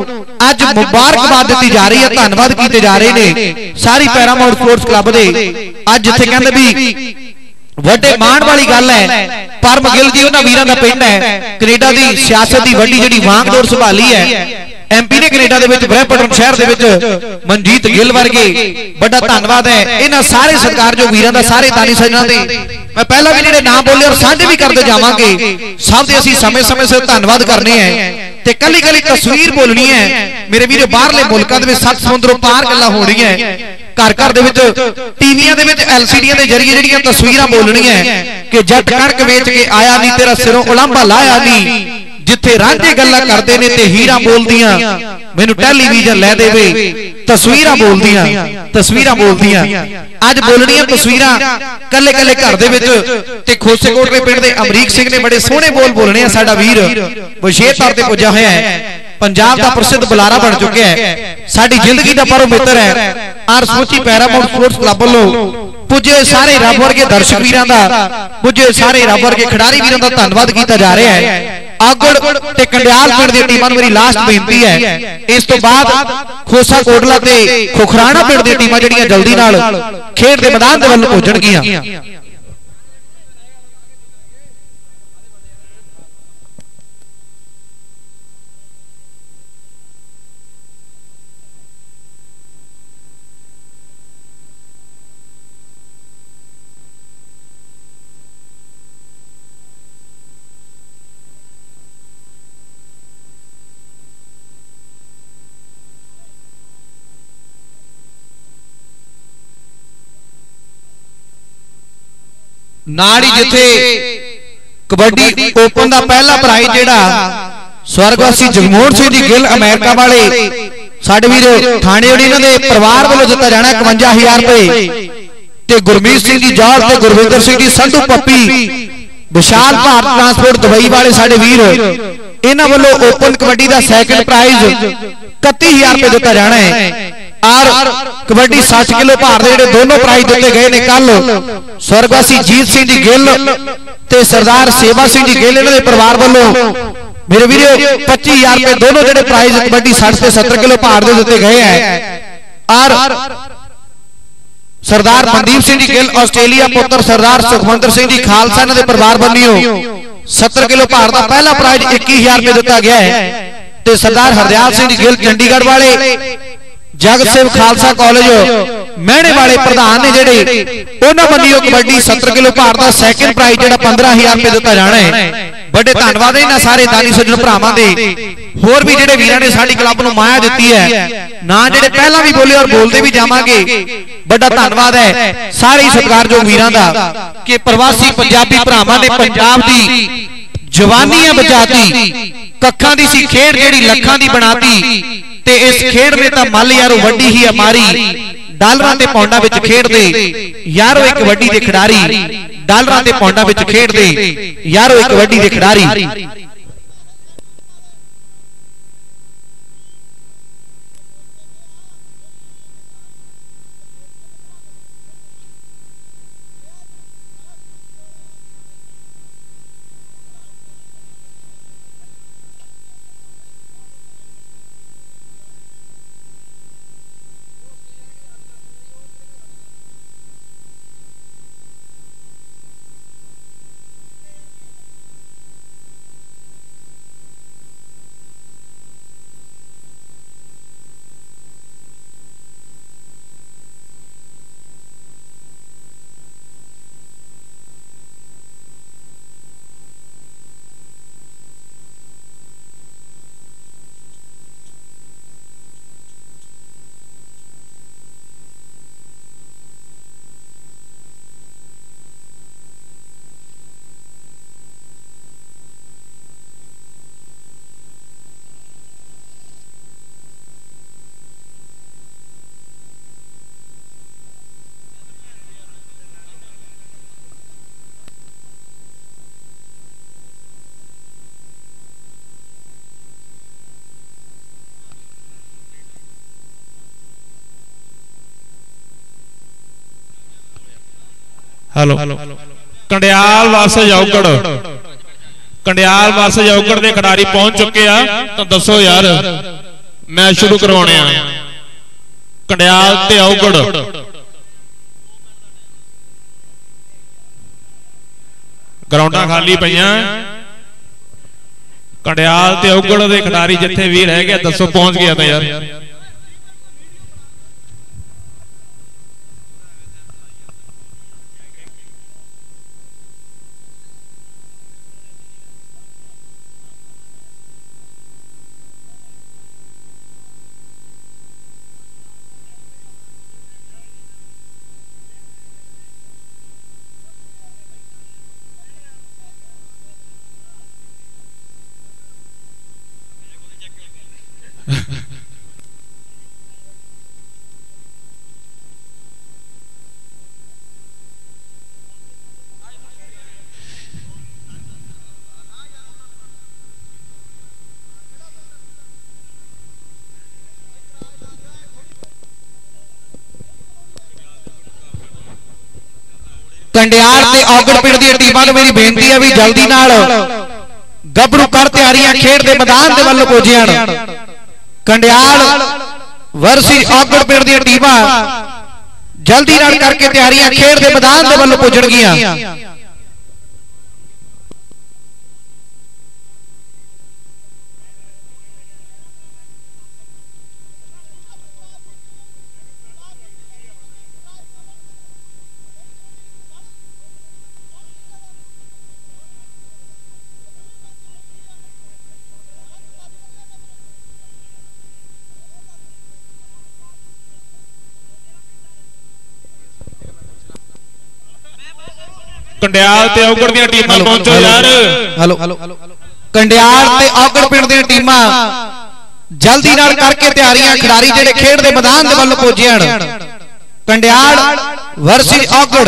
अज मुबारकबाद दी जा रही है, धन्यवाद किए जा रहे ने सारी पैरामाउंट स्पोर्ट्स क्लब दे। अज जिथे कहंदे भी वड्डे मान वाली गल है, परम गिल जी उन्हां वीरां दा पिंड है, कनेडा दी सियासत दी वड्डी जिहड़ी वांगडोर संभाली है, एमपी ने कनेडा दे विच ब्रैम्पटन शहर दे विच मनजीत गिल वर्गे बड़ा धन्यवाद है इन्हां सारे सत्कारयोग वीरां दा, सारे दानी सज्जणां दे। मैं पहला भी जिहड़े नाम बोले और साझे भी करते जावांगे, सब दे असीं समय समय सिर धन्यवाद करने हैं ते कली कली तस्वीर बोलनी है। मेरे वीरो बाहरले मुल्कां दे विच सत्त समुंदरों पार गल्लां हो रही हैं, घर घर दे विच टीवीआं दे विच एलसीडीआं दे जरिए जिहड़ियां तस्वीरां बोलणीਆਂ कि जट कणक वेच के आया नहीं तेरा सिरों उलांभा लाया नहीं, जिथे रांझे गल्लां करदे ने ते हीरां बोलदियां मैनू टेलीविजन लै देवे, तस्वीरां बोलदियां अज बोलणियां तस्वीरां कल्ले कल्ले घर दे विच ते खोसेकोटले पिंड दे अमरीक सिंह ने बड़े सोहणे बोलने आ। साडा वीर विशेष तौर ते पुजा होया है, पंजाब दा प्रसिद्ध बुलारा बन चुका है, साडी जिंदगी दा परम मित्र है और समूची पैरामाउंट स्पोर्ट्स क्लब वालों पुजे सारे रब वर्गे दर्शक वीरां दा, पुजे सारे रब वर्गे खिडारी वीरां दा धन्नवाद कीता जा रहा है। आगड़ ते कंडियाल पिंड दी टीमां नूं मेरी लास्ट बेनती है, इस तो बाद खोसा कोटला ते खुखराना पिंड दी टीमां जिहड़ियां जल्दी नाल खेड दे मैदान दे वल्ल पहुंचणगीਆਂ। नाड़ी जिथे कबड्डी ओपन का पहला प्राइज जेड़ा स्वर्गवासी जगमोहन सिंह जी गिल अमेरिका वाले साडे वीर थाने इन्हां दे परिवार वालों दिता जाना 51,000 रुपए ते गुरमीत सिंह जी जौहर ते गुरविंदर सिंह जी संधू पप्पी विशाल भारत ट्रांसपोर्ट दुबई वाले साडे वीर इन्हां वालों ओपन कबड्डी का सैकंड प्राइज 31,000 रुपए दिता जाना है और कबड्डी 60 किलो भार दे जेडे दोनों प्राइज दिते गए ने कल स्वर्गवासी जीत सिंह जी गिल ते सरदार सेवा सिंह जी गिल इन्हां दे परिवार वालों मेरे वीरो 25,000 रुपए दोनों जेडे प्राइज कबड्डी 60 से 70 किलो भार दे दिते गए हैं और सरदार मनदीप सिंह जी गिल ऑस्ट्रेलिया पुत्र सरदार सुखमंदर सिंह जी खालसा इन्हां दे परिवार बनियो 70 किलो भार का पहला प्राइज 21,000 रुपए दिता गया है ते सरदार हरदयाल सिंह जी गिल चंडीगढ़ वाले जगत सेव खालसा कॉलेज महणे वाले प्रधान ने जेडे उन्हां बनियो कबड्डी 70 किलो भार का सैकंड प्राइज जेड़ा 15,000 रुपए दिता जाना है। बड़े धन्यवाद इन्हां सारे दानी सज्जन भरावां दे, होर भी जेडे वीरां ने साडी क्लब नूं माया दित्ती है ना जेडे पहला भी बोले और बोलते भी जावांगे। बड़ा धन्यवाद है सारे सत्कारयोग वीरां दा कि प्रवासी पंजाबी भरावां ने पंजाब दी जवानी बचाती, कखां दी सी खेड जेड़ी लखां दी बनाती ते इस खेड में तां मल यारो वड्डी ही हमारी डालरां ते पौंडां विच खेडदे यारो एक वड्डी दे खिडारी, डालरां ते पौंडां विच खेडदे यारो एक वड्डी दे खिडारी। हेलो कंडियाल वासे जौगड़, कंडियाल वासे जौगड़ के खिडारी पहुंच चुके हैं तो दसो यार मैच शुरू करवाने कंडियाल ते औगड़ ग्राउंडा खाली पईयां कंडियाल ते औगड़ दे खिडारी जिथे भी रह गए दसो पहुंच गया था यार कंडियाल ते औगड़ पिंड दी टीमां नूं मेरी बेनती है भी जल्दी नाल गबड़ू कर तैयारियां खेड दे मैदान दे वल्ल पुजण कंडियाल वर्सेस औगड़ पिंड दी टीमां जल्दी नाल करके तैयारियां खेड दे मैदान दे वल्ल पुजणगीਆਂ कंडियाल ते औगड़ दी टीमां पहुंचो यार हेलो कंडियाल ते औगड़ पिंड दी टीमां जल्दी नाल करके तैयारियां खिडारी जेडे खेड दे मैदान दे वल्ल पुजण कंडियाल वर्सेस औगड़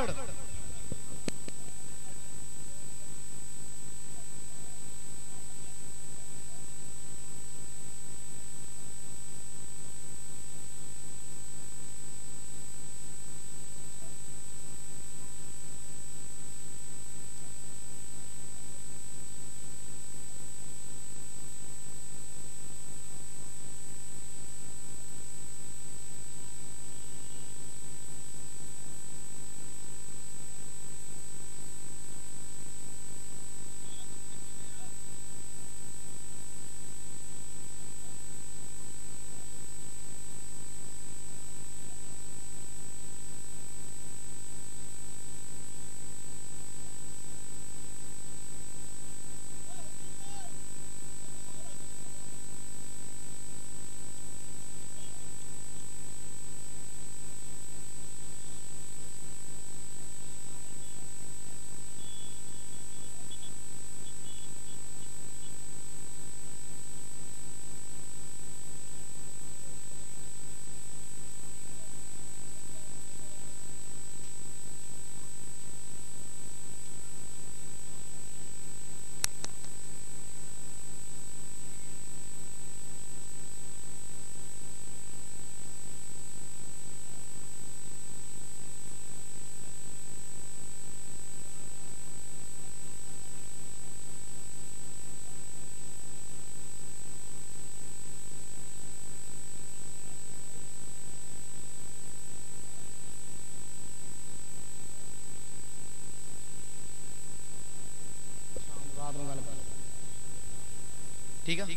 ठीक है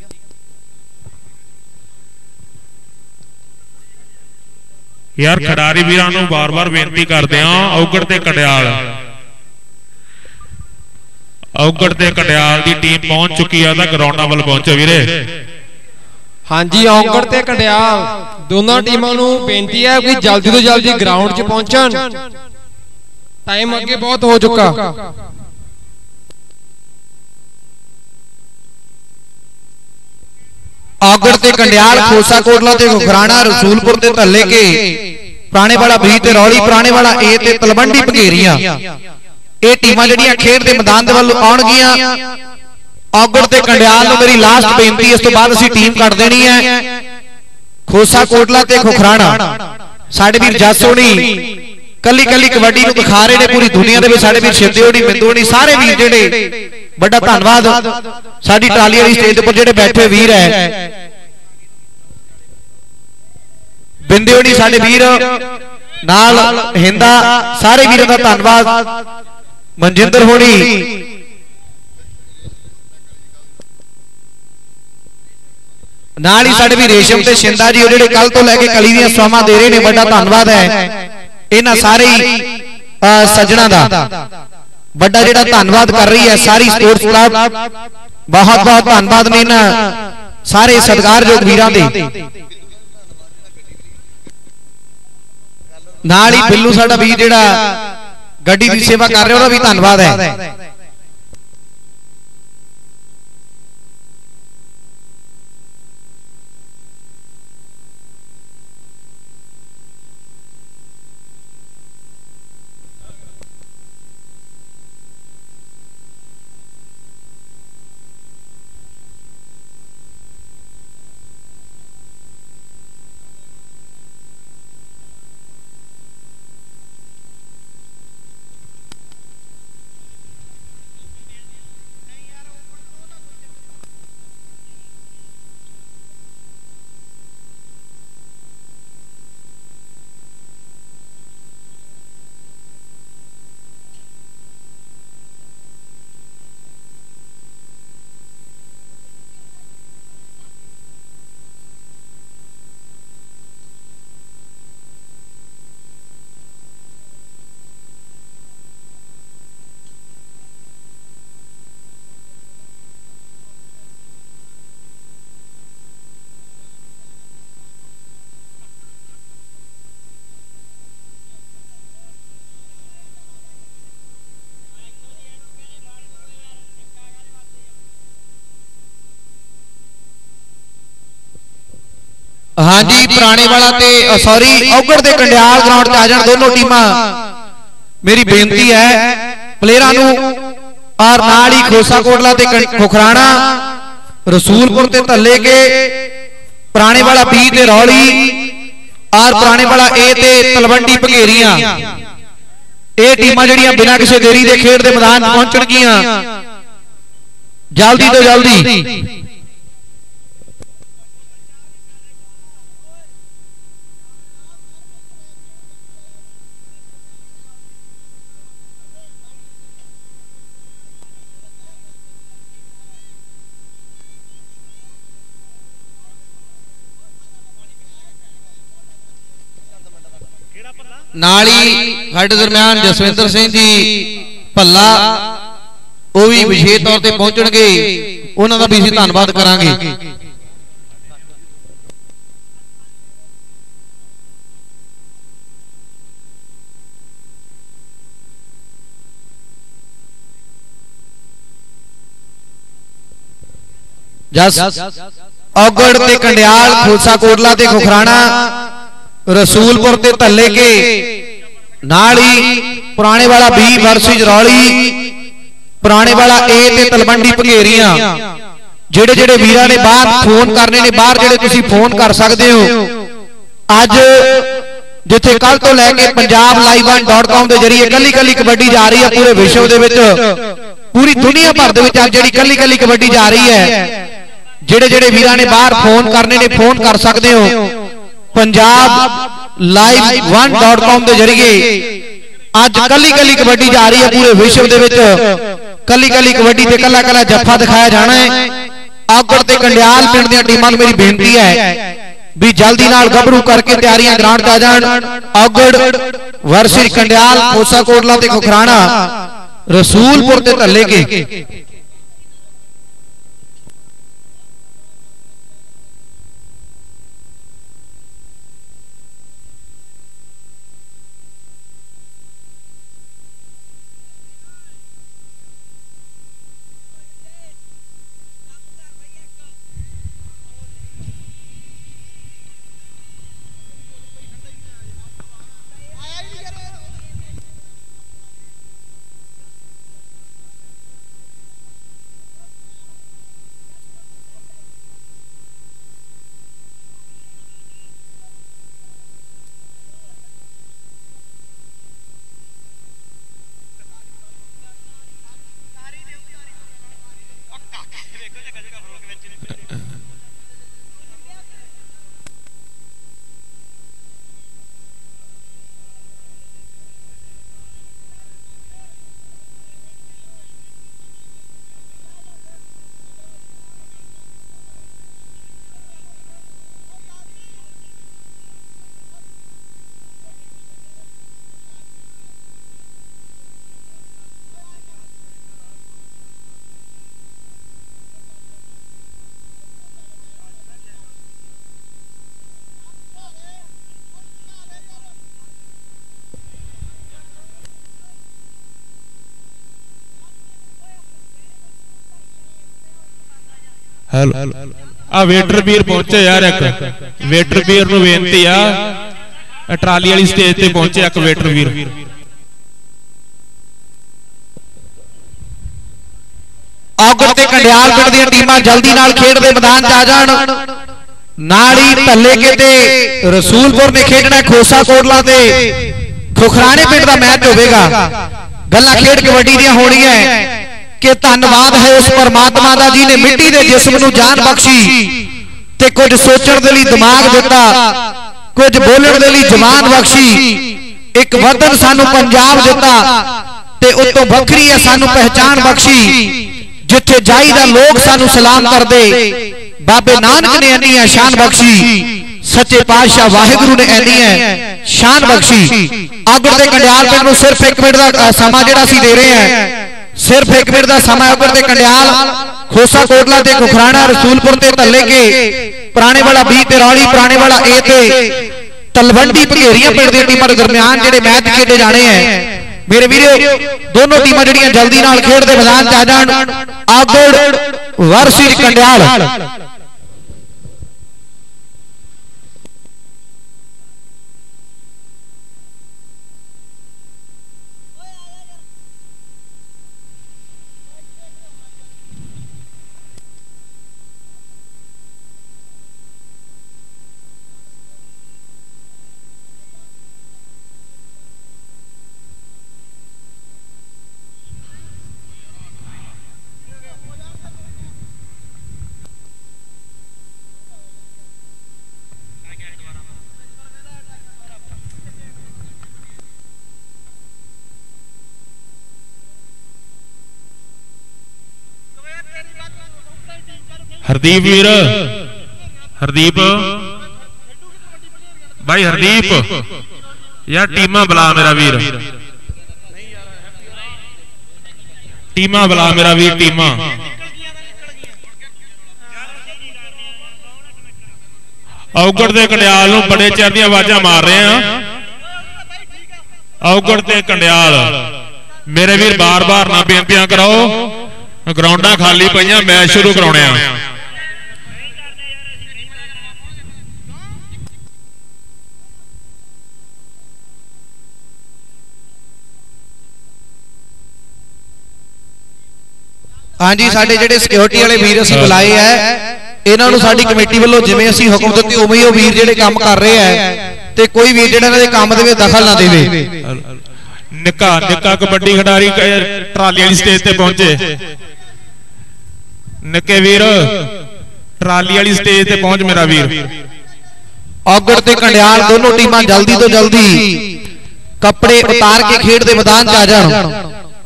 यार खिडारी वीरां नूं बार-बार बेनती करदे हां औगड़ ते कंडियाल औगड़ ते कंडियाल दी टीम पहुंच चुकी है तां ग्राउंडां वल पहुंचो वीरे हां जी औगड़ ते कंडियाल दोनों टीमां नूं बेनती है कि जल्दी तो जल्दी ग्राउंड च पहुंचण टाइम अगे बहुत हो चुका औगड़ ते कंडियाल खोसा कोटला ते घुघराना रसूलपुर ते धल्ले के पुराने वाला भी ते रौली पुराने वाला ए ते तलवंडी भंगेरियां ये टीमां जड़ियां खेड दे मैदान दे वल्ल आउणगीਆਂ औगड़ ते कंडियाल नूं मेरी लास्ट बेनती इस तो बाद असीं टीम कट देनी है खोसा कोटला ते घुघराना साडे वीर जस होनी कली कली कबड्डी नूं दिखा रहे ने पूरी दुनिया दे विच साडे वीर शिंदे होनी मिंदू होनी सारे वीर जेडे बड़ा धन्नवाद साडी टाली वाली स्टेज पर जेडे बैठे वीर है ਬਿੰਦੇ ਹੋਣੀ ਸਾਡੇ ਵੀਰ ਨਾਲ ਹਿੰਦਾ ਸਾਰੇ ਵੀਰਾਂ ਦਾ ਧੰਨਵਾਦ। ਮਨਜਿੰਦਰ ਹੋਣੀ ਨਾਲ ਹੀ ਸਾਡੇ ਵੀ ਰੇਸ਼ਮ ਤੇ ਸ਼ਿੰਦਾ ਜੀ ਜਿਹੜੇ ਕੱਲ ਤੋਂ ਲੈ ਕੇ ਕਲੀ ਦੀਆਂ ਸਵਾਵਾਂ ਦੇ ਰਹੇ ਨੇ, ਵੱਡਾ ਧੰਨਵਾਦ ਹੈ ਇਹਨਾਂ ਸਾਰੇ ਸੱਜਣਾ ਦਾ, ਵੱਡਾ ਜਿਹੜਾ ਧੰਨਵਾਦ ਕਰ ਰਹੀ ਹੈ ਸਾਰੀ ਸਪੋਰਟਸ ਕਲੱਬ। ਬਹੁਤ ਬਹੁਤ ਧੰਨਵਾਦ ਨੇ ਇਹਨਾਂ ਸਾਰੇ ਸਤਿਕਾਰਯੋਗ ਵੀਰਾਂ ਦੇ। ਨਾਲ ਹੀ ਬਿੱਲੂ ਸਾਡਾ ਵੀਰ ਜਿਹੜਾ ਗੱਡੀ ਦੀ ਸੇਵਾ ਕਰ ਰਿਹਾ, ਉਹਦਾ ਵੀ ਧੰਨਵਾਦ ਹੈ। हाँ जी, पुराने वाला ते सॉरी औगड़ ते कंडियाल ग्राउंड ते आ जाण दोनों टीमां। मेरी बेनती है प्लेयरां नूं और नाल ही खोसा कोटला ते खुखराना, रसूलपुर ते धल्ले के, पुराने वाला बी ते रौली और पुराने वाला ए ते तलवंडी भगेरियां, ये टीमां जिहड़ियां बिना किसी देरी दे खेड दे मैदान पहुंचणगियां जल्दी तो जल्दी। नाली साडे दरम्यान जसविंदर सिंह जी भल्ला वो भी विशेष तौर पर पहुंचणगे, उन्हां दा भी असीं धन्नवाद करांगे। जस औगड़ ते कंडियाल, खोसा कोटला ते खुखराना, रसूलपुर ते धल्ले के, नाली पुराने वाला बी वर्सेस रौली, पुराने वाला ए ते तलवंडी भगेरियां। जेड़े जेड़े वीरां ने बाहर फोन करने ने, बाहर जेड़े तुसीं फोन कर सकते हो। अज जिथे कल तो लैके पंजाब लाइव .com के जरिए कली कली कबड्डी जा रही है पूरे विश्व दे विच, पूरी दुनिया भर दे विच अज जिहड़ी कली कली कबड्डी जा रही है। जेड़े जेड़े वीरां ने बाहर फोन करने ने फोन कर सकते हो। पंजाब लाइव .com के जरिए अज कली कली कबड्डी जा रही है पूरे विश्व दे विच। कली कली कबड्डी ते कला कला जफ्फा दिखाया जाना है। औगड़ ते कंडियाल पिंड दी टीमां नूं मेरी बेनती है भी जल्दी नाल गभरू करके तैयारियां ग्राउंड ते आ जाण। औगड़ वर्सेस कंडियाल, खोसा कोटला ते खुखराना, रसूलपुर ते धल्ले के। ਆ ਵੇਟਰ ਵੀਰ ਪਹੁੰਚੇ ਯਾਰ, ਇੱਕ ਵੇਟਰ ਵੀਰ ਨੂੰ ਬੇਨਤੀ ਆ, ਟਰਾਲੀ ਵਾਲੀ ਸਟੇਜ ਤੇ ਪਹੁੰਚੇ ਇੱਕ ਵੇਟਰ ਵੀਰ। ਔਗੜ ਤੇ ਕੰਡਿਆਲ ਪਿੰਡ ਦੀਆਂ ਟੀਮਾਂ ਜਲਦੀ ਨਾਲ ਖੇਡ ਦੇ ਮੈਦਾਨ 'ਚ ਆ ਜਾਣ। ਨਾਲ ਹੀ ਧੱਲੇ ਕੇ ਤੇ ਰਸੂਲਪੁਰ ਨੇ ਖੇਡਣਾ ਖੋਸਾ ਕੋਟਲਾ ਤੇ ਖੁਖਰਾਣੇ ਪਿੰਡ ਦਾ ਮੈਚ ਹੋਵੇਗਾ। ਗੱਲਾਂ ਖੇਡ ਕਬੱਡੀ ਦੀਆਂ ਹੋਣੀਆਂ ਕਿ ਧੰਨਵਾਦ ਹੈ ਉਸ ਪਰਮਾਤਮਾ ਦਾ ਜਿਹਨੇ ਮਿੱਟੀ ਦੇ ਜਿਸਮ ਨੂੰ ਜਾਨ ਬਖਸ਼ੀ ਤੇ ਕੁਝ ਸੋਚਣ ਦੇ ਲਈ ਦਿਮਾਗ ਦਿੱਤਾ, ਕੁਝ ਬੋਲਣ ਦੇ ਲਈ ਜ਼ਬਾਨ ਬਖਸ਼ੀ, ਇੱਕ ਵਤਨ ਸਾਨੂੰ ਪੰਜਾਬ ਦਿੱਤਾ ਤੇ ਉਤੋਂ ਵੱਖਰੀ ਹੈ ਸਾਨੂੰ ਪਹਿਚਾਨ ਬਖਸ਼ੀ। ਜਿੱਥੇ ਜਾਈਦਾ ਲੋਕ ਸਾਨੂੰ ਸਲਾਮ ਕਰਦੇ, ਬਾਬੇ ਨਾਨਕ ਨੇ ਇੰਨੀ ਹੈ ਸ਼ਾਨ ਬਖਸ਼ੀ, ਸੱਚੇ ਪਾਤਸ਼ਾਹ ਵਾਹਿਗੁਰੂ ਨੇ ਇੰਨੀ ਹੈ ਸ਼ਾਨ ਬਖਸ਼ੀ। ਔਗੜ ਤੇ ਕੰਡਿਆਲ ਪਿੰਡ ਨੂੰ ਸਿਰਫ 1 ਮਿੰਟ ਦਾ ਸਮਾਂ ਜਿਹੜਾ ਅਸੀਂ ਦੇ ਰਹੇ ਹਾਂ, ਸਿਰਫ 1 ਮਿੰਟ ਦਾ ਸਮਾਂ। ਔਗੜ ਤੇ ਕੰਡਿਆਲ, ਖੋਸਾ ਕੋਟਲਾ ਤੇ ਖੁਖਰਾਣਾ, ਰਸੂਲਪੁਰ ਤੇ ਧੱਲੇ ਕੇ, ਪੁਰਾਣੇ ਵਾਲਾ ਬੀ ਤੇ ਰੌਲੀ, ਪੁਰਾਣੇ ਵਾਲਾ ਏ ਤੇ ਤਲਵੰਡੀ ਭਗੇਰੀਆਂ ਪਿੰਡ ਦੀਆਂ ਟੀਮਾਂ ਦੇ ਦਰਮਿਆਨ ਜਿਹੜੇ ਮੈਚ ਖੇਡੇ ਜਾਣੇ ਹੈ। ਮੇਰੇ ਵੀਰੋ ਦੋਨੋਂ ਟੀਮਾਂ ਜਿਹੜੀਆਂ ਜਲਦੀ ਨਾਲ ਖੇਡ ਦੇ ਮੈਦਾਨ 'ਚ ਆ ਜਾਣ। ਔਗੜ ਵਰਸਸ ਕੰਡਿਆਲ। हरदीप वीर, हरदीप भाई, हरदीप यार टीमा बुला मेरा वीर, टीमा बुला मेरा वीर, टीमा। औगड़ ते कंडियाल नूं बड़े चिर दी आवाज़ां मार रहे हैं। औगड़ ते कंडियाल मेरे वीर बार बार ना बेनतियां कराओ, ग्राउंडां खाली पईयां, मैच शुरू कराउणे आ। हाँ जी, साडे जिहड़े सिक्योरिटी वाले वीर असीं बुलाए है, इन्हां नूं साडी कमेटी वालों जिवें असीं हुक्म दित्ते उवें ही वीर जिहड़े काम कर रहे हैं ते कोई वीर जिहड़ा इन्हां दे काम दे विच दखल ना देवे। निक्का निक्का कबड्डी खिडारी ट्राली वाली स्टेज ते पहुंचे। निक्के वीर ट्राली वाली स्टेज ते पहुंच मेरा वीर। औगड़ ते कंडियाल दोनों टीमां जल्दी तो जल्दी कपड़े उतार के खेड दे मैदान 'च आ जाण।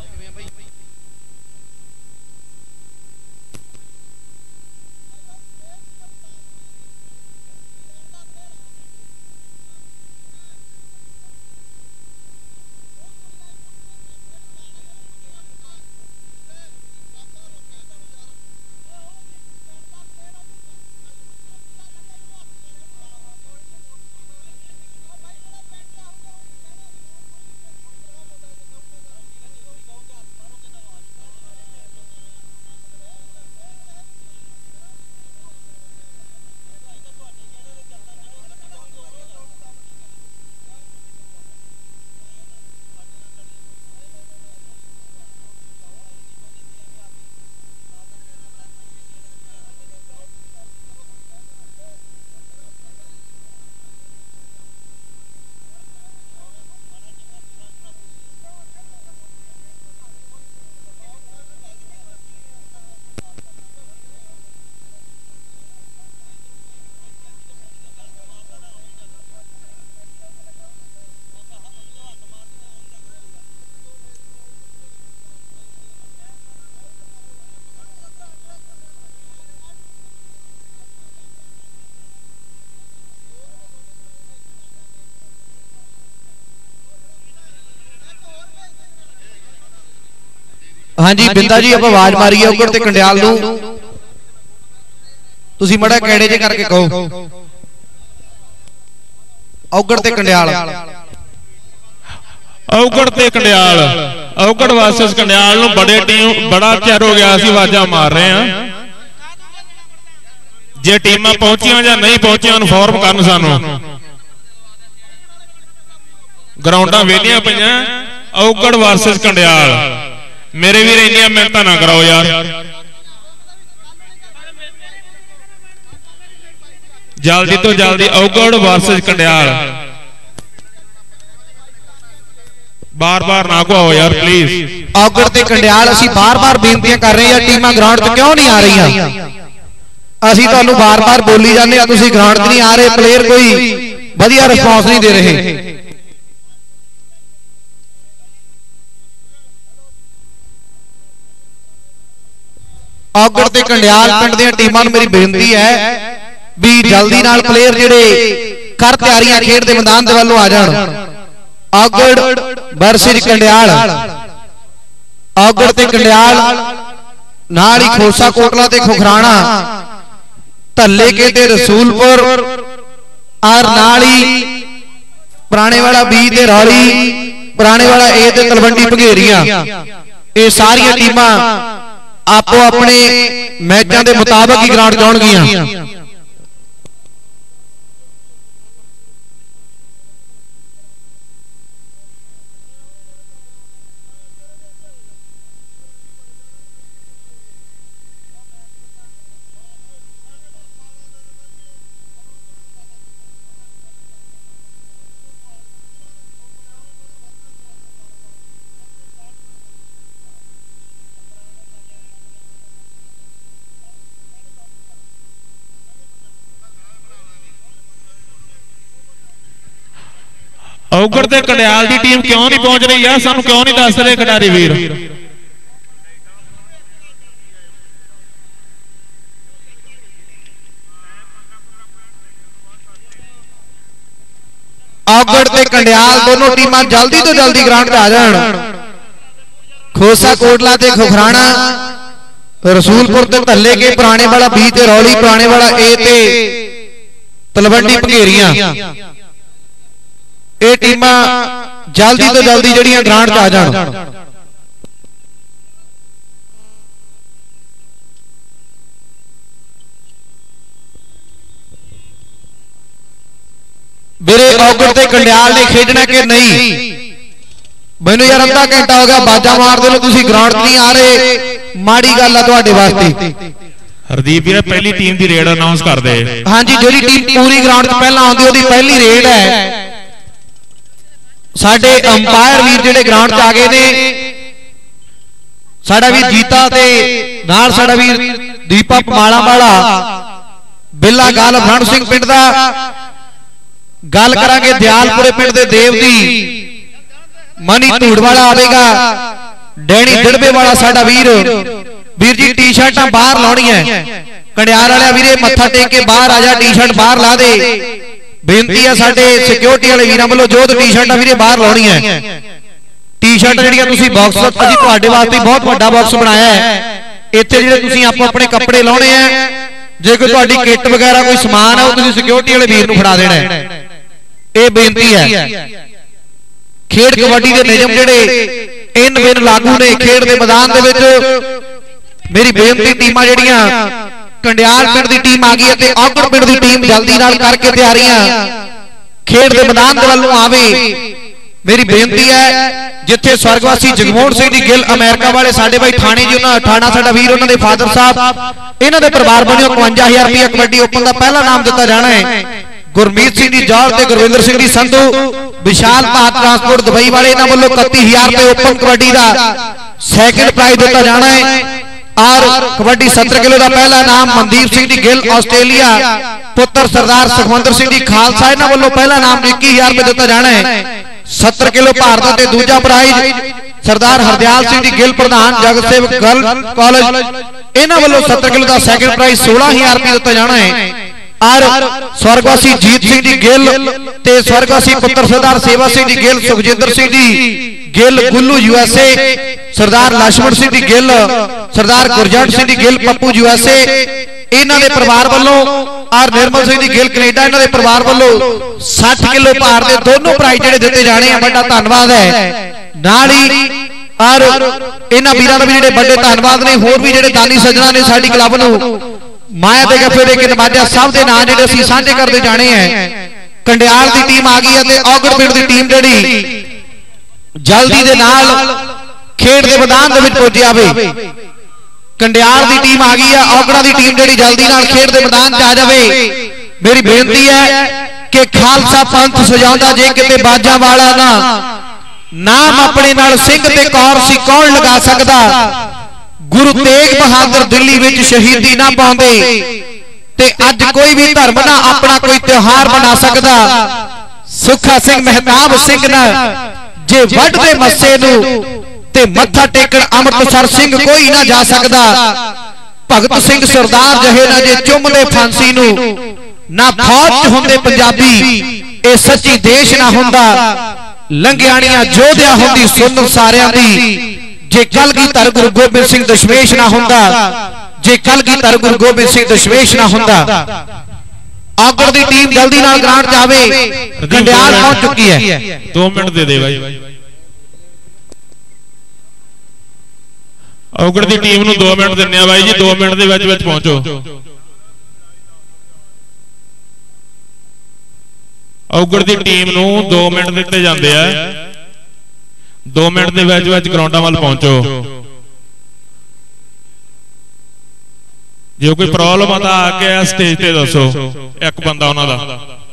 हाँ जी बिंदा जी, आप आवाज मारी है औगड़ ते कंडियाल नूं, तुसीं मड़ा कैड़े जे करके कहो। औगड़ ते कंडियाल, औगड़ ते कंडियाल, औगड़ वर्सेस कंडियाल नूं बड़े टीम बड़ा चिर हो गया असीं आवाज़ां मार रहे हैं। ਜੇ ਟੀਮਾਂ ਪਹੁੰਚੀਆਂ ਜਾਂ ਨਹੀਂ ਪਹੁੰਚੀਆਂ ਇਨਫੋਰਮ ਕਰਨ ਸਾਨੂੰ। ਗਰਾਊਂਡਾਂ ਵੇਲੀਆਂ ਪਈਆਂ ਔਗੜ ਵਰਸਸ ਕੰਡਿਆਲ। ਮੇਰੇ ਵੀਰ ਇੰਨੀਆਂ ਮਿਹਨਤਾਂ ਨਾ ਕਰਾਓ ਯਾਰ। ਜਲਦੀ ਤੋਂ ਜਲਦੀ ਔਗੜ ਵਰਸਸ ਕੰਡਿਆਲ। ਬਾਰ-ਬਾਰ ਨਾ ਕਹੋ ਯਾਰ ਪਲੀਜ਼। ਔਗੜ ਤੇ ਕੰਡਿਆਲ ਅਸੀਂ ਬਾਰ-ਬਾਰ ਬੇਨਤੀਆਂ ਕਰ ਰਹੇ ਹਾਂ, ਟੀਮਾਂ ਗਰਾਊਂਡ 'ਚ ਕਿਉਂ ਨਹੀਂ ਆ ਰਹੀਆਂ? ਅਸੀਂ ਤੁਹਾਨੂੰ ਬਾਰ-ਬਾਰ ਬੋਲੀ ਜਾਂਦੇ ਆ, ਤੁਸੀਂ ਗਰਾਊਂਡ 'ਚ ਨਹੀਂ ਆ ਰਹੇ, ਪਲੇਅਰ ਕੋਈ ਵਧੀਆ ਰਿਸਪੌਂਸ ਨਹੀਂ ਦੇ ਰਹੇ। ਔਗੜ ਤੇ ਕੰਡਿਆਲ ਪਿੰਡ ਦੀਆਂ ਟੀਮਾਂ ਨੂੰ ਮੇਰੀ ਬੇਨਤੀ ਹੈ ਵੀ ਜਲਦੀ ਨਾਲ ਪਲੇਅਰ ਜਿਹੜੇ ਕਰ ਤਿਆਰੀਆਂ ਖੇਡ ਦੇ ਮੈਦਾਨ ਦੇ ਵੱਲੋਂ ਆ ਜਾਣ। ਔਗੜ ਵਰਸਸ ਕੰਡਿਆਲ। ਔਗੜ ਤੇ ਕੰਡਿਆਲ ਨਾਲ ਹੀ ਖੋਸਾ ਕੋਟਲਾ ਤੇ ਖੁਖਰਾਣਾ, ਧੱਲੇ ਕੇ ਤੇ ਰਸੂਲਪੁਰ ਔਰ ਨਾਲ ਹੀ ਪੁਰਾਣੇ ਵਾਲਾ ਬੀ ਤੇ ਰੌਲੀ, ਪੁਰਾਣੇ ਵਾਲਾ ਏ ਤੇ ਤਲਵੰਡੀ ਭੰਗੇਰੀਆਂ। ਇਹ ਸਾਰੀਆਂ ਟੀਮਾਂ ਆਪੋ ਆਪਣੇ ਮੈਚਾਂ ਦੇ ਮੁਤਾਬਕ ਹੀ ਗਰਾਊਂਡ ਜਾਣਗੀਆਂ। ਔਗੜ ਤੇ ਕੰਡਿਆਲ ਦੀ ਟੀਮ ਕਿਉਂ ਨਹੀਂ ਪਹੁੰਚ ਰਹੀ ਆ? ਸਾਨੂੰ ਕਿਉਂ ਨਹੀਂ ਦੱਸ ਰਹੇ ਖਿਡਾਰੀ ਵੀਰ? ਔਗੜ ਤੇ ਕੰਡਿਆਲ ਦੋਨੋਂ ਟੀਮਾਂ ਜਲਦੀ ਤੋਂ ਜਲਦੀ ਗਰਾਊਂਡ 'ਤੇ ਆ ਜਾਣ। ਖੋਸਾ ਕੋਟਲਾ ਤੇ ਖੁਖਰਾਣਾ, ਰਸੂਲਪੁਰ ਤੇ ਧੱਲੇ ਕੇ, ਪੁਰਾਣੇ ਵਾਲਾ ਬੀ ਤੇ ਰੌਲੀ, ਪੁਰਾਣੇ ਵਾਲਾ ਏ ਤੇ ਤਲਵੰਡੀ ਭੰਗੇਰੀਆਂ। ਇਹ ਟੀਮਾਂ ਜਲਦੀ ਤੋਂ ਜਲਦੀ ਜਿਹੜੀਆਂ ਗਰਾਊਂਡ 'ਚ ਆ ਜਾਣ। ਵੀਰੇ ਔਗੜ ਤੇ ਕੰਡਿਆਲ ਨੇ ਖੇਡਣਾ ਕਿ ਨਹੀਂ? ਮੈਨੂੰ ਯਾਰ ਅੱਧਾ ਘੰਟਾ ਹੋ ਗਿਆ ਬਾਜਾ ਮਾਰਦੇ ਨੂੰ, ਤੁਸੀਂ ਗਰਾਊਂਡ 'ਚ ਨਹੀਂ ਆ ਰਹੇ, ਮਾੜੀ ਗੱਲ ਆ ਤੁਹਾਡੇ ਵਾਸਤੇ। ਹਰਦੀਪ ਵੀਰ ਪਹਿਲੀ ਟੀਮ ਦੀ ਰੇਡ ਅਨਾਉਂਸ ਕਰ ਦੇ। ਹਾਂਜੀ, ਜਿਹੜੀ ਟੀਮ ਪੂਰੀ ਗਰਾਊਂਡ 'ਚ ਪਹਿਲਾਂ ਆਉਂਦੀ ਉਹਦੀ ਪਹਿਲੀ ਰੇਡ ਹੈ। ਸਾਡੇ ਅੰਪਾਇਰ ਵੀਰ ਜਿਹੜੇ ਗਰਾਊਂਡ 'ਚ ਆ ਗਏ ਨੇ, ਸਾਡਾ ਵੀਰ ਜੀਤਾ ਤੇ ਨਾਲ ਸਾਡਾ ਵੀਰ ਦੀਪਾ ਪਮਾਲਾ ਵਾਲਾ, ਬਿੱਲਾ ਗਾਲ ਫਰੰਟ ਸਿੰਘ ਪਿੰਡ ਦਾ। ਗੱਲ ਕਰਾਂਗੇ ਦਿਆਲਪੁਰੇ ਪਿੰਡ ਦੇ ਦੇਵ ਦੀ, ਮਨੀ ਧੂੜ ਵਾਲਾ ਆਵੇਗਾ, ਡੈਣੀ ਦਿੜਬੇ ਵਾਲਾ ਸਾਡਾ ਵੀਰ ਜੀ ਟੀ-ਸ਼ਰਟਾਂ ਬਾਹਰ ਲਾਉਣੀਆਂ। ਕੰਡਿਆਲ ਵਾਲਿਆ ਵੀਰੇ ਮੱਥਾ ਟੇਕ ਕੇ ਬਾਹਰ ਆ ਜਾ, ਟੀ-ਸ਼ਰਟ ਬਾਹਰ ਲਾ ਦੇ। ਬੇਨਤੀ ਹੈ ਸਾਡੇ ਸਿਕਿਉਰਿਟੀ ਵਾਲੇ ਵੀਰਾਂ ਵੱਲੋਂ, ਜੋ ਟੀ-ਸ਼ਰਟਾਂ ਵੀਰੇ ਬਾਹਰ ਲਾਉਣੀਆਂ। ਟੀ-ਸ਼ਰਟ ਜਿਹੜੀਆਂ ਤੁਸੀਂ ਬਾਕਸ, ਅਸੀਂ ਤੁਹਾਡੇ ਵਾਸਤੇ ਬਹੁਤ ਵੱਡਾ ਬਾਕਸ ਬਣਾਇਆ ਹੈ। ਇੱਥੇ ਜਿਹੜੇ ਤੁਸੀਂ ਆਪੋ ਆਪਣੇ ਕੱਪੜੇ ਲਾਉਣੇ ਆ, ਜੇ ਕੋਈ ਤੁਹਾਡੀ ਕਿੱਟ ਵਗੈਰਾ ਕੋਈ ਸਮਾਨ ਹੈ ਉਹ ਤੁਸੀਂ ਸਿਕਿਉਰਿਟੀ ਵਾਲੇ ਵੀਰ ਨੂੰ ਫੜਾ ਦੇਣਾ ਹੈ। ਇਹ ਬੇਨਤੀ ਹੈ। ਖੇਡ ਕਬੱਡੀ ਦੇ ਨਿਯਮ ਜਿਹੜੇ ਇਨ ਬਿਨ ਲਾਗੂ ਨੇ ਖੇਡ ਦੇ ਮੈਦਾਨ ਦੇ ਵਿੱਚ। ਮੇਰੀ ਬੇਨਤੀ, ਟੀਮਾਂ ਜਿਹੜੀਆਂ ਕੰਡਿਆਲ ਪਿੰਡ ਦੀ ਟੀਮ ਆ ਗਈ ਹੈ ਤੇ ਔਗੜ ਪਿੰਡ ਦੀ ਟੀਮ ਜਲਦੀ ਨਾਲ ਕਰਕੇ ਤਿਆਰੀਆਂ ਖੇਡ ਦੇ ਮੈਦਾਨ ਦੇ ਵੱਲੋਂ ਆਵੇ। ਮੇਰੀ ਬੇਨਤੀ ਹੈ, ਜਿੱਥੇ ਸਵਰਗਵਾਸੀ ਜਗਮੋਹਨ ਸਿੰਘ ਜੀ ਗਿੱਲ ਅਮਰੀਕਾ ਵਾਲੇ ਸਾਡੇ ਭਾਈ ਥਾਣੇ ਜੀ, ਉਹਨਾਂ ਥਾਣਾ ਸਾਡਾ ਵੀਰ, ਉਹਨਾਂ ਦੇ ਫਾਦਰ ਸਾਹਿਬ, ਇਹਨਾਂ ਦੇ ਪਰਿਵਾਰ ਵੱਲੋਂ 51000 ਰੁਪਏ ਕਬੱਡੀ ਓਪਨ ਦਾ ਪਹਿਲਾ ਨਾਮ ਦਿੱਤਾ ਜਾਣਾ ਹੈ। ਗੁਰਮੀਤ ਸਿੰਘ ਜੀ ਜੌਹਰ ਤੇ ਗੁਰਵਿੰਦਰ ਸਿੰਘ ਜੀ ਸੰਧੂ, ਵਿਸ਼ਾਲ ਭਾਰਤ ਟਰਾਂਸਪੋਰਟ ਦੁਬਈ ਵਾਲੇ, ਇਹਨਾਂ ਵੱਲੋਂ 31000 ਰੁਪਏ ਓਪਨ ਕਬੱਡੀ ਦਾ ਸੈਕਿੰਡ ਪ੍ਰਾਈਜ਼ ਦਿੱਤਾ ਜਾਣਾ ਹੈ। और कबड्डी 70 किलो का पहला नाम मनदीप सिंह जी गिल ऑस्ट्रेलिया पुत्र सरदार सुखवंतर सिंह जी खालसा, इन्हां वल्लों पहला नाम 21,000 रुपए दिता जाना है। 70 किलो भारत ते दूजा प्राइज सरदार हरदयाल सिंह जी गिल प्रधान जगत सेवक गर्ल कॉलेज, इन्हां वल्लों 70 किलो का सैकंड प्राइज 16,000 रुपए दिता जाना है। और स्वर्गवासी जीत सिंह जी गिल ते स्वर्गवासी पुत्र सरदार सेवा सिंह जी गिल, सुखजिंदर सिंह जी गिल गुल्लू यूएसए, सरदार लक्ष्मण सिंह जी गिल, सरदार गुरजंट सिंह जी गिल पप्पू यूएसए, इन्हां दे परिवार वल्लों और निर्मल सिंह जी गिल कनेडा, इन्हां दे परिवार वल्लों 60 किलो भार दे दोनों प्राइज जिहड़े दित्ते जाने हैं। बड़ा धन्नवाद है। नाल ही और इन्हां वीरां दा भी जिहड़े बड़े धन्नवाद ने, होर भी जिहड़े दानी सज्जना ने साडी क्लब नूं ਮਾਇਆ ਦੇ ਗੱਫੇ ਦੇ ਕੇ ਨਵਾਜਿਆ ਸਭ ਦੇ ਨਾਂ ਜਿਹੜੇ ਅਸੀਂ ਸਾਂਝੇ ਕਰਦੇ ਜਾਣੇ ਹੈ। ਕੰਡਿਆਲ ਦੀ ਟੀਮ ਆ ਗਈ ਹੈ ਤੇ ਔਗੜ ਪਿੰਡ ਦੀ ਟੀਮ ਜਿਹੜੀ ਜਲਦੀ ਦੇ ਨਾਲ ਖੇਡ ਦੇ ਮੈਦਾਨ ਦੇ ਵਿੱਚ ਪਹੁੰਚ ਜਾਵੇ। ਕੰਡਿਆਲ ਦੀ ਟੀਮ ਆ ਗਈ ਹੈ, ਔਗੜਾ ਦੀ ਟੀਮ ਜਿਹੜੀ ਜਲਦੀ ਨਾਲ ਖੇਡ ਦੇ ਮੈਦਾਨ 'ਚ ਆ ਜਾਵੇ। ਮੇਰੀ ਬੇਨਤੀ ਹੈ ਕਿ ਖਾਲਸਾ ਪੰਥ ਸਜਾਉਂਦਾ ਜੇ ਕਿਤੇ ਬਾਜਾਂ ਵਾਲਾ ਨਾ ਨਾਮ ਆਪਣੇ ਨਾਲ ਸਿੰਘ ਤੇ ਕੌਰ ਸੀ ਕੌਣ ਲਗਾ ਸਕਦਾ। ਗੁਰੂ ਤੇਗ ਬਹਾਦਰ ਦਿੱਲੀ ਵਿੱਚ ਸ਼ਹੀਦੀ ਨਾ ਪਾਉਂਦੇ ਤੇ ਅੱਜ ਕੋਈ ਵੀ ਧਰਮ ਨਾ ਆਪਣਾ ਕੋਈ ਤਿਉਹਾਰ ਬਣਾ ਸਕਦਾ। ਸੁੱਖਾ ਸਿੰਘ ਮਹਿਤਾਬ ਸਿੰਘ ਨਾ ਜੇ ਵੱਢਦੇ ਮੱਸੇ ਨੂੰ ਤੇ ਮੱਥਾ ਟੇਕਣ ਅੰਮ੍ਰਿਤਸਰ ਸਿੰਘ ਕੋਈ ਨਾ ਜਾ ਸਕਦਾ। ਭਗਤ ਸਿੰਘ ਸਰਦਾਰ ਜਹੇ ਨਾ ਜੇ ਚੁੰਮਦੇ ਫਾਂਸੀ ਨੂੰ ਨਾ ਫੌਜ 'ਚ ਹੁੰਦੇ ਪੰਜਾਬੀ ਇਹ ਸੱਚੀ ਦੇਸ਼ ਨਾ ਹੁੰਦਾ। ਲੰਘਿਆਣੀਆਂ ਜੋਧਿਆ ਹੁੰਦੀ ਸੁਣ ਸਾਰਿਆਂ ਦੀ ਜੇ ਕਲਗੀਧਰ ਗੁਰੂ ਗੋਬਿੰਦ ਸਿੰਘ ਦਸ਼ਮੇਸ਼ ਨਾ ਹੁੰਦਾ। ਜੇ ਕਲਗੀਧਰ ਗੁਰੂ ਗੋਬਿੰਦ ਸਿੰਘ ਦਸ਼ਮੇਸ਼ ਨਾ ਹੁੰਦਾ। ਔਗੜ ਦੀ ਟੀਮ ਜਲਦੀ ਨਾਲ ਗਰਾਊਂਡ 'ਚ ਆਵੇ। ਕੰਡਿਆਲ ਪਹੁੰਚ ਚੁੱਕੀ ਹੈ। 2 ਮਿੰਟ ਦੇ ਦੇ ਬਾਈ। ਔਗੜ ਦੀ ਟੀਮ ਨੂੰ 2 ਮਿੰਟ ਦਿੰਨੇ ਆ ਬਾਈ ਜੀ। 2 ਮਿੰਟ ਦੇ ਵਿੱਚ ਪਹੁੰਚੋ। ਔਗੜ ਦੀ ਟੀਮ ਨੂੰ 2 ਮਿੰਟ ਦਿੱਤੇ ਜਾਂਦੇ ਆ। 2 ਮਿੰਟ ਦੇ ਵਿੱਚ ਗਰਾਊਂਡਾਂ ਵੱਲ ਪਹੁੰਚੋ। ਜੇ ਕੋਈ ਪ੍ਰੋਬਲਮ ਆ ਤਾਂ ਆ ਕੇ ਸਟੇਜ ਤੇ ਦੱਸੋ। ਇੱਕ ਬੰਦਾ ਉਹਨਾਂ ਦਾ।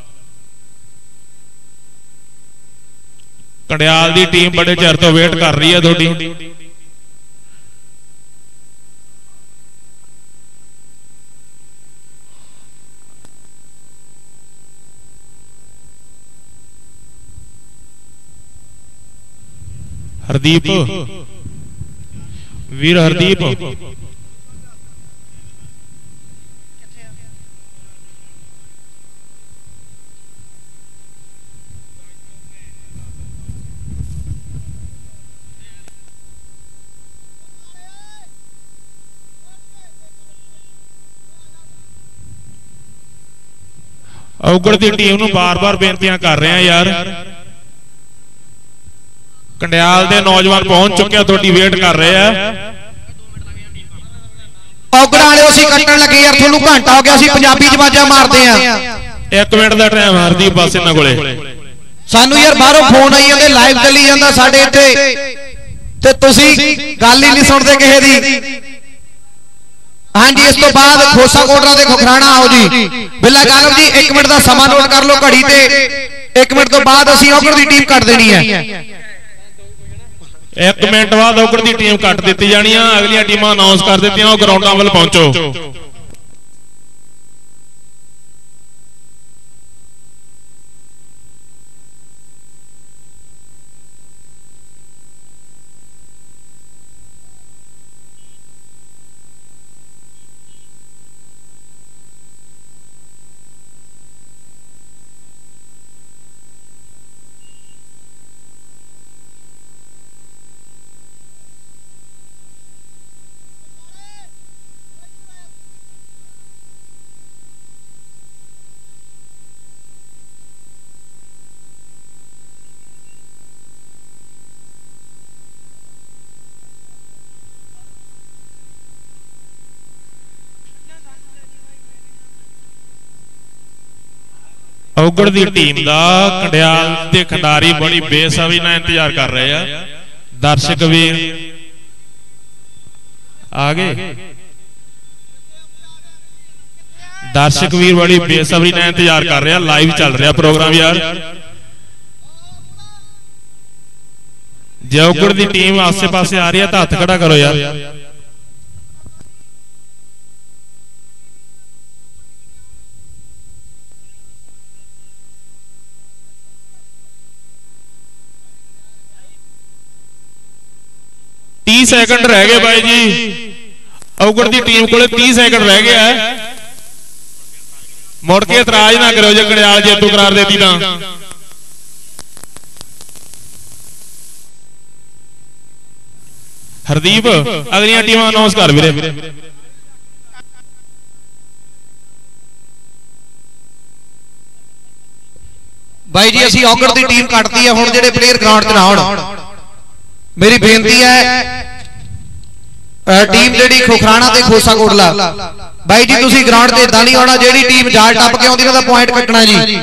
ਕੰਡਿਆਲ ਦੀ ਟੀਮ ਬੜੇ ਚਿਰ ਤੋਂ ਵੇਟ ਕਰ ਰਹੀ ਹੈ ਤੁਹਾਡੀ। ਹਰਦੀਪ ਵੀਰ ਹਰਦੀਪ ਔਗੜ ਦੀ ਟੀਮ ਨੂੰ ਬਾਰ-ਬਾਰ ਬੇਨਤੀਆਂ ਕਰ ਰਹੇ ਆ ਯਾਰ। ਕੰਡਿਆਲ ਦੇ ਨੌਜਵਾਨ ਪਹੁੰਚ ਚੁੱਕੇ ਆ, ਤੁਹਾਡੀ ਵੇਟ ਕਰ ਰਹੇ ਆ। ਔਗੜ ਵਾਲਿਓ ਅਸੀਂ ਕੱਟਣ ਲੱਗੇ ਯਾਰ, ਤੁਹਾਨੂੰ ਘੰਟਾ ਹੋ ਗਿਆ ਸੀ ਪੰਜਾਬੀ ਚ ਆਵਾਜ਼ਾਂ ਮਾਰਦੇ ਆ। 1 ਮਿੰਟ ਦਾ ਟਾਈਮ ਹਰਦੀਪ ਬਸ ਇਹਨਾਂ ਕੋਲੇ। ਸਾਨੂੰ ਯਾਰ ਬਾਹਰੋਂ ਫੋਨ ਆਈ ਜਾਂਦੇ ਲਾਈਵ ਚੱਲੀ ਜਾਂਦਾ ਸਾਡੇ ਇੱਥੇ ਤੇ ਤੁਸੀਂ ਗੱਲ ਹੀ ਨਹੀਂ ਸੁਣਦੇ ਕਿਸੇ ਦੀ। ਹਾਂਜੀ ਇਸ ਤੋਂ ਬਾਅਦ ਖੋਸਾ ਕੋਟਰਾ ਦੇ ਖੁਖਰਾਣਾ ਆਓ ਜੀ। ਬਿੱਲਾ ਕਾਲਮ ਜੀ 1 ਮਿੰਟ ਦਾ ਸਮਾਂ ਨੋਟ ਕਰ ਲਓ ਘੜੀ ਤੇ। 1 ਮਿੰਟ ਤੋਂ ਬਾਅਦ ਅਸੀਂ ਔਗੜ ਦੀ ਟੀਮ ਕੱਟ ਦੇਣੀ ਹੈ। 1 ਮਿੰਟ ਬਾਅਦ ਔਗੜ ਦੀ ਟੀਮ ਕੱਟ ਦਿੱਤੀ ਜਾਣੀ ਆ। ਅਗਲੀਆਂ ਟੀਮਾਂ ਅਨਾਉਂਸ ਕਰ ਦਿੱਤੀਆਂ। ਉਹ ਗਰਾਊਂਡਾਂ ਵੱਲ ਪਹੁੰਚੋ। ਔਗੜ ਦੀ ਟੀਮ ਦਾ ਕੰਡਿਆਲ ਦੇ ਖਿਡਾਰੀ ਬੜੀ ਬੇਸਬਰੀ ਨਾਲ ਇੰਤਜ਼ਾਰ ਕਰ ਰਹੇ ਆ। ਦਰਸ਼ਕ ਵੀਰ ਆ ਗਏ। ਦਰਸ਼ਕ ਵੀਰ ਬੜੀ ਬੇਸਬਰੀ ਨਾਲ ਇੰਤਜ਼ਾਰ ਕਰ ਰਹੇ ਆ। ਲਾਈਵ ਚੱਲ ਰਿਹਾ ਪ੍ਰੋਗਰਾਮ ਯਾਰ। ਜੇ ਔਗੜ ਦੀ ਟੀਮ ਆਸੇ-ਪਾਸੇ ਆ ਰਹੀ ਹੈ ਤਾਂ ਹੱਥ ਖੜਾ ਕਰੋ ਯਾਰ। सेकंड रह गए भाई जी। औगड़ की टीम को 30 सेकंड रह गया है। मुड़ के इतराज ना करो जो कंडियाल जेतू करार देती ना। हरदीप अगलियां टीमां अनाउंस कर वीरे। भाई जी असीं औगड़ की टीम कटती है। हुण जिहड़े प्लेयर ग्राउंड च ना आउण, मेरी बेनती है। 1 मिनट 2 मिनट 3 मिनट 4 5 6 7 8 9 10 11 12 13 14 15 16 17 18 19 20 21 22 23 24 25 26 27 28 29 30 सेकंड रह गए भाई जी। 30 सेकंड रह गए। ਟੀਮ ਜਿਹੜੀ ਖੋਖਰਾਣਾ ਤੇ ਖੋਸਾ ਕੋਟਲਾ ਬਾਈ ਜੀ ਤੁਸੀਂ ਗਰਾਊਂਡ ਤੇ ਇਦਾਂ ਨਹੀਂ ਆਉਣਾ, ਜਿਹੜੀ ਟੀਮ ਜਾਲ ਟੱਪ ਕੇ ਆਉਂਦੀ ਉਹਨਾਂ ਦਾ ਪੁਆਇੰਟ ਕੱਟਣਾ ਜੀ।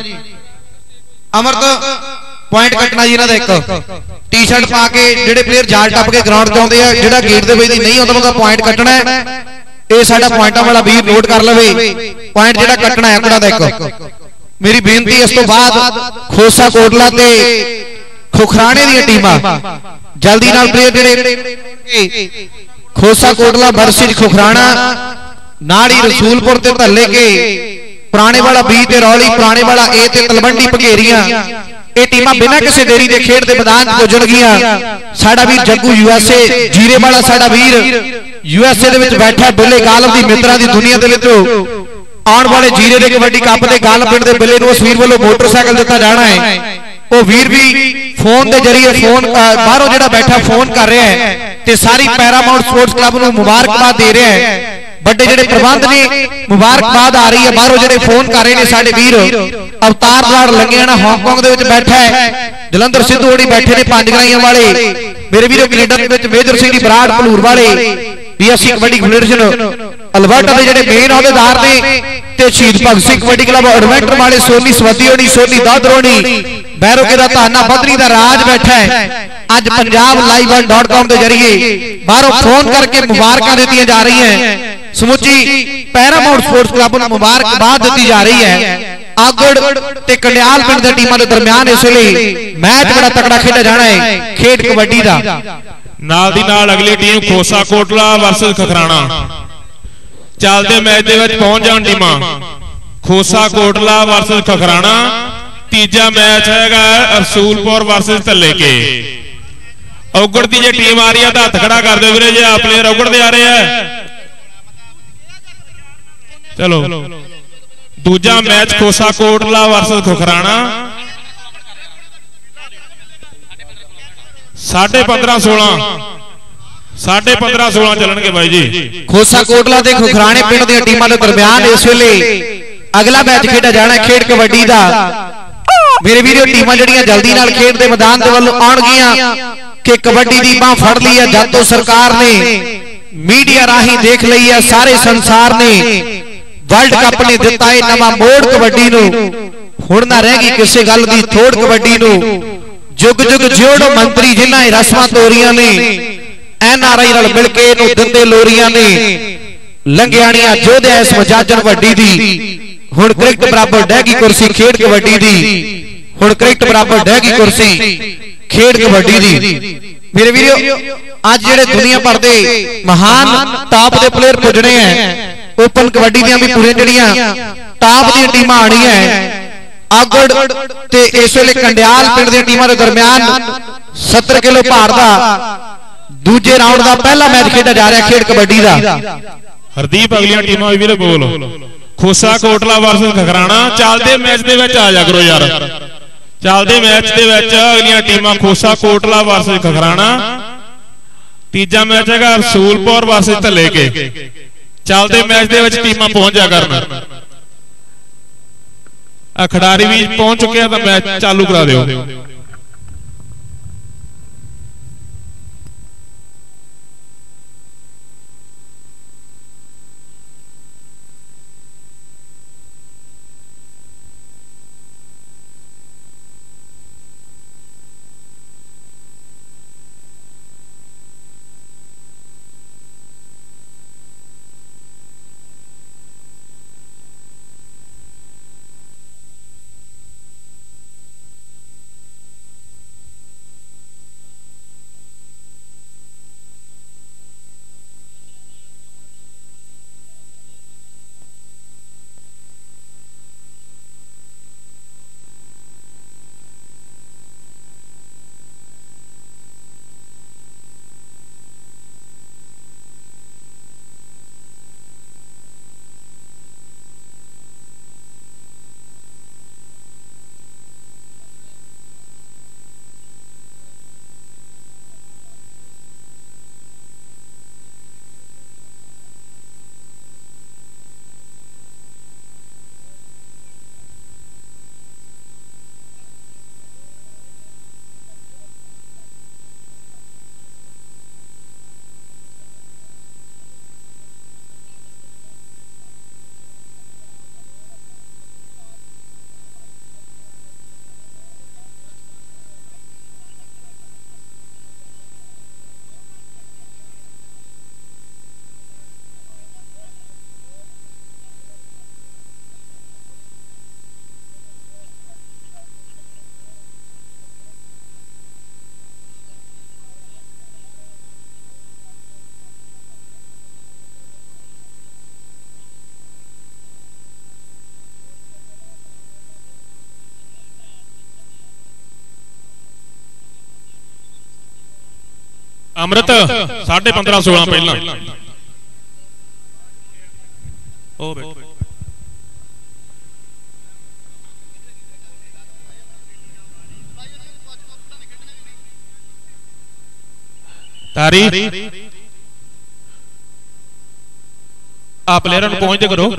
ਅਮਰਤ ਪੁਆਇੰਟ ਕੱਟਣਾ ਜੀ ਇਹਨਾਂ ਦਾ ਇੱਕ ਟੀ-ਸ਼ਰਟ ਪਾ ਕੇ ਜਿਹੜੇ ਪਲੇਅਰ ਜਾਲ ਟੱਪ ਕੇ ਗਰਾਊਂਡ ਤੇ ਆਉਂਦੇ ਆ, ਜਿਹੜਾ ਗੇਟ ਦੇ ਵਿੱਚ ਦੀ ਨਹੀਂ ਆਉਂਦਾ ਉਹਦਾ ਪੁਆਇੰਟ ਕੱਟਣਾ ਹੈ। ਇਹ ਸਾਡਾ ਪੁਆਇੰਟਾਂ ਵਾਲਾ ਵੀਰ ਨੋਟ ਕਰ ਲਵੇ, ਪੁਆਇੰਟ ਜਿਹੜਾ ਕੱਟਣਾ ਹੈ ਕੁੜਾ ਦਾ ਇੱਕ। ਮੇਰੀ ਬੇਨਤੀ ਇਸ ਤੋਂ ਬਾਅਦ ਖੋਸਾ ਕੋਟਲਾ ਤੇ ਖੋਖਰਾਣੇ ਦੀਆਂ ਟੀਮਾਂ ਜਲਦੀ ਨਾਲ ਪਲੇਅਰ ਜਿਹੜੇ ਖੋਸਾ ਕੋਟਲਾ ਵਰਸਸ ਖੋਖਰਾਣਾ ਨਾੜੀ ਰਸੂਲਪੁਰ ਤੇ ਧੱਲੇ ਕੇ ਪੁਰਾਣੇ ਵਾਲਾ ਬੀ ਤੇ ਰੌਲੀ ਪੁਰਾਣੇ ਵਾਲਾ ਏ ਤੇ ਤਲਵੰਡੀ ਭਗੇਰੀਆਂ ਇਹ ਟੀਮਾਂ ਬਿਨਾਂ ਕਿਸੇ ਦੇਰੀ ਦੇ ਖੇਡ ਦੇ ਮੈਦਾਨ 'ਚ ਪੁੱਜਣਗੀਆਂ। ਸਾਡਾ ਵੀਰ ਜੱਗੂ ਯੂਐਸਏ ਜੀਰੇ ਵਾਲਾ ਸਾਡਾ ਵੀਰ ਯੂਐਸਏ ਦੇ ਵਿੱਚ ਬੈਠਾ ਬਿੱਲੇ ਗਾਲਬ ਦੀ ਮਿੱਤਰਾਂ ਦੀ ਦੁਨੀਆ ਦੇ ਵਿੱਚ ਆਉਣ ਵਾਲੇ ਜੀਰੇ ਦੇ ਕਬੱਡੀ ਕੱਪ ਦੇ ਗਾਲਬ ਪਿੰਡ ਦੇ ਬਿੱਲੇ ਨੂੰ ਉਸ ਵੀਰ ਵੱਲੋਂ ਮੋਟਰਸਾਈਕਲ ਦਿੱਤਾ ਜਾਣਾ ਹੈ। ਉਹ ਵੀਰ ਵੀ ਫੋਨ ਦੇ ਜ਼ਰੀਏ ਫੋਨ ਬਾਹਰੋਂ ਜਿਹੜਾ ਬੈਠਾ ਫੋਨ ਕਰ ਰਿਹਾ ਹੈ ਤੇ ਸਾਰੀ ਪੈਰਾਮਾਉਂਟ ਸਪੋਰਟਸ ਕਲੱਬ ਨੂੰ ਮੁਬਾਰਕਬਾਦ ਦੇ ਰਿਹਾ ਹੈ। ਵੱਡੇ ਜਿਹੜੇ ਪ੍ਰਬੰਧ ਨੇ ਮੁਬਾਰਕਬਾਦ ਆ ਰਹੀ ਹੈ ਬਾਹਰੋਂ ਜਿਹੜੇ ਫੋਨ ਕਰ ਰਹੇ ਨੇ ਸਾਡੇ ਵੀਰ ਅਵਤਾਰ ਦਵਾਰ ਲੰਗਿਆਣਾ ਹਾਂਗਕਾਂਗ ਦੇ ਵਿੱਚ ਬੈਠਾ ਹੈ, ਜਲੰਧਰ ਸਿੱਧੂ ਹੋਣੀ ਬੈਠੇ ਨੇ ਪੰਜ ਗਰਾਈਆਂ ਵਾਲੇ ਮੇਰੇ ਵੀਰੋ, ਕੈਨੇਡਾ ਦੇ ਵਿੱਚ ਮੇਜਰ ਸਿੰਘ ਦੀ ਬਰਾੜ ਭਲੂਰ ਵਾਲੇ BSC ਕਬੱਡੀ ਫੈਡਰੇਸ਼ਨ ਅਲਬਰਟਾ ਦੇ ਜਿਹੜੇ ਮੇਨ ਅਹੁਦੇਦਾਰ ਨੇ ਤੇ ਸ਼ਹੀਦ ਭਗਤ ਸਿੰਘ ਕਬੱਡੀ ਕਲੱਬ ਐਡਵੈਂਟਰ ਵਾਲੇ ਸੋਨੀ ਸਵੱਦੀ ਹੋਣੀ ਸੋਨੀ ਦਾਦਰੋਣੀ ਬੈਰੋਕੇ ਦਾ ਧਾਨਾ ਬਦਰੀ ਦਾ ਰਾਜ ਬੈਠਾ ਹੈ। ਅੱਜ ਪੰਜਾਬ live1.com ਦੇ ਜ਼ਰੀਏ ਬਾਹਰੋਂ ਫੋਨ ਕਰਕੇ ਮੁਬਾਰਕਾਂ ਦਿੱਤੀਆਂ ਜਾ ਰਹੀਆਂ। ਸਮੁੱਚੀ ਪੈਰਾਮਾਉਂਟ ਸਪੋਰਟਸ ਕਲੱਬ ਨੂੰ ਮੁਬਾਰਕਬਾਦ ਦਿੱਤੀ ਜਾ ਰਹੀ ਹੈ। ਆਗੜ ਤੇ ਕੰਡਿਆਲ ਪਿੰਡ ਦੇ ਟੀਮਾਂ ਦੇ ਦਰਮਿਆਨ ਇਸ ਵੇਲੇ ਮੈਚ ਬੜਾ ਤਕੜਾ ਖੇਡਿਆ ਜਾਣਾ ਹੈ ਖੇਡ ਕਬੱਡੀ ਦਾ। ਨਾਲ ਦੀ ਨਾਲ ਅਗਲੀ ਟੀਮ ਖੋਸਾ ਕੋਟਲਾ ਵਰਸਸ ਖਖਰਾਣਾ ਚੱਲਦੇ ਮੈਚ ਦੇ ਵਿੱਚ ਪਹੁੰਚ ਜਾਣ ਟੀਮਾਂ ਖੋਸਾ ਕੋਟਲਾ ਵਰਸਸ ਖਖਰਾਣਾ। ਤੀਜਾ ਮੈਚ ਹੈਗਾ ਰਸੂਲਪੁਰ ਵਰਸਸ ਧੱਲੇਕੇ। ਔਗੜ ਦੀ ਜੇ ਟੀਮ ਆ ਰਹੀ ਹੈ ਤਾਂ ਹੱਥ ਖੜਾ ਕਰ ਦਿਓ ਵੀਰੇ, ਜੇ ਆ ਪਲੇਅਰ ਔਗੜ ਦੇ ਆ ਰਹੇ ਆ। ਚਲੋ ਦੂਜਾ ਮੈਚ ਖੋਸਾ ਕੋਟਲਾ ਵਰਸਸ ਖਖਰਾਣਾ 15:16 ਚੱਲਣਗੇ ਬਾਈ ਜੀ। ਖੋਸਾ ਕੋਟਲਾ ਤੇ ਖਖਰਾਣੇ ਪਿੰਡ ਦੀਆਂ ਟੀਮਾਂ ਦੇ ਦਰਮਿਆਨ ਇਸ ਵੇਲੇ ਅਗਲਾ ਮੈਚ ਖੇਡਿਆ ਜਾਣਾ ਖੇਡ ਕਬੱਡੀ ਦਾ। ਮੇਰੇ ਵੀਰੋ ਟੀਮਾਂ ਜਿਹੜੀਆਂ ਜਲਦੀ ਨਾਲ ਖੇਡ ਦੇ ਮੈਦਾਨ ਦੇ ਵੱਲੋਂ ਆਉਣਗੀਆਂ ਕਿ ਕਬੱਡੀ ਦੀ ਬਾਹ ਫੜ ਲਈ ਹੈ ਜਦ ਤੋਂ ਸਰਕਾਰ ਨੇ ਮੀਡੀਆ ਰਾਹੀਂ ਦੇਖ ਲਈ ਹੈ ਸਾਰੇ ਸੰਸਾਰ ਨੇ ਵਰਲਡ ਕੱਪ ਨੇ ਦਿੱਤਾ ਇਹ ਨਵਾਂ ਮੋੜ ਕਬੱਡੀ ਨੂੰ। ਹੁਣ ਨਾ ਰਹਿ ਗਈ ਕਿਸੇ ਗੱਲ ਦੀ ਥੋੜ ਕਬੱਡੀ ਨੂੰ। ਜੁਗ ਜੁਗ ਜਿਉੜੋ ਮੰਤਰੀ ਜਿਨ੍ਹਾਂ ਇਹ ਰਸਮਾਂ ਤੋਰੀਆਂ ਨੇ NRI ਨਾਲ ਮਿਲ ਕੇ ਇਹਨੂੰ ਦਿੱਤੇ ਲੋਰੀਆਂ ਨੇ ਲੰਘਿਆਣੀਆਂ ਜੋਧਿਆ ਇਸ ਮਜਾਜਨ ਵੱਡੀ ਦੀ। ਹੁਣ ਕ੍ਰਿਕਟ ਬਰਾਬਰ ਡਹਿ ਗਈ ਕੁਰਸੀ ਖੇਡ ਕਬੱਡੀ ਦੀ। ਹੁਣ ਕ੍ਰਿਕਟ ਬਰਾਬਰ ਡਹਿ ਗਈ ਕੁਰਸੀ ਖੇਡ ਕਬੱਡੀ ਦੀ। ਮੇਰੇ ਵੀਰੋ ਅੱਜ ਜਿਹੜੇ ਦੁਨੀਆ ਭਰ ਦੇ ਮਹਾਨ ਟਾਪ ਦੇ ਪਲੇਅਰ ਪੁੱਜਣੇ ਆ ਓਪਨ ਕਬੱਡੀ ਦੀਆਂ ਵੀ ਪੂਰੀਆਂ ਜਿਹੜੀਆਂ ਟਾਪ ਦੀਆਂ ਟੀਮਾਂ ਆਣੀਆਂ ਆਗੜ ਤੇ ਇਸ ਵੇਲੇ ਕੰਡਿਆਲ ਪਿੰਡ ਦੀਆਂ ਟੀਮਾਂ ਦੇ ਦਰਮਿਆਨ 70 ਕਿਲੋ ਭਾਰ ਦਾ ਦੂਜੇ ਰਾਉਂਡ ਦਾ ਪਹਿਲਾ ਮੈਚ ਖੇਡਿਆ ਜਾ ਰਿਹਾ ਖੇਡ ਕਬੱਡੀ ਦਾ। ਹਰਦੀਪ ਅਗਲੀਆਂ ਟੀਮਾਂ ਵੀ ਵੀਰੇ ਬੋਲ ਖੋਸਾ ਕੋਟਲਾ ਵਰਸਸ ਖਖਰਾਣਾ ਚੱਲਦੇ ਮੈਚ ਦੇ ਵਿੱਚ ਆ ਜਾ ਕਰੋ ਯਾਰ। ਚੱਲਦੇ ਮੈਚ ਦੇ ਵਿੱਚ ਅਗਲੀਆਂ ਟੀਮਾਂ ਖੋਸਾ ਕੋਟਲਾ ਵਰਸਸ ਖਖਰਾਣਾ। ਤੀਜਾ ਮੈਚ ਹੈਗਾ ਰਸੂਲਪੁਰ ਵਰਸਸ ਧੱਲੇਕੇ। ਚੱਲਦੇ ਮੈਚ ਦੇ ਵਿੱਚ ਟੀਮਾਂ ਪਹੁੰਚ ਜਾ ਕਰਨ। ਆ ਖਿਡਾਰੀ ਵੀ ਪਹੁੰਚ ਚੁੱਕੇ ਆ ਤਾਂ ਮੈਚ ਚਾਲੂ ਕਰਾ ਦਿਓ। अमृत 15.5-16 पहला तारी आप प्लेयर पहुंचते करो।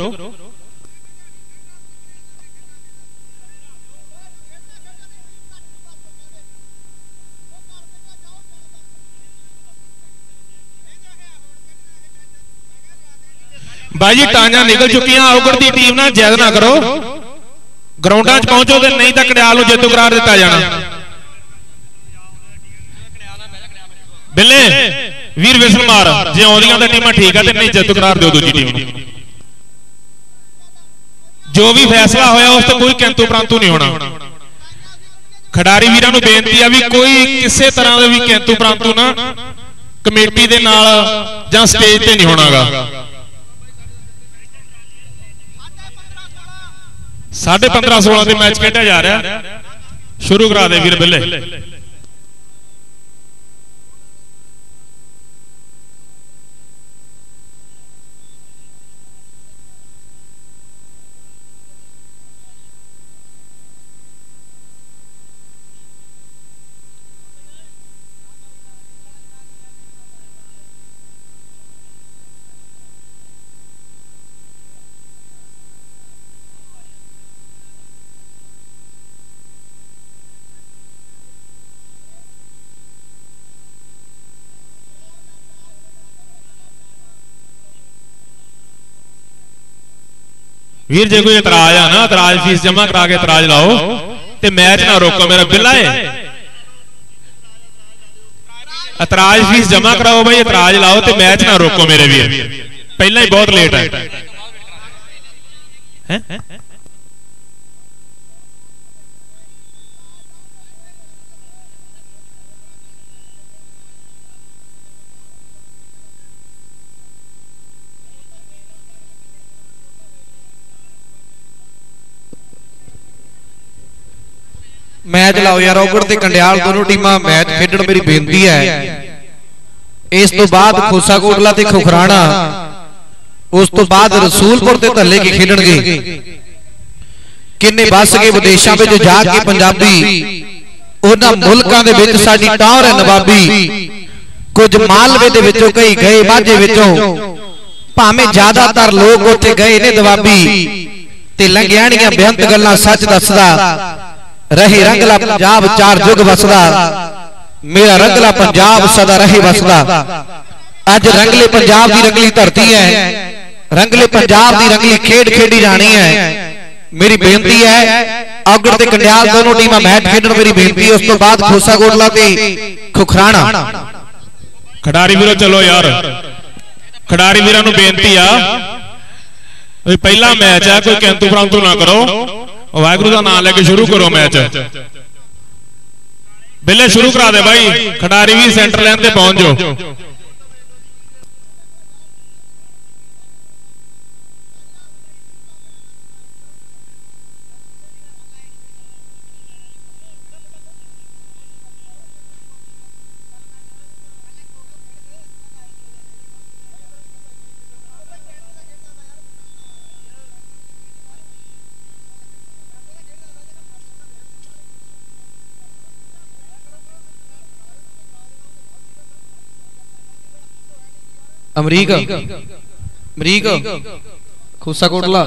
भाई जी टांजा निकल चुकी औगड़ की टीम ना जैद ना करो, ग्राउंडा च पहुंचो तो नहीं तो कड़ियाल नूं जेतू करार दिता जाना। बिल्ले वीर विसल मार जे आउंदियां तां टीमां ठीक है, नहीं जेतू करार दो दूजी टीम नूं। जो भी फैसला होया उस तो कोई किंतु परंतु नहीं होना। खिडारी वीरां नूं बेनती है भी कोई किसी तरह का भी किंतु परंतु ना कमेटी दे नाल जां स्टेज ते नहीं होनागा। 15.5-16 ਦੇ मैच खेडा जा रहा, शुरू करा दे वीर बिल्ले। वीर जे कोई इतराज आ ना, इतराज फीस जमा करा के इतराज लाओ ते मैच ना रोको। मेरा बिल्ला है, इतराज फीस जमा कराओ भाई, इतराज लाओ ते मैच ना रोको मेरे वीर, पहला ही बहुत लेट है। मैच लाओ यार, औगड़ ते कंडियाल दोनों टीमां मैच खेडण मेरी बेनती है। इस तो बाद खोसा कोटला ते खुखराना, उस तो बाद रसूलपुर ते धल्ले के खेडणगे। किन्ने बस के विदेशों में जाके पंजाबी उन्हां मुल्कां दे विच साडी टौर है नवाबी। कुछ मालवे दे विचों कई गए माझे विचों, भावें ज्यादातर लोग उत्थे गए ने दवाबी। ते लंघियाणियां बेअंत गल्लां सच दसदा, रहे रंगला पंजाब चार जुग वसदा। मेरा रंगला पंजाब सदा रहे वसदा। अज रंगले पंजाब की रंगली धरती है, रंगले पंजाब की रंगली खेड खेडी जानी है। मेरी बेनती है औगड़ ते कंडियाल दोनों टीमां मैच खेडण मेरी बेनती है। उस तो बाद खोसा कोटला ते खुखराना। खिडारी वीरो चलो यार, खिडारी वीरां नूं बेनती आ पहला मैच है, कोई किंतु परंतु ना करो, वाहगुरू का नाम लेके शुरू करो मैच। बिल्ले शुरू करा दे भाई, खिडारी भी सेंटर लाइन पे पहुंच जाओ। अमरीक अमरीक खोसा कोटला।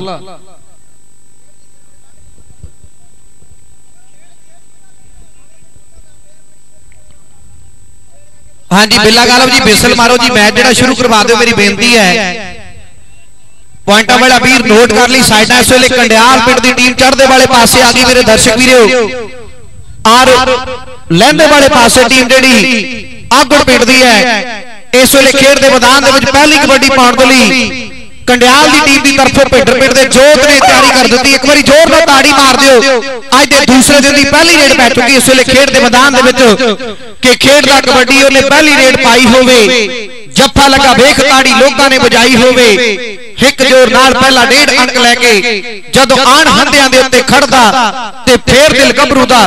हाँ जी बिल्ला गालव जी बिसल मारो जी, मैच जेड़ा शुरू करवा दो मेरी बेनती है। पॉइंटा वाला वीर नोट कर ली साइडा। इस वेले कंडियाल पिंड की टीम चढ़दे वाले पासे आ गई मेरे दर्शक वीरो, और लहंदे वाले पासे टीम जेड़ी औगड़ पिंड दी है। इस वेले खेड दे मैदान दे विच पहली कबड्डी पाउण दे लई कंडियाल दी टीम दी तरफों भिड्डर पिंड दे जोत ने तैयारी कर दी। एक बारी जोर नाल ताड़ी मार दिओ। अज दे दूसरे दिन दी पहली रेड पै चुकी इस वेले खेड दे मैदान दे विच कि खेडदा कबड्डी ओने पहली रेड पाई होवे। जफ्फा लगा वेख ताड़ी लोकां ने बजाई होवे। हिक जोर नाल पहला 1.5 अंक लैके जदों आण हंदियां दे उत्ते खड़दा ते फिर दिल गभरू दा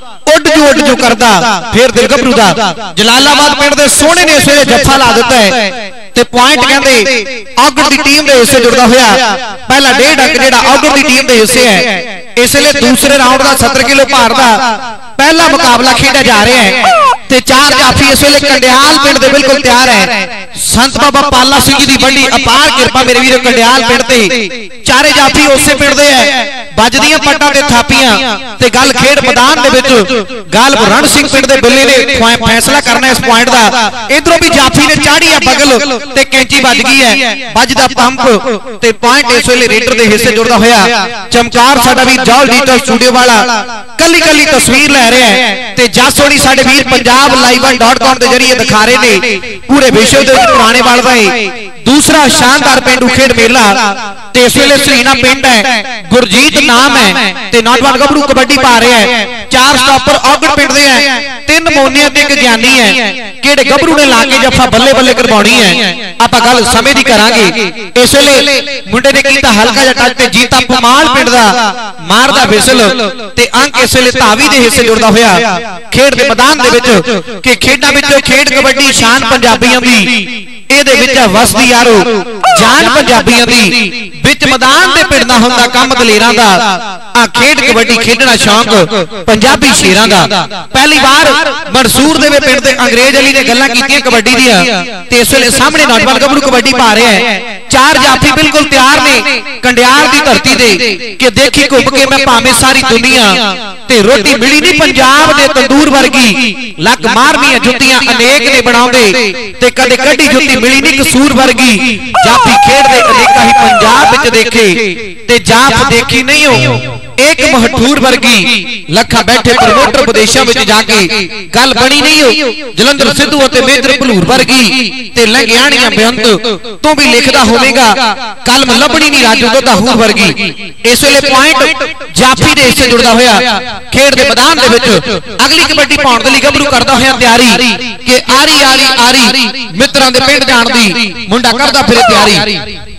उड जू करदा फिर दिल गभरू दा। जलालाबाद पिंड दे सोहणे ने इस वेले जफ्फा ला दिता है ते पॉइंट कहंदे औगड़ दी टीम दे हिस्से जुड़दा होया पहला 1.5 अंक जिहड़ा औगड़ दी टीम दे हिस्से है। इसलिए दूसरे राउंड का 70 किलो भार का पहला मुकाबला खेड़ा जा रहा है ते 4 जाफी इस वेले कंडियाल पिंड दे बिल्कुल तैयार है। संत बाबा पाला सिंह जी दी बड़ी अपार किरपा मेरे वीरो कंडियाल पिंड ते चारे जाफी उसे पिंड दे है बजदियां पट्टां ते थापियां ते गल खेड मैदान दे विच गल रण सिंह पिंड दे बिल्ले ने फैसला करना इस पॉइंट दा। इधरों भी जाफी ने चाड़ी है बगल ते कैंची बज गई है बजदा पंप ते पॉइंट इस वेले रेडर दे हिस्से जुड़दा होया चमकार साडा वीर जॉल डिजिटल स्टूडियो वाला कली कली तस्वीर लै रहा है ते जस होनी साडे वीर पंजाब live.com के जरिए दिखा रहे ने पूरे विश्व दे पुराने वाल दा दूसरा शानदार पेंडू खेड मेला ते इस वेले सलीना पिंड है गुरजीत नाम है ते नौजवान गभरू कबड्डी पा रहे हैं। 4 स्टॉपर औगड़ पिंड दे हैं 3 मोनिया ते एक ज्ञानी है किहड़े गभरू ने लाके जफ्फा बल्ले बल्ले करवाउणी है आपां गल समय दी करांगे। इस वेले मुंडे ने कीता हल्का जिहा टच ते जीता पमाल पिंड दा मारदा विसल ते अंक इस वेले धावी दे हिस्से जुड़दा होया खेड दे मैदान दे विच कि खेडां विचों खेड कबड्डी शान पंजाबियां दी ਇਹਦੇ ਵਿੱਚ ਵਸਦੀ ਯਾਰੋ ਜਾਨ ਪੰਜਾਬੀਆਂ ਦੀ ਵਿੱਚ ਮੈਦਾਨ ਦੇ ਪਿੰਡਦਾ ਹੁੰਦਾ ਕੰਮ ਦਲੇਰਾਂ ਦਾ ਆ ਖੇਡ ਕਬੱਡੀ ਖੇਡਣਾ ਸ਼ੌਂਕ ਪੰਜਾਬੀ ਸ਼ੇਰਾਂ ਦਾ। ਪਹਿਲੀ ਵਾਰ ਮਨਸੂਰ ਦੇ ਪਿੰਡ ਦੇ ਅੰਗਰੇਜ਼ ਅਲੀ ਨੇ ਗੱਲਾਂ ਕੀਤੀਆਂ ਕਬੱਡੀ ਦੀਆਂ ਤੇ ਇਸ ਵੇਲੇ ਸਾਹਮਣੇ ਨੌਜਵਾਨ ਗੱਭਰੂ ਕਬੱਡੀ ਪਾ ਰਿਹਾ ਹੈ। 4 ਜਾਫੀ ਬਿਲਕੁਲ ਤਿਆਰ ਨੇ ਕੰਡਿਆਲ ਦੀ ਧਰਤੀ ਤੇ ਕਿ ਦੇਖੀ ਘੁੰਮ ਕੇ ਮੈਂ ਭਾਵੇਂ ਸਾਰੀ ਦੁਨੀਆ ਤੇ ਰੋਟੀ ਮਿਲੀ ਨਹੀਂ ਪੰਜਾਬ ਦੇ ਤੰਦੂਰ ਵਰਗੀ ਲੱਕ ਮਾਰਵੀਆਂ ਜੁੱਤੀਆਂ ਅਨੇਕ ਨੇ ਬਣਾਉਂਦੇ ਤੇ ਕਦੇ ਕੱਢੀ ਜੁੱਤੀ मिली नहीं कसूर वर्गी जाफी खेड दे अनेका ही पंजाब विच देखे ते जाफ देखी नहीं हो एक महठूर वर्गी लखा बैठे प्रमोटर विदेशों में जाके गल बनी नहीं हो जलंधर सिद्धू और मेजर भलूर वर्गी ते लंघियाणियां बेअंत तू भी लिखदा होवेगा कलम लभनी नहीं राजू दाहूर वर्गी। इस वेले पॉइंट जाफी दे हिस्से जुड़दा होया खेड दे मैदान दे विच अगली कबड्डी पाउण दे लई गभरू करदा होया तैयारी कि आरी आरी आरी मित्रां दे पिंड जाण दी मुंडा करदा फिरे तैयारी।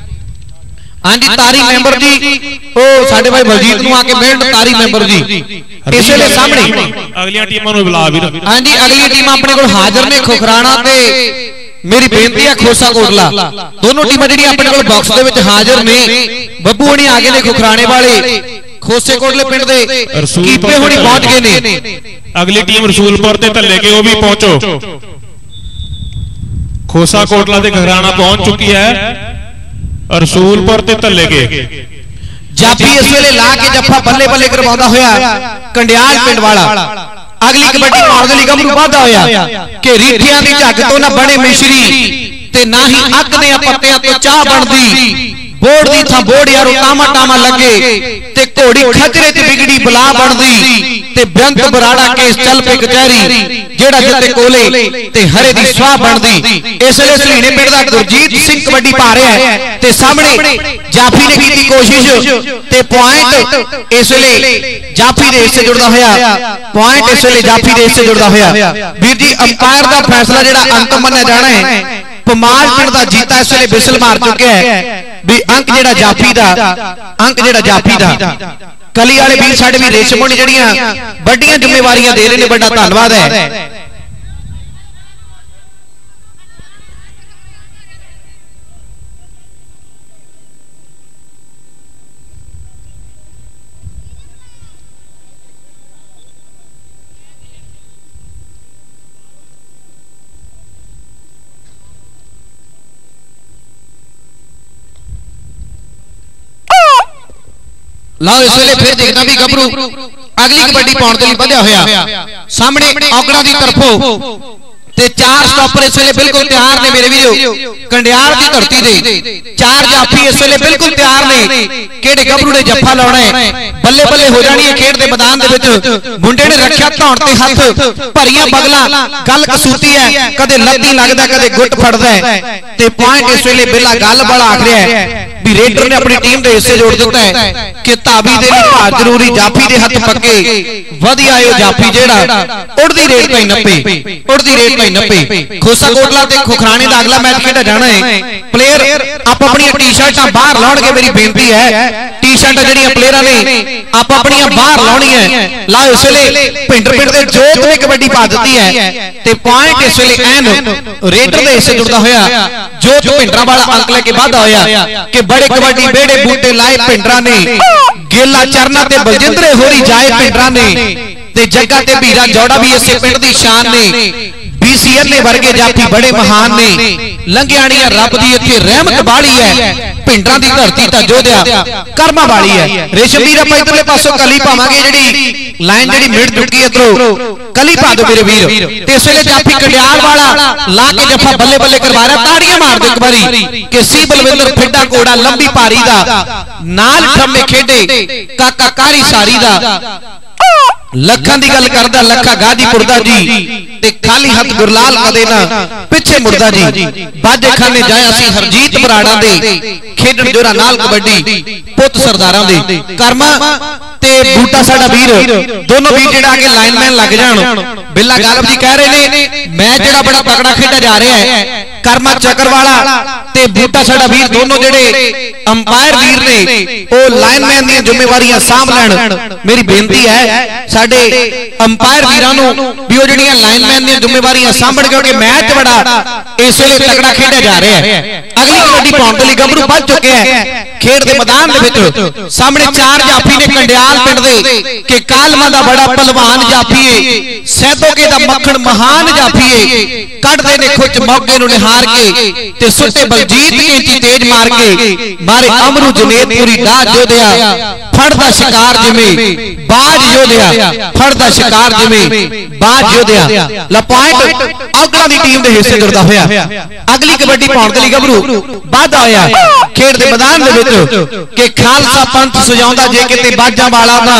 हाँ जी तारी मेंबर जी ओ साडे भाई बलजीत नूं आके मिलण तारी मेंबर जी इस वेले सामने अगली टीमां नूं बुला वीर। हाँ जी अगली टीम अपने कोल हाजिर ने खुखराना ते मेरी बेनती है खोसा कोटला दोनों टीमां जिहड़ियां अपने कोल बॉक्स दे विच हाजिर ने बब्बू होनी आगे ने खुखराने वाले खोसे कोटले पिंड दे कीपे होनी पहुंच गए ने। अगली टीम रसूलपुर ते धल्ले के वो भी पहुंचो खोसा कोटला ते खुखराना पहुंच चुकी है रसूलपुर ते धल्ले के जाफी इस वेले ला के जफ्फा बल्ले बल्ले करवाउंदा होया कंडियाल पिंड वाला अगली कबड्डी पाउण दे लई गभरू वाधा होया कि रीठियां दी झग तो ना बने मिश्री ते ना ही अक दे पत्तियां तो चाह बनदी बोड़ दी था बोड़ यारो टामा टामा लगे ते घोड़ी खजरे च बिगड़ी बला बनदी ते बेअंत बराड़ा केस चल पे कचहरी जेड़ा जिते कोले ते हरे दी स्वाह बनदी। इस वेले सलीने पिंड दा गुरजीत सिंह कबड्डी पा रहा है ते सामने जाफी ने कीती कोशिश ते पॉइंट इस वेले जाफी दे हिस्से जुड़दा होया पॉइंट इस वेले जाफी दे हिस्से जुड़दा होया। वीर जी अंपायर दा फैसला जेड़ा अंत मन्निया जाना है पमाल पिंड दा जीता इस वेले बिसल मार चुके है भी अंक जेड़ा जाफी दा अंक जेड़ा जाफी दा कली वाले वीर साडे भी रेशम होनी जड़ियां बड़ियां जिम्मेवारियां दे रहे ने बड़ा धन्यवाद है। लाओ इस वेले फिर देखना भी गभरू अगली कबड्डी पाउण दे लई वधिया होया सामने औगड़ा दी तरफों ते 4 स्टॉपर इस वेले बिल्कुल तैयार ने मेरे वीरो कंडियाल दी धरती दे 4 जाफी इस वेले बिल्कुल तैयार ने किहड़े गभरू ने जफ्फा लाउणा है बल्ले बल्ले हो जानी है खेड दे मैदान दे विच मुंडे ने रखिया धौण ते हथ भरियां बगला गल कसूती है कदे लत्ती लगदा कदे गुट फड़दा है ते पॉइंट इस वेले बिला गल बड़ा आख रहा है भी रेडर ने अपनी टीम दे हिस्से जोड़ दिता है कि धावी दे लई भार जरूरी जाफी दे हथ पक्के वधिया है जाफी जेड़ा उड़दी रेट ताईं 90 उड़दी रेट ताईं 90 खोसा कोटला ते खुखराने दा अगला मैच खेडा जाना है प्लेयर आप अपनी टी-शर्टां बाहर लाउणगे। मेरी बेनती है टी-शर्टां जिहड़ियां प्लेयरां ने आप अपनी बाहर लाउणी है। ला इस वेले भिंडर पिंड दे जोत ने कबड्डी पा दी है ते पॉइंट इस वेले एन रेडर दे हिस्से जुड़दा होया जोत भिंडरा वाला अंक लेके वाधा होया कि बड़े कबड्डी बेड़े बूटे लाए भिंडरा ने गेला चरना ते बलजिंदरे होरी जाए भिंडरा ने ते जग्गा ते भीरा जौड़ा भी इसे पिंड दी शान ने। BCL ने वर्गे जाफी बड़े महान ने लंघियाणियां रब दी इत्थे रहमत वाली है। भिंडरां दी धरती तां जोधिया कर्मा वाली है। रेशमवीर आप इधरले पासों कली पावांगे जिहड़ी लाइन जिहड़ी मिड चुकी इधरों कली पा दो मेरे वीर। ते इस वेले जाफी कंडियाल वाला ला के जफा बल्ले बल्ले करवा रहा। ताड़ियां मार दो एक बारी कि सी बलविंदर फिड्डा कोड़ा लंबी पारी दा नाल ठम्मे खेडे काका कारी सारी दा लखां दी गल करदा लखा गाजीपुर दा जी ते खाली हथ गुरलाल कदे ना पिछे मुड़दा जी। बाजे खाने जाया सी हरजीत बराड़ा दे खेडण जोरा नाल कबड्डी पुत सरदारां दे कर्मा ते बूटा साडा वीर दोनों वीर जेड़ा आगे लाइनमैन लग जाण। बिल्ला गालब जी कह रहे ने मैच जेड़ा बड़ा तगड़ा खेडा जा रहा है। कर्मा चकरवाला ते बूटा साडा वीर दोनों जेड़े अंपायर वीर ने ओ लाइनमैन दी जिम्मेवारियां सांभ लैण। मेरी बेनती है साडे अंपायर वीरां नूं भी ओ जेड़ियां लाइनमैन दी जिम्मेवारियां सांभण क्योंकि मैच बड़ा इस वेले तगड़ा खेडा जा रहा है। अगली कबड्डी पाउण दे लई गभरू पहुंच चुके हैं खेड दे मैदान दे विच। सामने चार जाफी ने कंडियाल पिंड दे कि कालमा दा बड़ा पहलवान जाफी है सैदोके दा मक्खण महान जाफी है कढदे ने खुच मौके नूं निहार के ते सुटे बलजीत कैंची तेज मार के मारे अमरू जनेतपुरी दा जोधिया फड़दा शिकार जिवें बाज योधिया फड़दा शिकार जिवें बाज योधिया। ला पॉइंट अगला दी टीम दे हिस्से जुड़दा होया। अगली कबड्डी पाउण दे लई गभरू वाधा होया खेड दे मैदान दे विच कि खालसा पंथ सजाउंदा जे किते बाजां वाला दा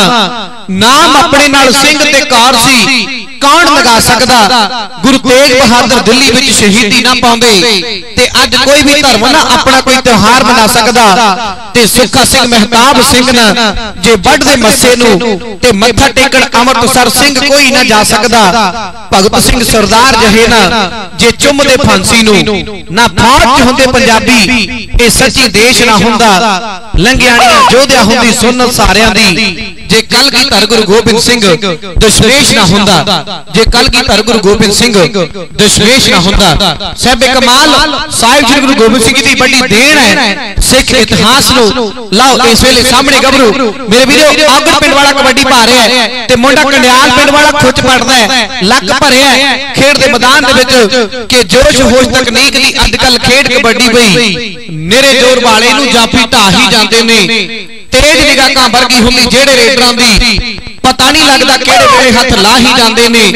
नाम अपने नाल सिंह ते कौर सी कौन लगा सकदा। गुरु तेग बहादुर दिल्ली विच शहीदी ना पाउंदे ते अज कोई भी धर्म ना अपना कोई त्योहार मना सकदा ते सुखा सिंह महताब सिंह ना जे वड्डदे मस्से नूं ते मत्था टेकण अमृतसर सिंह कोई ना जा सकदा। भगत सिंह सरदार जहे ना जे चुमदे फांसी नूं ना फौज च हुंदे पंजाबी ए सच्ची देश ना हुंदा। लंघियाणियां जोधिया हुंदी सुन्नत सारियां दी जे कल की धर गुरु गोबिंद सिंह दशमेश ना हुंदा। जे कल की धर गुरु गोबिंद सिंह दशमेश ना हुंदा। साहिब कमाल साहिब श्री गुरु गोबिंद सिंह दी बड़ी देन है सिख इतिहास नूं। लाओ इस वेले सामने गभरू मेरे वीरो आगड़ पिंड वाला कबड्डी पा रहा है ते मुंडा कंडियाल पिंड वाला खुच पड़दा है लक भरिया है खेड दे मैदान दे विच कि जोश होश तकनीक दी अजकल खेड कबड्डी पई निरे जोर वाले नूं जाफी ढा ही जांदे ने। तेज निगाहां वर्गी हुंदी जेड़े रेडरां दी पता नहीं लगता केड़े वेले हथ ला ही जांदे ने।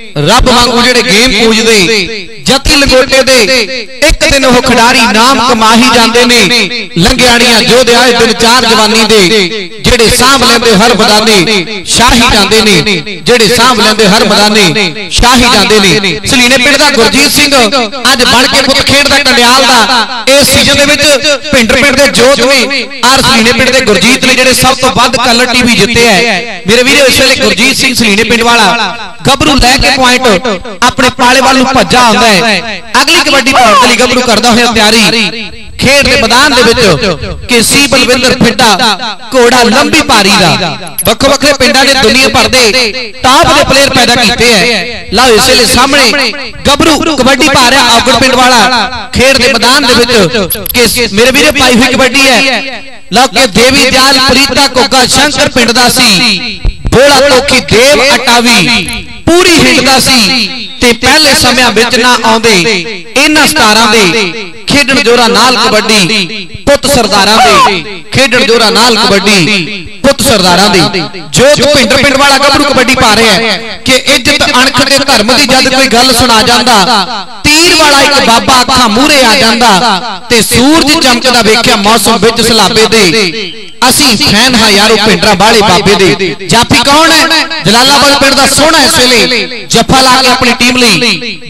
रब वांगू जेड़े गेम पूजदे जती लंगोटे दे एक दिन वो खिडारी नाम कमा ही जांदे ने। लंघियाणियां जोधिया दिन चार जवानी दे जेड़े सांभ लैंदे हर मैदाने शाही जांदे ने। जेड़े सांभ लैंदे हर मैदाने शाही जांदे ने। सलीने पिंड दा गुरजीत सिंह अज बण के पुत खेडदा कंडियाल दा इस सीजन दे विच भिंडर पिंड दे जोत ने और सलीने पिंड दे गुरजीत ने जेड़े सब तो वध कलर टीवी जिते है। मेरे वीरो इस वेले गुरजीत सिंह सलीने पिंड वाला गभरू लैके पॉइंट अपने पाले वाल नूं भज्जा आंदा है। अगली कबड्डी पाउण दे लई गभरू करदा होया तैयारी खेड दे मैदान दे विच कि सी बलविंदर फिड्डा घोड़ा लंबी पारी दा वक् वक्रे पिंडां दे दुनिया भर दे टॉप दे प्लेयर पैदा कीते है। लाओ इस वेले सामने गभरू कबड्डी पा रहा आगड़ पिंड वाला खेड दे मैदान दे विच कि मेरे वीरे पाई हुई कबड्डी है। लाओ के देवी दयाल प्रीता कोगा शंकर पिंड दा सी बोला तोखी देव अटावी पूरी हिंडदा सी ते पहले समयां विच ना आउंदे इन्हां स्टारां दे खेडण जोरा नाल कबड्डी पुत सरदारां दे खेडण जोरा नाल कबड्डी पुत सरदारां दे। जोत भिंडर पिंड वाला गभरू कबड्डी पा रहा है कि इज्जत अणख ते धर्म दी जद कोई गल सुना जांदा तीर वाला एक बाबा अखां मूहरे आ जांदा ते सूरज चमकदा वेखिया मौसम विच सलाबे दे असीं फैन हां यारो भिंडरा वाले बाबे दे। जाफी कौन है? जलालाबाद पिंड दा सोहना इस वेले जफा ला के अपनी टीम लई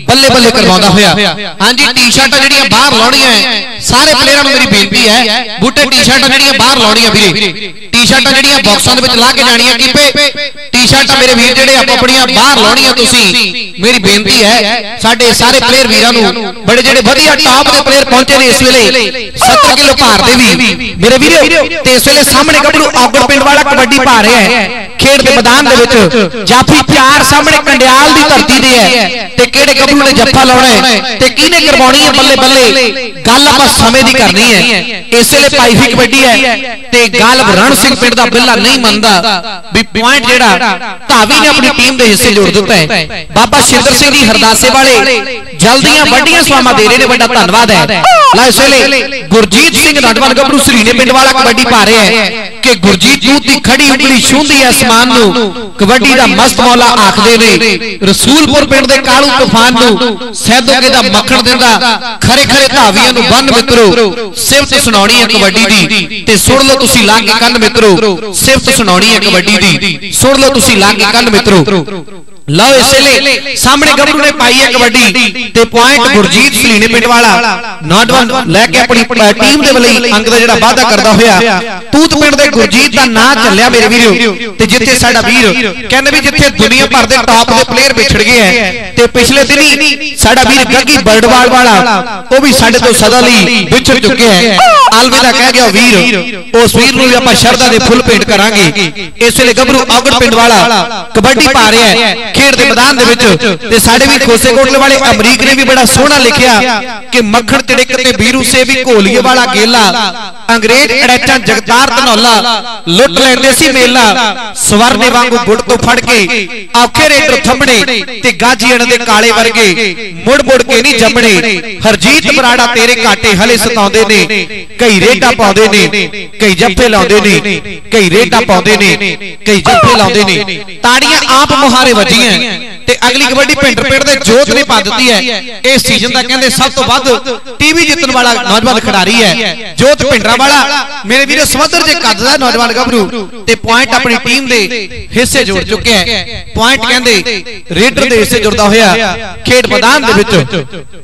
ਬੱਲੇ ਬੱਲੇ ਕਰਵਾਉਂਦਾ ਹੋਇਆ। ਹਾਂਜੀ ਟੀ-ਸ਼ਰਟਾਂ ਜਿਹੜੀਆਂ ਬਾਹਰ ਲਾਉਣੀਆਂ ਸਾਰੇ ਪਲੇਅਰਾਂ ਨੂੰ ਮੇਰੀ ਬੇਨਤੀ ਹੈ, ਬੂਟੇ ਟੀ-ਸ਼ਰਟਾਂ ਜਿਹੜੀਆਂ ਬਾਹਰ ਲਾਉਣੀਆਂ ਵੀਰੇ, ਟੀ-ਸ਼ਰਟਾਂ ਜਿਹੜੀਆਂ ਬਾਕਸਾਂ ਦੇ ਵਿੱਚ ਲਾ ਕੇ ਜਾਣੀਆਂ ਕੀਪੇ ਟੀ-ਸ਼ਰਟਾਂ ਮੇਰੇ ਵੀਰ ਜਿਹੜੇ ਆਪਣੀਆਂ ਬਾਹਰ ਲਾਉਣੀਆਂ ਤੁਸੀਂ, ਮੇਰੀ ਬੇਨਤੀ ਹੈ ਸਾਡੇ ਸਾਰੇ ਪਲੇਅਰ ਵੀਰਾਂ ਨੂੰ, ਬੜੇ ਜਿਹੜੇ ਵਧੀਆ ਟਾਪ ਦੇ ਪਲੇਅਰ ਪਹੁੰਚੇ ਨੇ ਇਸ ਵੇਲੇ 70 ਕਿਲੋ ਭਾਰ ਦੇ ਵੀ ਮੇਰੇ ਵੀਰੋ, ਤੇ ਇਸ ਵੇਲੇ ਸਾਹਮਣੇ ਗੱਭਰੂ ਔਗੜ ਪਿੰਡ ਵਾਲਾ ਕਬੱਡੀ ਪਾ ਰਿਹਾ ਹੈ ਖੇਡ ਦੇ ਮੈਦਾਨ ਦੇ ਵਿੱਚ। ਜਾਫੀ ਪਿਆਰ ਸਾਹਮਣੇ ਕੰਡਿਆਲ ਦੀ ਧਰਤੀ ਦੇ ਹੈ ਤੇ ਕਿਹੜੇ ਗੱਭਰੂ ਨੇ ਜੱਫਾ ਲਾਉਣਾ ਹੈ ਤੇ ਕਿਹਨੇ ਕਰਵਾਉਣੀ ਹੈ ਬੱਲੇ ਬੱਲੇ, ਗੱਲ ਆਪਾਂ ਸਮੇਂ ਦੀ ਕਰਨੀ ਹੈ। ਇਸ ਵੇਲੇ ਪਾਈਫੀ ਕਬੱਡੀ ਹੈ ਤੇ ਗਾਲਬ ਰਣ ਸਿੰਘ ਪਿੰਡ ਦਾ ਬਿੱਲਾ ਨਹੀਂ ਮੰਨਦਾ ਵੀ ਪੁਆਇੰਟ ਜਿਹੜਾ ਧਾਵੀ ਨੇ ਆਪਣੀ ਟੀਮ ਦੇ ਹਿੱਸੇ ਜੋੜ ਦਿੱਤਾ ਹੈ। ਬਾਬਾ ਸ਼ਿੰਦਰ ਸਿੰਘ ਜੀ ਹਰਦਾਸੇ ਵਾਲੇ ਜਲਦੀਆਂ ਵੱਡੀਆਂ ਸਵਾਮਾਂ ਦੇ ਰਹੇ ਨੇ, ਵੱਡਾ ਧੰਨਵਾਦ ਹੈ। ਲਾ ਇਸ ਵੇਲੇ ਗੁਰਜੀਤ ਸਿੰਘ ਨੌਜਵਾਨ ਗੱਭਰੂ ਸਰੀਨੇ ਪਿੰਡ ਵਾਲਾ ਕਬੱਡੀ ਪਾ ਰਿਹਾ ਹੈ ਕਿ ਗੁਰਜੀਤ ਨੂੰ ਦੀ ਖੜੀ ਉਂਗਲੀ ਛੂੰਹਦੀ ਹੈ ਅਸਮਾਨ ਨੂੰ, ਕਬੱਡੀ ਦਾ ਮਸਤ ਮੌਲਾ ਆਖਦੇ ਨੇ। ਰਸੂਲਪੁਰ ਪਿੰਡ ਦੇ ਕਾਲੂ ਤੂਫਾਨ ਨੂੰ ਸੈਦੋਕੇ ਦਾ ਮੱਖਣ ਦਿੰਦਾ, ਖਰੇ ਖਰੇ ਧਾਵੀਆਂ ਨੂੰ ਬੰਨ ਮਿੱਤਰੋ ਸਿਫਤ ਸੁਣਾਉਣੀ ਹੈ ਕਬੱਡੀ ਦੀ, ਤੇ ਸੁਣ ਲਓ ਤੁਸੀਂ ਲਾ ਕੇ ਕੰਨ ਮਿੱਤਰੋ, ਸਿਫਤ ਸੁਣਾਉਣੀ ਹੈ ਕਬੱਡੀ ਦੀ, ਸੁਣ ਲਓ ਤੁਸੀਂ ਲਾ ਕੇ ਕੰਨ ਮਿੱਤਰੋ। ਲਓ ਇਸ ਵੇਲੇ ਸਾਹਮਣੇ ਗੱਭਰੂ ਨੇ ਪਾਈ ਹੈ ਕਬੱਡੀ ਤੇ ਪੁਆਇੰਟ ਗੁਰਜੀਤ ਸਲੀਨੇ ਪਿੰਡ ਵਾਲਾ ਨੌਜਵਾਨ ਲੈ ਕੇ ਆਪਣੀ ਟੀਮ ਦੇ ਵੱਲੋਂ ਅੰਕ ਦਾ ਜਿਹੜਾ ਵਾਅਦਾ ਕਰਦਾ ਹੋਇਆ। ਤੂਤ ਪਿੰਡ ਦੇ ਗੁਰਜੀਤ ਦਾ ਨਾਂ ਚੱਲਿਆ ਮੇਰੇ ਵੀਰੋ, ਤੇ ਜਿੱਥੇ ਸਾਡਾ ਵੀਰ ਕਹਿੰਦੇ ਵੀ ਜਿੱਥੇ ਦੁਨੀਆ ਭਰ ਦੇ ਟਾਪ ਦੇ ਪਲੇਅਰ ਵਿਛੜ ਗਏ ਹੈ, ਤੇ ਪਿਛਲੇ ਦਿਨੀ ਸਾਡਾ ਵੀਰ ਗੱਗੀ ਬਰਡਵਾਲ ਵਾਲਾ ਉਹ ਵੀ ਸਾਡੇ ਤੋਂ ਸਦਾ ਲਈ ਵਿਛੜ ਚੁੱਕਿਆ ਹੈ, ਅਲਵਿਦਾ ਕਹਿ ਗਿਆ ਵੀਰ। ਉਸ ਵੀਰ ਨੂੰ ਵੀ ਆਪਾਂ ਸ਼ਰਧਾ ਦੇ ਫੁੱਲ ਭੇਟ ਕਰਾਂਗੇ। ਇਸ ਵੇਲੇ ਗੱਭਰੂ ਔਗੜ ਪਿੰਡ ਵਾਲਾ ਕਬੱਡੀ ਪਾ ਰਿਹਾ ਹੈ ਖੇਡ ਦੇ ਮੈਦਾਨ ਦੇ ਵਿੱਚ, ਤੇ ਸਾਡੇ ਵੀ ਖੋਸੇ ਕੋਟਲੇ ਵਾਲੇ ਅਮਰੀਕ ਨੇ ਵੀ ਬੜਾ ਸੋਹਣਾ ਲਿਖਿਆ ਕਿ ਮੱਖਣ ਤਿੜਕ ਤੇ ਵੀਰੂ ਸੇ ਵੀ ਘੋਲੀਏ ਵਾਲਾ ਗੇਲਾ, ਅੰਗਰੇਜ਼ ਅੜੈਚਾਂ ਜਗਤਾਰ ਧਨੌਲਾ ਲੁੱਟ ਲੈਂਦੇ ਸੀ ਮੇਲਾ, ਸਵਰਨੇ ਵਾਂਗੂ ਗੁੱਟ ਤੋਂ ਫੜ ਕੇ ਔਖੇ ਰੇਡਰ ਥੰਮਣੇ ਤੇ ਗਾਜੀਆਂ ਦੇ ਕਾਲੇ ਵਰਗੇ ਮੁੜ ਮੁੜ ਕੇ ਨਹੀਂ ਜੰਮਣੇ। ਹਰਜੀਤ ਬਰਾੜਾ ਤੇਰੇ ਘਾਟੇ ਹਲੇ ਸਤਾਉਂਦੇ ਨੇ, ਕਈ ਰੇਡਾਂ ਪਾਉਂਦੇ ਨੇ ਕਈ ਜੱਫੇ ਲਾਉਂਦੇ ਨੇ, ਕਈ ਰੇਡਾਂ ਪਾਉਂਦੇ ਨੇ ਕਈ ਜੱਫੇ ਲਾਉਂਦੇ ਨੇ। ਤਾੜੀਆਂ ਆਪ ਮੁਹਾਰੇ ਵੱਜੀਆਂ ਤੇ ਅਗਲੀ ਕਬੱਡੀ ਪਿੰਡ ਪਿੰਡ ਦੇ ਜੋਤ ਨੇ ਪਾ ਦਿੱਤੀ ਹੈ। ਇਸ ਸੀਜ਼ਨ ਦਾ ਕਹਿੰਦੇ ਸਭ ਤੋਂ ਵੱਧ ਟੀਵੀ ਜਿੱਤਣ ਵਾਲਾ ਨੌਜਵਾਨ ਖਿਡਾਰੀ ਹੈ ਜੋਤ ਪਿੰਡਰਾ ਵਾਲਾ ਮੇਰੇ ਵੀਰੋ, ਸਮੁੰਦਰ ਜੇ ਕੱਦ ਦਾ ਨੌਜਵਾਨ ਗੱਭਰੂ, ਤੇ ਪੁਆਇੰਟ ਆਪਣੀ ਟੀਮ ਦੇ ਹਿੱਸੇ ਜੋੜ ਚੁੱਕਿਆ ਹੈ। ਪੁਆਇੰਟ ਕਹਿੰਦੇ ਰੇਡਰ ਦੇ ਹਿੱਸੇ ਜੁੜਦਾ ਹੋਇਆ ਖੇਡ ਮੈਦਾਨ ਦੇ ਵਿੱਚ।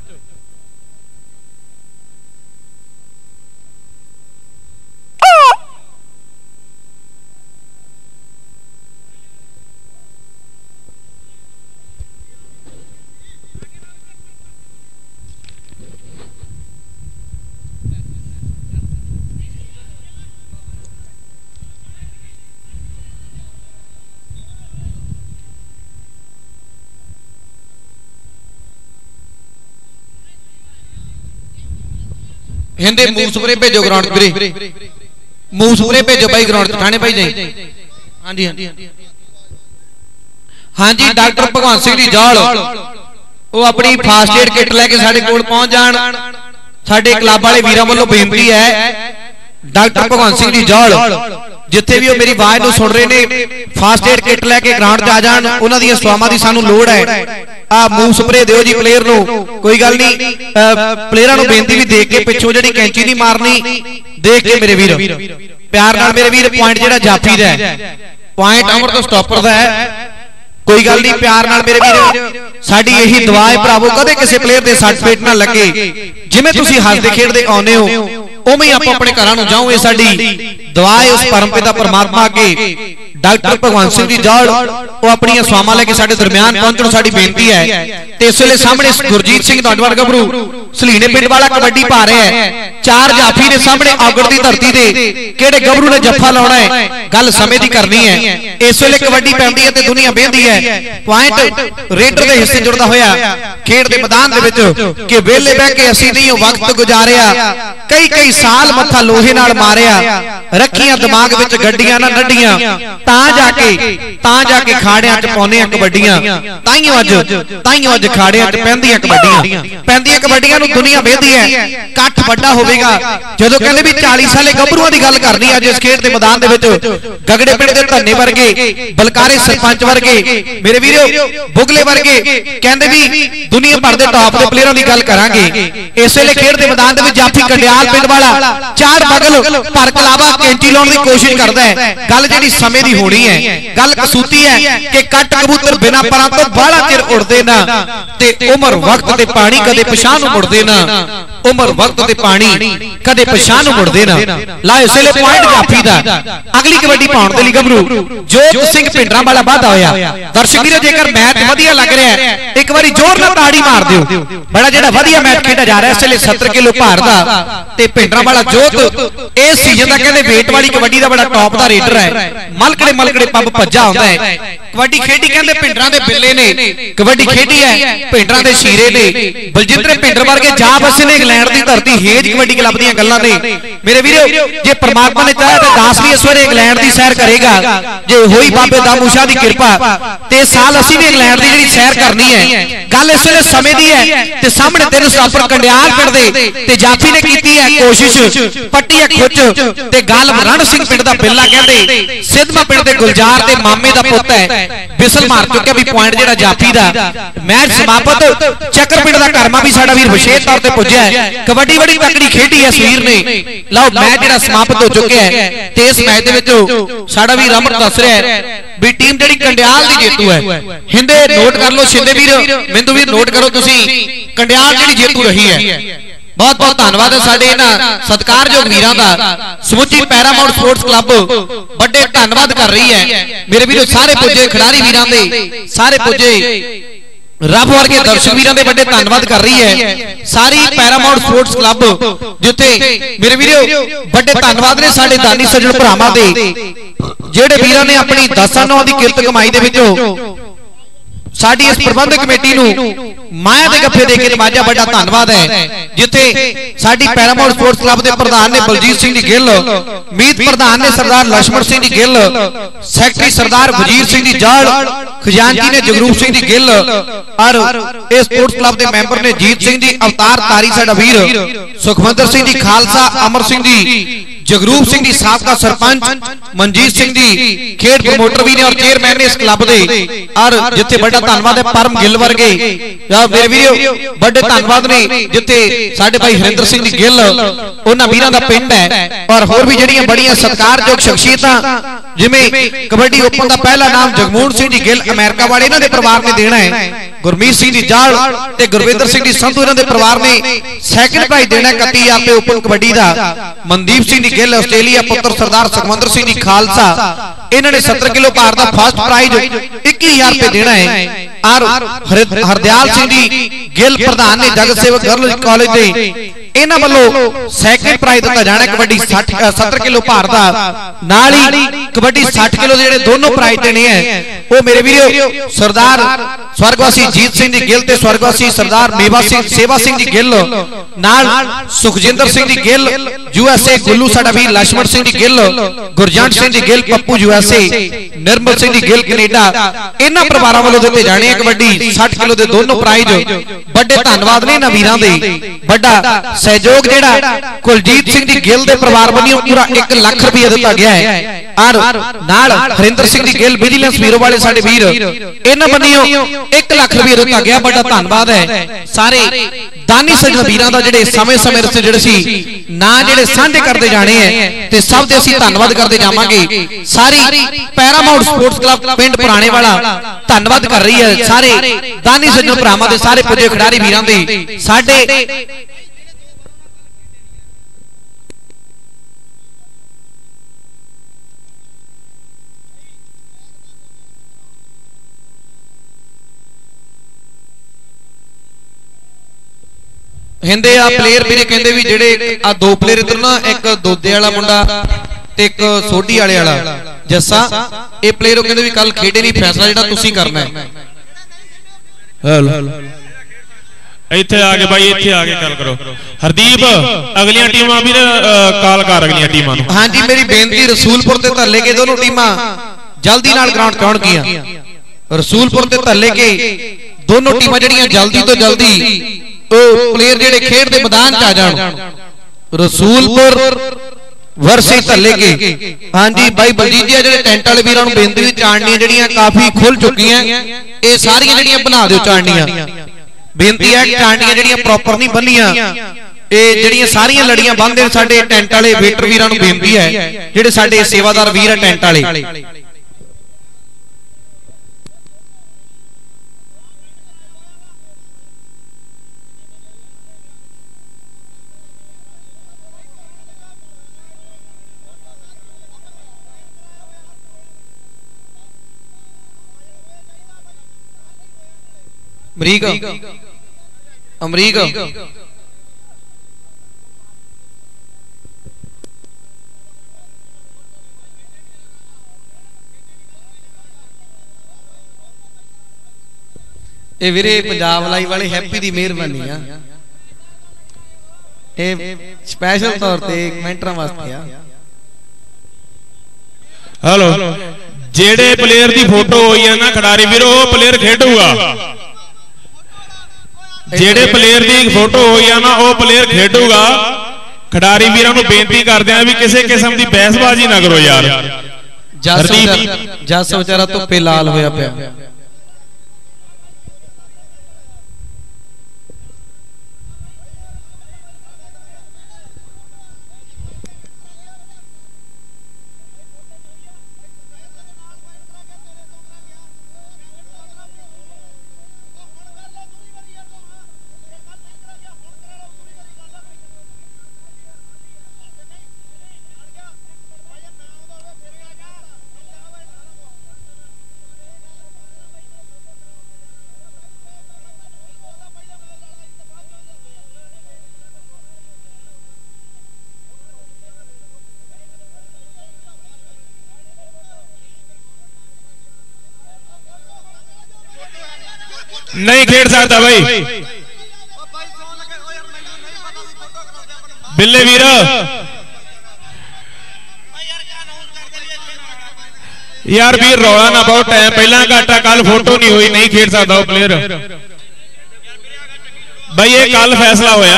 हिंदे मूसपुरे भेजो ग्राउंड ਵੀਰੇ, मूसपुरे भेजो भाई ग्राउंड थाने भाई जाई। हाँ जी हाँ जी डॉक्टर भगवंत सिंह जी जाल वो अपनी फास्ट एड किट लैके साडे कोल पहुंच जाण। साडे क्लब वाले वीरां वालों बेनती है डॉक्टर भगवंत सिंह जी जाल जिथे भी मेरी आवाज नूं सुन रहे ने फास्ट एड किट लैके ग्राउंड च आ जाण, उन्हां दी सेवावां दी सानूं लोड़ है। आ मूव स्प्रे दिओ जी प्लेयर नूं, कोई गल नहीं प्लेयरां नूं बेनती भी देख के पिछों जिहड़ी कैंची नहीं मारनी, देख के मेरे वीर प्यार नाल मेरे वीर पॉइंट जिहड़ा जाफी दा है, पॉइंट अमर तो स्टॉपर दा है, कोई गल नहीं प्यार नाल मेरे वीर साडी यही दुआ है भरावो कदे किसी प्लेयर दे सट फेट ना लगे। जिवें तुसीं हसदे खेडदे आउंदे हो उवें आपां अपने घरां नूं जाओ, ये साडी दुआ है उस परम पिता परमात्मा अगे। डॉक्टर भगवंत सिंह जी जाल वो अपनी स्वामां लेके साडे दरमियान पहुंचण साडी बेनती है। ते इस वेले सामने गुरजीत सिंह नौजवान गभरू सलीने पिंड वाला कबड्डी पा रहा है, चार जाफी ने सामने औगड़ दी धरती दे किहड़े गभरू ने जफ्फा लाउणा है, गल समय दी करनी है। इस वेले कबड्डी पैंदी है ते दुनिया बेंदी है, पॉइंट रेडर दे हिस्से जुड़दा होया खेड दे मैदान दे विच कि वेले बह के असीं नहीं वक्त गुजारिया, कई कई साल मत्था लोहे नाल मारिया, रखियां दिमाग विच गड्डियां ना नड्डियां, तां जाके खाड़ियां च पाउने आ कबड्डियां, ताईं अज खाड़ियां च पैंदियां कबड्डियां नूं दुनिया वेंदी है। कट वड्डा होवेगा जदों कहंदे भी 40 साले गभरूआं दी गल करनी अज इस खेड दे मैदान दे विच गगड़े पिंड दे धन्ने वर्गे, बलकारे सरपंच वर्गे मेरे वीरो, बुगले वर्गे कहंदे भी दुनिया भर दे टॉप दे प्लेयरां दी गल करांगे। इस वेले खेड दे मैदान दे विच जाफी कंडियाल पिंड वाला चार बगल पर कलावा कैंची लाने की कोशिश करता है। गल जिहड़ी समय दी होनी है, गल कसूती है कि कट कबूतर बिना परां तो बाहला चिर उड़दे ना ते उमर वक्त ते पानी कदे पिछां नूं मुड़दे ना, उमर वक्त ते पानी कदे पिछां नूं मुड़दे ना। ला इस वेले पॉइंट जाफी दा। अगली कबड्डी पाउण दे लई गभरू जोत सिंह भिंडरां वाला वाधा होया। दर्शक वीरो जेकर मैच वधिया लग रहा है एक बारी जोर नाल ताड़ी मार दिओ। बड़ा जिहड़ा वधिया मैच खेडा जा रहा है इस वेले 70 किलो भार दा ते भिंडरां वाला जोत इस सीजन दा कहंदे वेट वाली कबड्डी दा बड़ा टॉप दा रेडर है। मलकड़े मलकड़े पब भज्जा हुंदा है। कबड्डी खेडी कहंदे भिंडरां दे बिल्ले ने, कबड्डी खेडी है भिंडरां दे शीरे ने। बलजिंदर भिंडर वर्गे जा बसे ने इंग्लैंड दी धरती हेज कबड्डी क्लब दीयां गल्लां ने। मेरे वीरो जे परमात्मा ने चाहे तो दास भी इस वारे इंग्लैंड दी सैर करेगा, जे होई बाबे दामू शाह दी कृपा ते साल असीं भी इंग्लैंड दी जिहड़ी सैर करनी है। गल इस वेले समय दी है ते सामने तेन स्टापर कंडियाल पिंड दे ते जाफी ने कीती है कोशिश, पट्टी है खुच ते गल रण सिंह पिंड दा बिल्ला कहंदे सिद्धमा पिंड दे गुलजार दे मामे दा पुੱਤ है बिसल मार चुक्या भी पॉइंट जिहड़ा जाफी दा। मैच समाप्त। चक्कर पिंड दा घरमा भी साडा वीर विशेष तौर ते पुज्या है। कबड्डी बड़ी तकड़ी खेडी है वीर ने। लओ मैच जिहड़ा समाप्त हो चुक्या है ते इस मैच दे विच साडा वीर अमर दस रहा है भी टीम जिहड़ी कंडियाल दी जेतू है। हिंदे नोट कर लो, शिंदे वीर मिंदू वीर नोट करो तुसीं कंडियाल जिहड़ी जेतू रही है। बहुत बहुत धन्यवाद है साडे इन्हां सत्कारयोग वीरां दा। समुची पैरामाउंट स्पोर्ट्स क्लब बड़े धन्यवाद कर रही है। मेरे वीरों सारे पुजे खिडारी वीरां दे, सारे पुजे रब वर्गे दर्शक वीरां दे बड़े धन्यवाद कर रही है सारी पैरामाउंट स्पोर्ट्स क्लब जिथे मेरे वीरों बड़े धन्यवाद ने साडे दानी सज्जण भरावां दे जेड़े वीरां ने अपनी 10 नौ दी किरत कमाई दे विचों साडी इस प्रबंधक कमेटी नूं माया दे गफ्फे दे के नवाजा। बड़ा धन्यवाद है जिथे साडी पैरामाउंट स्पोर्ट्स क्लब दे प्रधान ने बलजीत सिंह जी गिल, मीत प्रधान ने सरदार लक्ष्मण सिंह जी गिल, सैकटरी सरदार वजीर सिंह जी जाड़, खजानजी ने जगरूप सिंह जी गिल और इस स्पोर्ट्स क्लब के मैंबर ने जीत सिंह जी अवतार तारी साडा वीर, सुखविंदर सिंह जी खालसा, अमर सिंह जी, जगरूप सिंह जी साबका सरपंच, मनजीत सिंह जी खेड प्रमोटर भी ने और चेयरमैन ने इस क्लब दे और जिथे बड़ा धन्यवाद है परम गिल वर्गे मेरे वीरो बड़े धन्यवाद ने जिथे साडे भाई हरिंदर सिंह जी गिल उन्हां वीरां दा पिंड है। और होर भी जड़ियां बड़ियां सत्कारयोग शख्सियतां जिवें कबड्डी ओपन का पहला नाम जगमोहन सिंह जी गिल अमेरिका वाले इन्हां दे परिवार ने देना है, गुरमीत सिंह जी जाड़ ते गुरविंदर सिंह जी संधू इन्हां दे परिवार ने सैकंड प्राइज देना 31,000 रुपए ओपन कबड्डी दा। मनदीप सिंह जी गिल आस्ट्रेलिया पुत्र सरदार सुखविंदर सिंह जी खालसा इन्होंने 70 किलो भार का फर्स्ट प्राइज 21,000 रुपए देना है। और हरदयाल सिंह जी गिल प्रधान ने जगत सेवक गर्ल्स कॉलेज दे इन्हां वल्लों सैकंड प्राइज दिता जाना कबड्डी 70 किलो भार का। नाल ही कबड्डी 60 किलो जेडे दोनों प्राइज देने हैं वो मेरे वीरो सरदार स्वर्गवासी जीत सिंह जी गिल ते स्वर्गवासी सरदार मेवा सिंह सेवा सिंह जी गिल नाल सुखजिंदर सिंह जी गिल यूएसए, गुल्लू साडा वीर लक्ष्मण सिंह जी गिल, गुरजंट सिंह जी गिल पप्पू यूएसए, निर्मल सिंह जी गिल कनेडा इन्हां परिवारां वल्लों दिते जाने कबड्डी 60 किलो दे दोनों प्राइज। बड़े धन्यवाद ने इन्हां वीरां दे। बड़ा सहयोग जेड़ा कुलजीत सिंह जी गिल दे परिवार बनियों पूरा 1 लाख रुपया दिता गया है और नाल हरिंदर सिंह जी गिल विजिलेंस ब्यूरो वाले साडे वीर इन्हां बनियों 1 लाख रुपया दिता गया। बड़ा धन्यवाद है सारे दानी सज्जण वीरां दा जेड़े समय समय से जेड़े सी ना जेड़े सांझे करते जाने हैं ते सब दे असीं धन्यवाद करते जावांगे। सारी पैरामाउंट स्पोर्ट्स क्लब पिंड पुराने वाला धन्यवाद कर रही है सारे दानी सज्जण भरावां दे, सारे पुजे खिडारी वीरां दे। साडे हिंदे आ प्लेयर मेरे कहंदे भी जेड़े आ 2 प्लेयर इधर ना एक दोदे वाला मुंडा ते एक सोडी वाले वाला जस्सा ए प्लेयर कहंदे भी कल खेडे नहीं, फैसला जेड़ा तुसी करना है। इत्थे आके भाई इत्थे आके कल करो हरदीप अगलियां टीमां भी कॉल कर अगलियां टीमां नूं। हां जी मेरी बेनती रसूलपुर ते धरले के दोनों टीमां जल्दी नाल ग्राउंड कौन किया रसूलपुर ते धरले के दोनों टीमां जड़ियां जल्दी तो जल्दी प्लेयर जेडे खेड दे मैदान च आ जाण। रसूलपुर वर्से धल्ले के हां जी भाई बलजीत जी जेडे टेंट वाले वीरां नूं बेनती चाणनियां जड़ियां काफी खुल चुकीआं ये सारियां जड़ियां बना दिओ चाणनियां। बेनती है चाणनियां जड़ियां प्रॉपर नहीं बनियां ਇਹ ਜਿਹੜੀਆਂ ਸਾਰੀਆਂ ਲੜੀਆਂ ਬੰਨਦੇ ਨੇ ਸਾਡੇ ਟੈਂਟ ਵਾਲੇ ਵੇਟਰ ਵੀਰਾਂ ਨੂੰ ਬੇਨਤੀ ਹੈ, ਜਿਹੜੇ ਸਾਡੇ ਸੇਵਾਦਾਰ ਵੀਰ ਹੈ ਟੈਂਟ ਵਾਲੇ, ਅਮਰੀਕ ਇਹ ਵੀਰੇ ਪੰਜਾਬ ਲਾਈਵ ਵਾਲੇ ਹੈਪੀ ਦੀ ਮਿਹਰਬਾਨੀ ਆ, ਇਹ ਸਪੈਸ਼ਲ ਤੌਰ ਤੇ ਕਮੈਂਟਰਾਂ ਵਾਸਤੇ ਆ। ਹੈਲੋ, ਜਿਹੜੇ ਪਲੇਅਰ ਦੀ ਫੋਟੋ ਹੋਈ ਹੈ ਨਾ ਖਿਡਾਰੀ ਵੀਰੋ, ਉਹ ਪਲੇਅਰ ਖੇਡੂਗਾ। ਜਿਹੜੇ ਪਲੇਅਰ ਦੀ ਫੋਟੋ ਹੋਈ ਆ ਨਾ ਉਹ ਪਲੇਅਰ ਖੇਡੂਗਾ। ਖਿਡਾਰੀ ਵੀਰਾਂ ਨੂੰ ਬੇਨਤੀ ਕਰਦੇ ਆ ਵੀ ਕਿਸੇ ਕਿਸਮ ਦੀ ਬਹਿਸਬਾਜ਼ੀ ਨਾ ਕਰੋ ਯਾਰ। ਜੱਸ ਵਿਚਾਰਾ ਧੁੱਪੇ ਲਾਲ ਹੋਇਆ ਪਿਆ। नहीं खेड सकता भाई बिल्ले वीर। यार वीर रौला ना बहुत टाइम पहला घाटा, कल फोटो नहीं हुई, नहीं खेड सकता वो प्लेयर भाई। ये कल फैसला होया।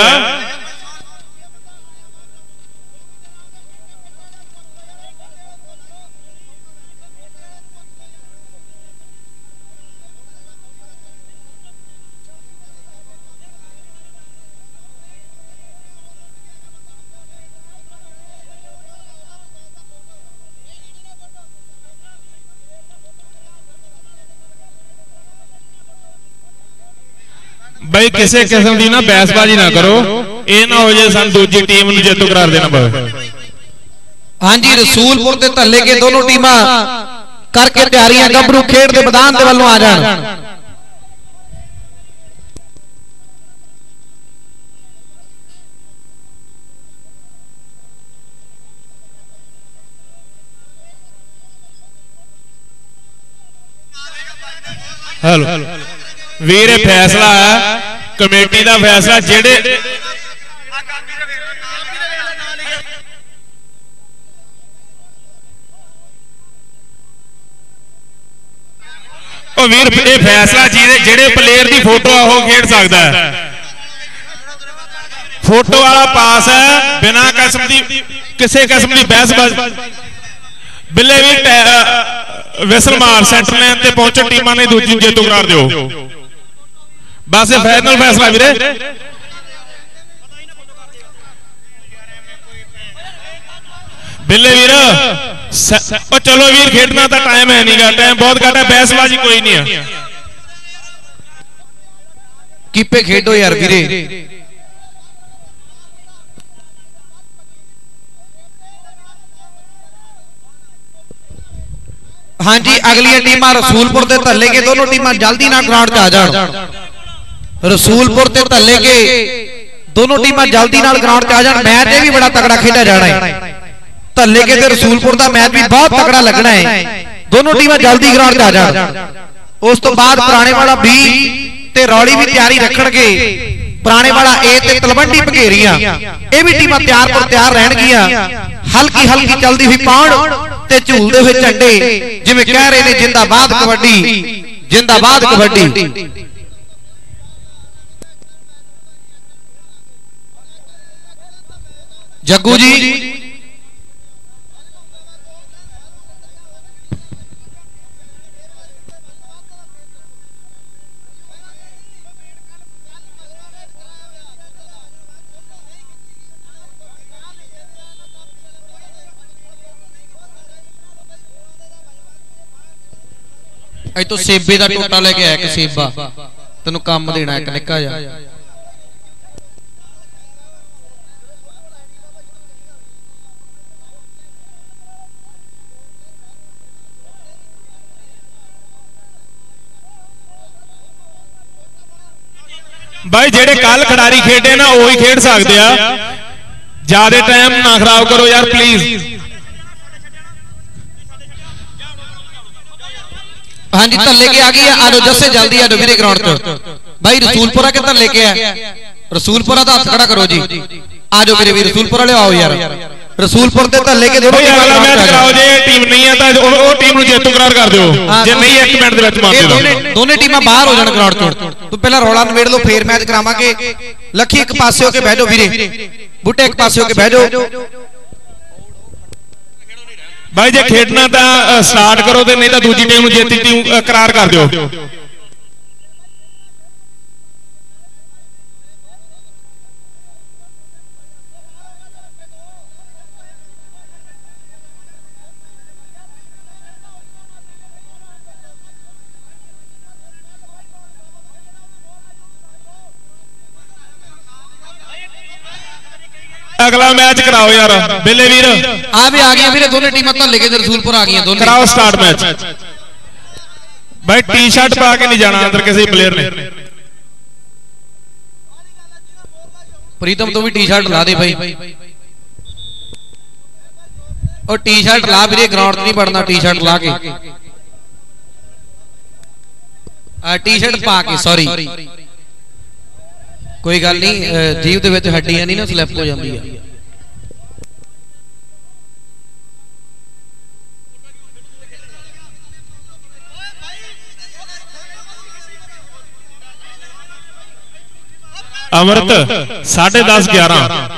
भाई किसी किस्म की ना बहसबाजी ना करो, ये ना हो जाए सन दूजी टीम नूं जेतू करार देना पवे। हाँ जी, रसूलपुर ते धल्ले के दोनों टीमां करके तैयारियां गभरू खेड दे मैदान दे वल्लों आ जाण। हेलो वीर फैसला है कमेटी का फैसला। जेड़े वीर ये फैसला जेड़े प्लेयर की फोटो है वो खेड सकता है। फोटो वाला पास है बिना किस्म की किसी किस्म की बहसबाजी। बिल्ले भी विसल मार सेंटर लाइन ते पहुंचे टीमां ने दूजी जेतू करार दिओ। बस फाइनल फैसला वीरे। बिल्ले वीर चलो वीर खेडना तो टाइम है नहीं, टाइम बहुत घट है, बहसबाजी कोई नहीं है। कीपे खेडो यार वीरे। हाँ जी, अगली टीमां रसूलपुर ते धल्ले के दोनों टीमां जल्दी ना ग्राउंड च आ जाण। रसूलपुर ते धल्ले के दोनों टीमां जल्दी नाल ग्राउंड च आ जाण। मैच ये भी बड़ा तगड़ा खेडा जाना है। धल्ले के ते रसूलपुर दा मैच भी बहुत तगड़ा लगना है। दोनों टीमां जल्दी ग्राउंड च आ जाण। उस तो बाद पुराने वाला बी ते रौली भी तैयारी रखणगे। पुराने वाला ए ते तलवंडी भगेरियां ये भी टीमां तैयार पर तैयार रहणगियां। हल्की हल्की चलदी हुई पाउण ते झूलदे हुए झंडे, जिवें कह रहे ने जिंदाबाद कबड्डी, जिंदाबाद कबड्डी। जग्गू जी ਅੱਜ ਤੋਂ ਸੇਬੇ ਦਾ ਟੋਟਾ ਲੈ ਕੇ ਆਇਆ ਕਿ ਸੇਬਾ ਤੈਨੂੰ ਕੰਮ ਦੇਣਾ ਇੱਕ ਨਿੱਕਾ ਜਿਹਾ। भाई जेड़े कल खिडारी खेडे ना वही खेड सकते आ, ज्यादा टाइम ना खराब करो यार प्लीज। हाँ जी धल्ले के आ गई है, आजो जस्से जल्दी आजो मेरे ग्राउंड च भाई। रसूलपुरा के धल्ले के है, रसूलपुरा का हाथ खड़ा करो जी। आजो मेरे भी रसूलपुरा ले आओ यार। रसूलपुर के धल्ले के दोनों अगला मैच कराओ जे टीम नहीं है तो वो टीम नु जेतू करार कर दियो, जे नहीं 1 मिनट दे विच मान दियो। दोनों टीमां बाहर हो जाण ग्राउंड चों। तू पहला रौला नवेड़ लो फिर मैच करावांगे। लखी एक पासे होके बैठ जाओ वीरे, बूटे एक पासे होके बैठ जाओ भाई। जे खेडना तो स्टार्ट करो ते नहीं तो दूजी टीम नु जेती टीम करार कर दियो। अगला मैच कराओ यार बेले वीर। आ भी आ गया वीरे, दोनों टीमां धल्ले के रसूलपुर आ गई दोनों। कराओ स्टार्ट मैच भाई। टी शर्ट पा के नहीं जाना अंदर किसी प्लेयर ने। प्रीतम तो भी टी शर्ट ला दे भाई, और टी शर्ट ला वीरे, ग्राउंड नहीं पड़ना टी शर्ट ला के। टी शर्ट पा के सॉरी कोई गल नहीं, जीव दे विच हड्डियां नहीं ना स्लिप हो जाती है। अमृत 10:30 11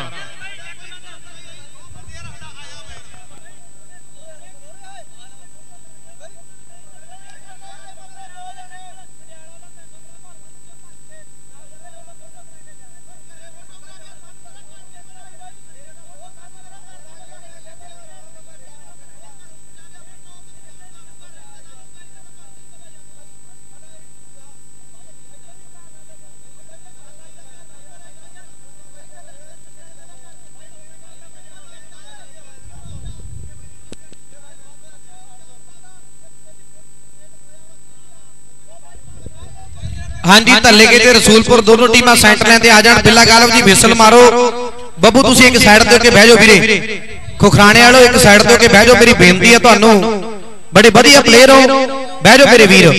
हाँ जी धल्ले के ते रसूलपुर दोनों टीमां सेंटरां ते आ जाण। बिल्ला गालव जी विसल मारो। बब्बू तुसीं एक साइड ते होके बह जाओ वीरे, खुखराने वालों एक साइड ते होके बह जाओ। मेरी बेनती है तुहानू, बड़े वधिया प्लेयर हो, बह जाओ मेरे वीर।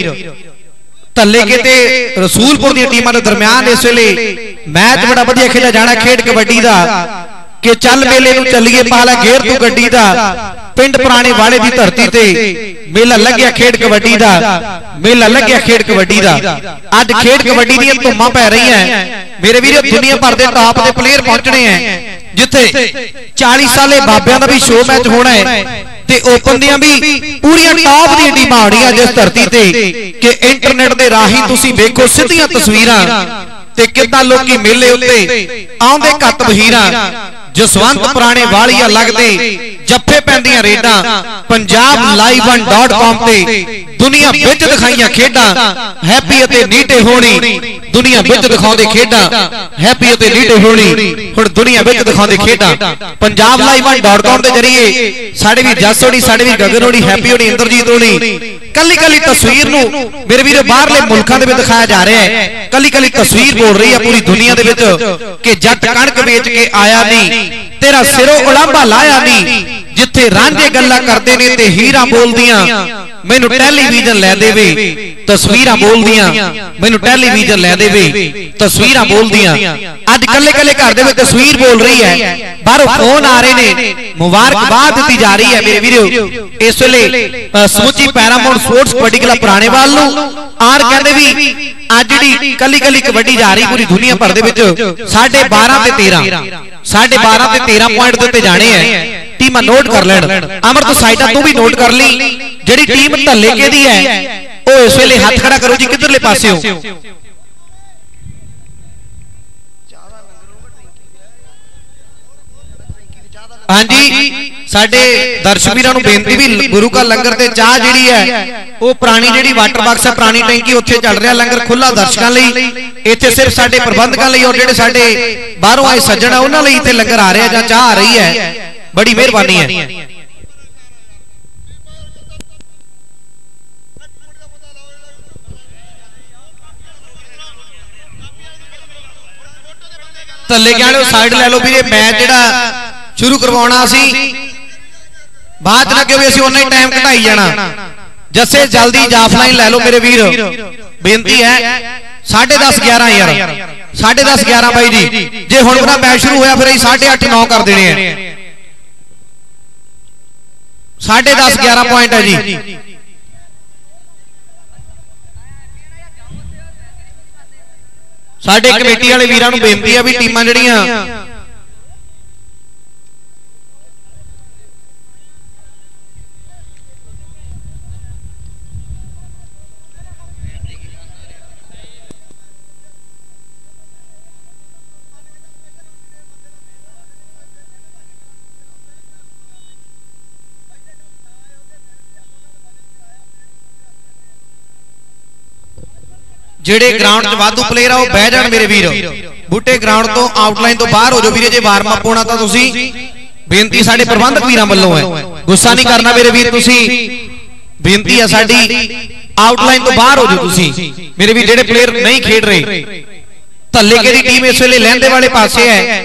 धल्ले के ते रसूलपुर दी टीमां दे दरमियान इस वेले मैच बड़ा वधिया खेलिया जाना। खेड कबड्डी दा कि चल मेले नूं चलीए पाला घेर तू गड्डी दा। पिंड पुराने वाले दी धरती ते मेला लग्या खेड कबड्डी दा, मेला लग्या खेड कबड्डी दा। अज खेड कबड्डी दी धुम्मां पै रही हैं मेरे वीर। दुनिया भर के टॉप के प्लेयर पहुंचने हैं, जिथे 40 साले बाबियां दा भी शो मैच होना है ते ओपन दियां भी पूरियां टॉप दी टीमां आउणीआं जिस धरती ते कि इंटरनेट दे राही तुसीं वेखो सिद्धियां तस्वीरां ते किद्दां लोकी मेले उत्ते आउंदे घट बहीरां। जसवंत पुराने वालिया लगते जफ्फे पैंदियां रेडां। पंजाब लाइव 1.com ते दुनिया विच दिखाईयां खेडां। हैप्पी अते नीटे होनी दुनिया विच दिखाउंदे खेडां। हैप्पी अते नीटे होनी हुण दुनिया विच दिखाउंदे खेडां। पंजाब लाइव 1.com दे जरिए साडे भी जस होनी, साडे भी गगन होनी, हैप्पी होनी, इंद्रजीत होनी कली कली तस्वीर नूं मेरे वीर बाहरले मुल्कां दे विच दिखाया जा रहा है। कली कली तस्वीर बोल रही है पूरी दुनिया दे विच कि जट कणक बेच के आया नहीं, तेरा सिरों उलांभा लाया नहीं। जिथे रांझे गल्लां करदे ने ते हीरा बोलदियां मैनू टेलीविजन लै देवे। तस्वीरां बोलदियां मैनू टेलीविजन लै देवे। तस्वीरां बोलदियां अज कल्ले कल्ले घर दे विच तस्वीर बोल रही है। बाहरों फोन आ रहे ने, मुबारकबाद दी जा रही है मेरे वीरो। इस वेले समुची Paramount sports kabaddi club Puranewal नूं आर कहंदे भी अज जिहड़ी कली कली कबड्डी जा रही पूरी दुनिया भर दे विच 12.5 ते 13 पॉइंट दिते जाने हैं। टीमां नोट कर लैण। अमर तो साइडा तू भी नोट कर ली। जिहड़ी टीम धल्ले के दी है ओ इस वेले हाथ खड़ा करो जी किधरले पासे हो। हाँ जी ਸਾਡੇ ਦਰਸ਼ਕ ਵੀਰਾਂ ਨੂੰ ਬੇਨਤੀ ਵੀ ਗੁਰੂ ਕਾ ਲੰਗਰ ਤੇ ਚਾਹ ਜਿਹੜੀ ਹੈ ਉਹ ਪੁਰਾਣੀ ਜਿਹੜੀ ਵਾਟਰ ਬਾਕਸ ਹੈ ਪੁਰਾਣੀ ਟੈਂਕੀ ਉੱਥੇ ਚੱਲ ਰਿਹਾ ਲੰਗਰ ਖੁੱਲਾ ਦਰਸ਼ਕਾਂ ਲਈ। ਇੱਥੇ ਸਿਰਫ ਸਾਡੇ ਪ੍ਰਬੰਧਕਾਂ ਲਈ ਔਰ ਜਿਹੜੇ ਸਾਡੇ ਬਾਹਰੋਂ ਆਏ ਸੱਜਣ ਆ ਉਹਨਾਂ ਲਈ ਇੱਥੇ ਲੰਗਰ ਆ ਰਿਹਾ ਜਾਂ ਚਾਹ ਆ ਰਹੀ ਹੈ। ਬੜੀ ਮਿਹਰਬਾਨੀ ਹੈ। ਧੱਲੇ ਕਹਿ ਸਾਈਡ ਲੈ ਲਓ ਵੀਰੇ। ਮੈਚ ਜਿਹੜਾ ਸ਼ੁਰੂ ਕਰਵਾਉਣਾ ਸੀ ਬਾਅਦ ਚ ਨਾ ਕਿਉਂ ਵੀ ਅਸੀਂ ਉਹਨਾਂ ਹੀ ਟਾਈਮ ਘਟਾਈ ਜਾਣਾ। ਜੱਸੇ ਜਲਦੀ ਜਾਫਲਾਈਨ ਲੈ ਲਓ ਮੇਰੇ ਵੀਰ, ਬੇਨਤੀ ਹੈ। 10:30 11 ਯਾਰ 10:30 11 ਬਾਈ ਜੀ। ਜੇ ਹੁਣ ਬਣਾ ਮੈਚ ਸ਼ੁਰੂ ਹੋਇਆ ਫਿਰ ਅਸੀਂ 8:30 9 ਕਰ ਦੇਣੇ ਆ। 10:30 11 ਪੁਆਇੰਟ ਹੈ ਜੀ। ਸਾਡੇ ਕਮੇਟੀ ਵਾਲੇ ਵੀਰਾਂ ਨੂੰ ਬੇਨਤੀ ਹੈ ਵੀ ਟੀਮਾਂ ਜਿਹੜੀਆਂ ਜਿਹੜੇ ਗਰਾਊਂਡ 'ਚ ਵਾਧੂ ਪਲੇਅਰ ਆ ਉਹ ਬਹਿ ਜਾਣ ਮੇਰੇ ਵੀਰ। ਬੂਟੇ ਗਰਾਊਂਡ ਤੋਂ ਆਊਟਲਾਈਨ ਤੋਂ ਬਾਹਰ ਹੋ ਜਾਓ ਵੀਰੇ। ਜੇ ਵਾਰਮ ਅਪ ਹੋਣਾ ਤਾਂ ਤੁਸੀਂ, ਬੇਨਤੀ ਸਾਡੇ ਪ੍ਰਬੰਧਕ ਵੀਰਾਂ ਵੱਲੋਂ ਹੈ, ਗੁੱਸਾ ਨਹੀਂ ਕਰਨਾ ਮੇਰੇ ਵੀਰ। ਤੁਸੀਂ ਬੇਨਤੀ ਹੈ ਸਾਡੀ ਆਊਟਲਾਈਨ ਤੋਂ ਬਾਹਰ ਹੋ ਜਾਓ ਤੁਸੀਂ ਮੇਰੇ ਵੀਰ। ਜਿਹੜੇ ਪਲੇਅਰ ਨਹੀਂ ਖੇਡ ਰਹੇ, ਧੱਲੇਕੇ ਦੀ ਟੀਮ ਇਸ ਵੇਲੇ ਲਹਿੰਦੇ ਵਾਲੇ ਪਾਸੇ ਹੈ।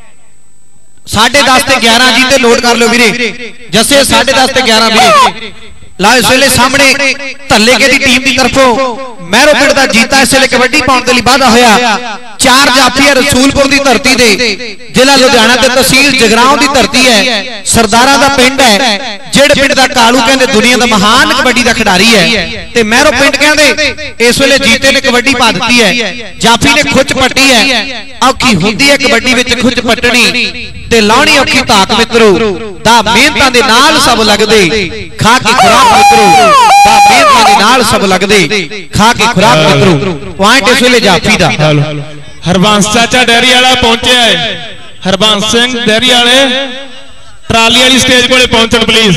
10:30 ਤੇ 11 ਜੀ ਤੇ ਨੋਟ ਕਰ ਲਿਓ ਵੀਰੇ। ਜੱਸੇ 10:30 ਤੇ 11 ਵੀਰੇ। ਲਾ ਇਸ ਵੇਲੇ ਸਾਹਮਣੇ ਧੱਲੇਕੇ ਦੀ ਟੀਮ ਦੀ ਤਰਫੋਂ ਮਹਿਰੋ ਪਿੰਡ ਦਾ ਜੀਤਾ ਇਸ ਵੇਲੇ ਕਬੱਡੀ ਪਾਉਣ ਦੇ ਲਈ ਵਾਧਾ ਹੋਇਆ। 4 ਜਾਫੀਆ ਰਸੂਲਪੁਰ ਦੀ ਧਰਤੀ ਦੇ, ਜ਼ਿਲ੍ਹਾ ਲੁਧਿਆਣਾ ਤੇ ਤਹਿਸੀਲ ਜਗਰਾਉਂ ਦੀ ਧਰਤੀ ਹੈ। ਸਰਦਾਰਾਂ ਦਾ ਪਿੰਡ ਹੈ। ਜਿਹੜੇ ਪਿੰਡ ਦਾ ਕਾਲੂ ਕਹਿੰਦੇ ਦੁਨੀਆ ਦਾ ਮਹਾਨ ਕਬੱਡੀ ਦਾ ਖਿਡਾਰੀ ਹੈ। ਤੇ ਮਹਿਰੋ ਪਿੰਡ ਕਹਿੰਦੇ ਇਸ ਵੇਲੇ ਜੀਤੇ ਨੇ ਕਬੱਡੀ ਪਾ ਦਿੱਤੀ ਹੈ। ਜਾਫੀ ਨੇ ਖੁੱਚ ਪੱਟੀ ਹੈ। ਔਖੀ ਹੁੰਦੀ ਹੈ ਕਬੱਡੀ ਵਿੱਚ ਖੁੱਚ ਪੱਟਣੀ ਤੇ ਲਾਉਣੀ ਔਖੀ ਧਾਕ ਮਿੱਤਰੋ। ਦਾ ਮਿਹਨਤਾਂ ਦੇ ਨਾਲ ਸਭ ਲੱਗਦੇ ਖਾ ਕੇ ਖੁਰਾਕ ਮਿੱਤਰੋ। ਦਾ ਮਿਹਨਤਾਂ ਦੇ ਨਾਲ ਸਭ ਲੱਗਦੇ ਖਾ ਕੇ ਖੁਰਾਕ ਮਿੱਤਰੋ। ਪੁਆਇੰਟ ਇਸ ਵੇਲੇ ਜਾਫੀ ਦਾ। ਹਰਬੰਸ ਚਾਚਾ ਡੈਰੀ ਵਾਲਾ ਪਹੁੰਚਿਆ ਹੈ। ਹਰਬੰਸ ਸਿੰਘ ਡੈਰੀ ਵਾਲੇ ਟਰਾਲੀ ਵਾਲੀ ਸਟੇਜ ਕੋਲੇ ਪਹੁੰਚਣ ਪਲੀਜ਼।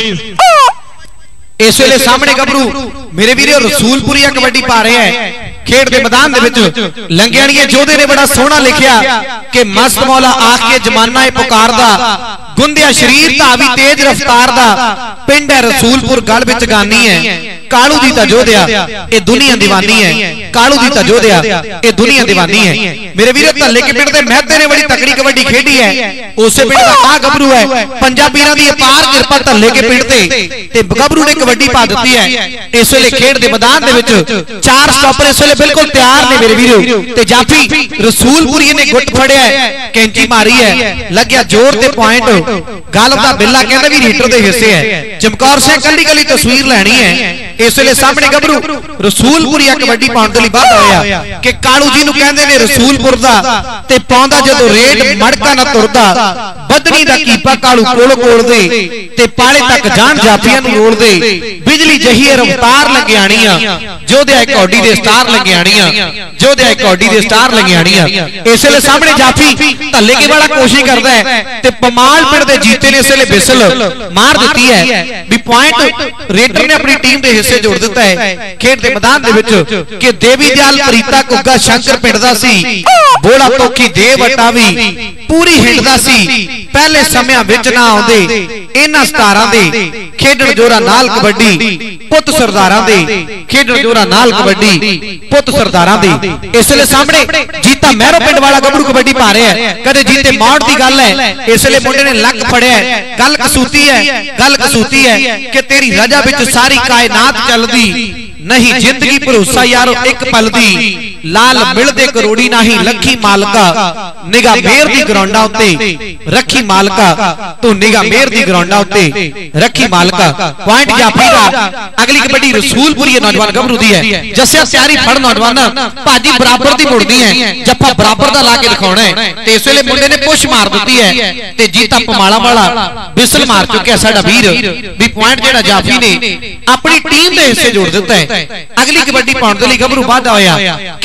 ਇਸ ਵੇਲੇ ਸਾਹਮਣੇ ਗੱਭਰੂ ਮੇਰੇ ਵੀਰੋ ਰਸੂਲਪੁਰੀਆ ਕਬੱਡੀ ਪਾ ਰਿਹਾ ਹੈ। ਖੇਡ ਦੇ ਮੈਦਾਨ ਦੇ ਵਿੱਚ ਲੰਗਿਆਣੀਏ ਜੋਧੇ ਨੇ ਬੜਾ ਸੋਹਣਾ ਲਿਖਿਆ ਕਿ ਮਸਤ ਮੌਲਾ ਆਖ ਕੇ ਜਮਾਨਾ ਇਹ ਪੁਕਾਰਦਾ, ਗੁੰਦਿਆ ਸ਼ਰੀਰ ਧਾਵੀ ਤੇਜ ਰਫ਼ਤਾਰ ਦਾ, ਪਿੰਡ ਹੈ ਰਸੂਲਪੁਰ ਗਲ ਵਿੱਚ ਗਾਨੀ ਹੈ। ਕਾਲੂ ਦੀ ਤਾਂ ਜੋਧਿਆ ਇਹ ਦੁਨੀਆ ਦੀਵਾਨੀ ਹੈ। ਕਾਲੂ ਦੀ ਤਾਂ ਜੋਧਿਆ ਇਹ ਦੁਨੀਆ ਦੀਵਾਨੀ ਹੈ। ਮੇਰੇ ਵੀਰੋ ਧੱਲੇਕੇ ਪਿੰਡ ਦੇ ਮਹਿਤੇ ਨੇ ਬੜੀ ਤਕੜੀ ਕਬੱਡੀ ਖੇਡੀ ਹੈ। ਉਸੇ ਪਿੰਡ ਦਾ ਆ ਗੱਭਰੂ ਹੈ। ਪੰਜਾਬੀਆਂ ਦੀ ਅਪਾਰ ਕਿਰਪਾ ਧੱਲੇਕੇ ਪਿੰਡ ਤੇ ਗੱਭਰੂ ਨੇ ਕਬੱਡੀ ਪਾ ਦਿੱਤੀ ਹੈ। ਇਸ ਵੇਲੇ ਖੇਡ ਦੇ ਮੈਦਾਨ ਦੇ ਵਿੱਚ 4 ਸਟਾਪਰ ਇਸ ਵੇਲੇ ਬਿਲਕੁਲ ਤਿਆਰ ਨੇ ਮੇਰੇ ਵੀਰੋ। ਤੇ ਜਾਫੀ ਰਸੂਲਪੁਰੀ ਨੇ ਗੁੱਟ ਫੜਿਆ, ਕੈਂਚੀ ਮਾਰੀ ਹੈ, ਲੱਗਿਆ ਜ਼ੋਰ ਤੇ ਪੁਆਇੰਟ। ਗੱਲ ਦਾ ਬਿੱਲਾ ਕਹਿੰਦਾ ਵੀ ਰੀਟਰ ਦੇ ਹਿੱਸੇ ਹੈ। ਚਮਕੌਰ ਸਿੰਘ ਕੱਲੀ ਕੱਲੀ ਤਸਵੀਰ ਲੈਣੀ ਹੈ। ਇਸ ਵੇਲੇ ਸਾਹਮਣੇ ਗੱਭਰੂ ਰਸੂਲਪੁਰੀਆ ਕਬੱਡੀ ਪਾਉਣ ਦੇ ਲਈ ਵਾਧਾ ਹੋਇਆ ਕਿ ਕਾਲੂ ਜੀ ਨੂੰ ਕਹਿੰਦੇ ਨੇ ਰਸੂਲਪੁਰ ਦਾ ਤੇ ਪਾਉਂਦਾ ਜਦੋਂ ਰੇਡ ਮੜਕਾ ਨਾ ਤੁਰਦਾ, ਬਦਨੀ ਦਾ ਕੀਪਾ ਕਾਲੂ ਕੋਲ ਦੇ ਤੇ ਪਾਲੇ ਤੱਕ ਜਾਣ ਜਾਫੀਆਂ ਨੂੰ ਰੋਲਦੇ, ਬਿਜਲੀ ਜਹੀ ਰਫ਼ਤਾਰ ਲੰਗਿਆਣੀਆਂ ਜੋਧਿਆ ਕੌਡੀ ਦੇ ਸਟਾਰ ਲੰਗਿਆਣੀਆਂ, ਜੋਧਿਆ ਕੌਡੀ ਦੇ ਸਟਾਰ ਲੰਗਿਆਣੀਆਂ। ਇਸ ਵੇਲੇ ਸਾਹਮਣੇ ਜਾਫੀ ਧੱਲੇਕੇ ਵਾਲਾ ਕੋਸ਼ਿਸ਼ ਕਰਦਾ ਹੈ ਤੇ ਪਮਾਲ ਪਿੰਡ ਦੇ ਜੀਤੇ ਨੇ ਇਸ ਵੇਲੇ ਬਿਸਲ ਮਾਰ ਦਿੱਤੀ ਹੈ ਵੀ ਪੁਆਇੰਟ ਰੇਡਰ ਨੇ ਆਪਣੀ ਟੀਮ ਦੇ ਹਿੱਸੇ ਜੋੜ ਦਿੱਤਾ ਹੈ। ਖੇਡ ਦੇ ਮੈਦਾਨ ਦੇ ਵਿੱਚ ਕਿ ਦੇਵੀ ਦਿਆਲ ਪ੍ਰੀਤਾ ਕੁੱਗਾ ਸ਼ੰਕਰ ਪਿੰਡ ਦਾ ਸੀ, ਬੋਲਾ ਤੋਖੀ ਦੇ ਵਟਾ ਵੀ ਪੂਰੀ ਹਿੰਡਦਾ ਸੀ। ਪਹਿਲੇ ਸਮਿਆਂ ਵਿੱਚ ਨਾ ਆਉਂਦੇ ਇਹਨਾਂ ਸਟਾਰਾਂ ਦੇ, ਖੇਡਣ ਜੋਰਾ ਨਾਲ ਕਬੱਡੀ ਪੁੱਤ ਸਰਦਾਰਾਂ ਦੇ, ਖੇਡਣ ਜੋਰਾ ਨਾਲ ਕਬੱਡੀ ਪੁੱਤ ਸਰਦਾਰਾਂ ਦੇ। ਇਸ ਵੇਲੇ ਸਾਹਮਣੇ ਜੀਤਾ ਮਹਿਰੋ ਪਿੰਡ ਵਾਲਾ ਗੱਭਰੂ ਕਬੱਡੀ ਪਾ ਰਿਹਾ ਹੈ। ਕਦੇ ਜੀਤੇ ਮੌੜ ਦੀ ਗੱਲ ਹੈ। ਇਸ ਵੇਲੇ ਮੁੰਡੇ ਨੇ ਲੱਕ ਫੜਿਆ, ਗੱਲ ਕਸੂਤੀ ਹੈ, ਗੱਲ ਕਸੂਤੀ ਹੈ ਕਿ ਤੇਰੀ ਰਜਾ ਵਿੱਚ ਸਾਰੀ ਕਾਇਨਾਤ ਚੱਲਦੀ, ਨਹੀਂ ਜ਼ਿੰਦਗੀ ਭਰੋਸਾ ਯਾਰੋ ਇੱਕ ਪਲ ਦੀ, ਲਾਲ ਮਿਲਦੇ ਕਰੋੜੀ ਨਹੀਂ ਲੱਖੀ ਮਾਲਕਾ, ਨਿਗਾਹ ਮੇਰ ਦੀ ਗਰਾਊਂਡਾਂ ਉੱਤੇ ਰੱਖੀ ਮਾਲਕਾ, ਤੂੰ ਨਿਗਾਹ ਮੇਰ ਦੀ ਗਰਾਊਂਡਾਂ ਉੱਤੇ ਰੱਖੀ ਮਾਲਕਾ। ਪੁਆਇੰਟ ਜਾਫੀ ਦਾ। ਅਗਲੀ ਕਬੱਡੀ ਰਸੂਲਪੁਰੀ ਨੌਜਵਾਨ ਗੱਭਰੂ ਦੀ ਹੈ। ਜੱਸਿਆ ਤਿਆਰੀ ਫੜ ਨੌਜਵਾਨ, ਭਾਜੀ ਬਰਾਬਰ ਦੀ ਮੁੜਦੀ ਹੈ, ਜੱਫਾ ਬਰਾਬਰ ਦਾ ਲਾ ਕੇ ਦਿਖਾਉਣਾ ਹੈ। ਤੇ ਇਸ ਵੇਲੇ ਮੁੰਡੇ ਨੇ ਪੁਸ਼ ਮਾਰ ਦਿੱਤੀ ਹੈ ਤੇ ਜੀਤਾ ਪਮਾਲਾ ਵਾਲਾ ਬਿਸਲ ਮਾਰ ਚੁੱਕਿਆ ਸਾਡਾ ਵੀਰ ਵੀ ਪੁਆਇੰਟ ਜਿਹੜਾ ਜਾਫੀ ਨੇ ਆਪਣੀ ਟੀਮ ਦੇ ਹਿੱਸੇ ਜੋੜ ਦਿੱਤਾ ਹੈ। ਅਗਲੀ ਕਬੱਡੀ ਪਾਉਣ ਦੇ ਲਈ ਗੱਭਰੂ ਵਾਧਾ ਹੋਇਆ ਕਿ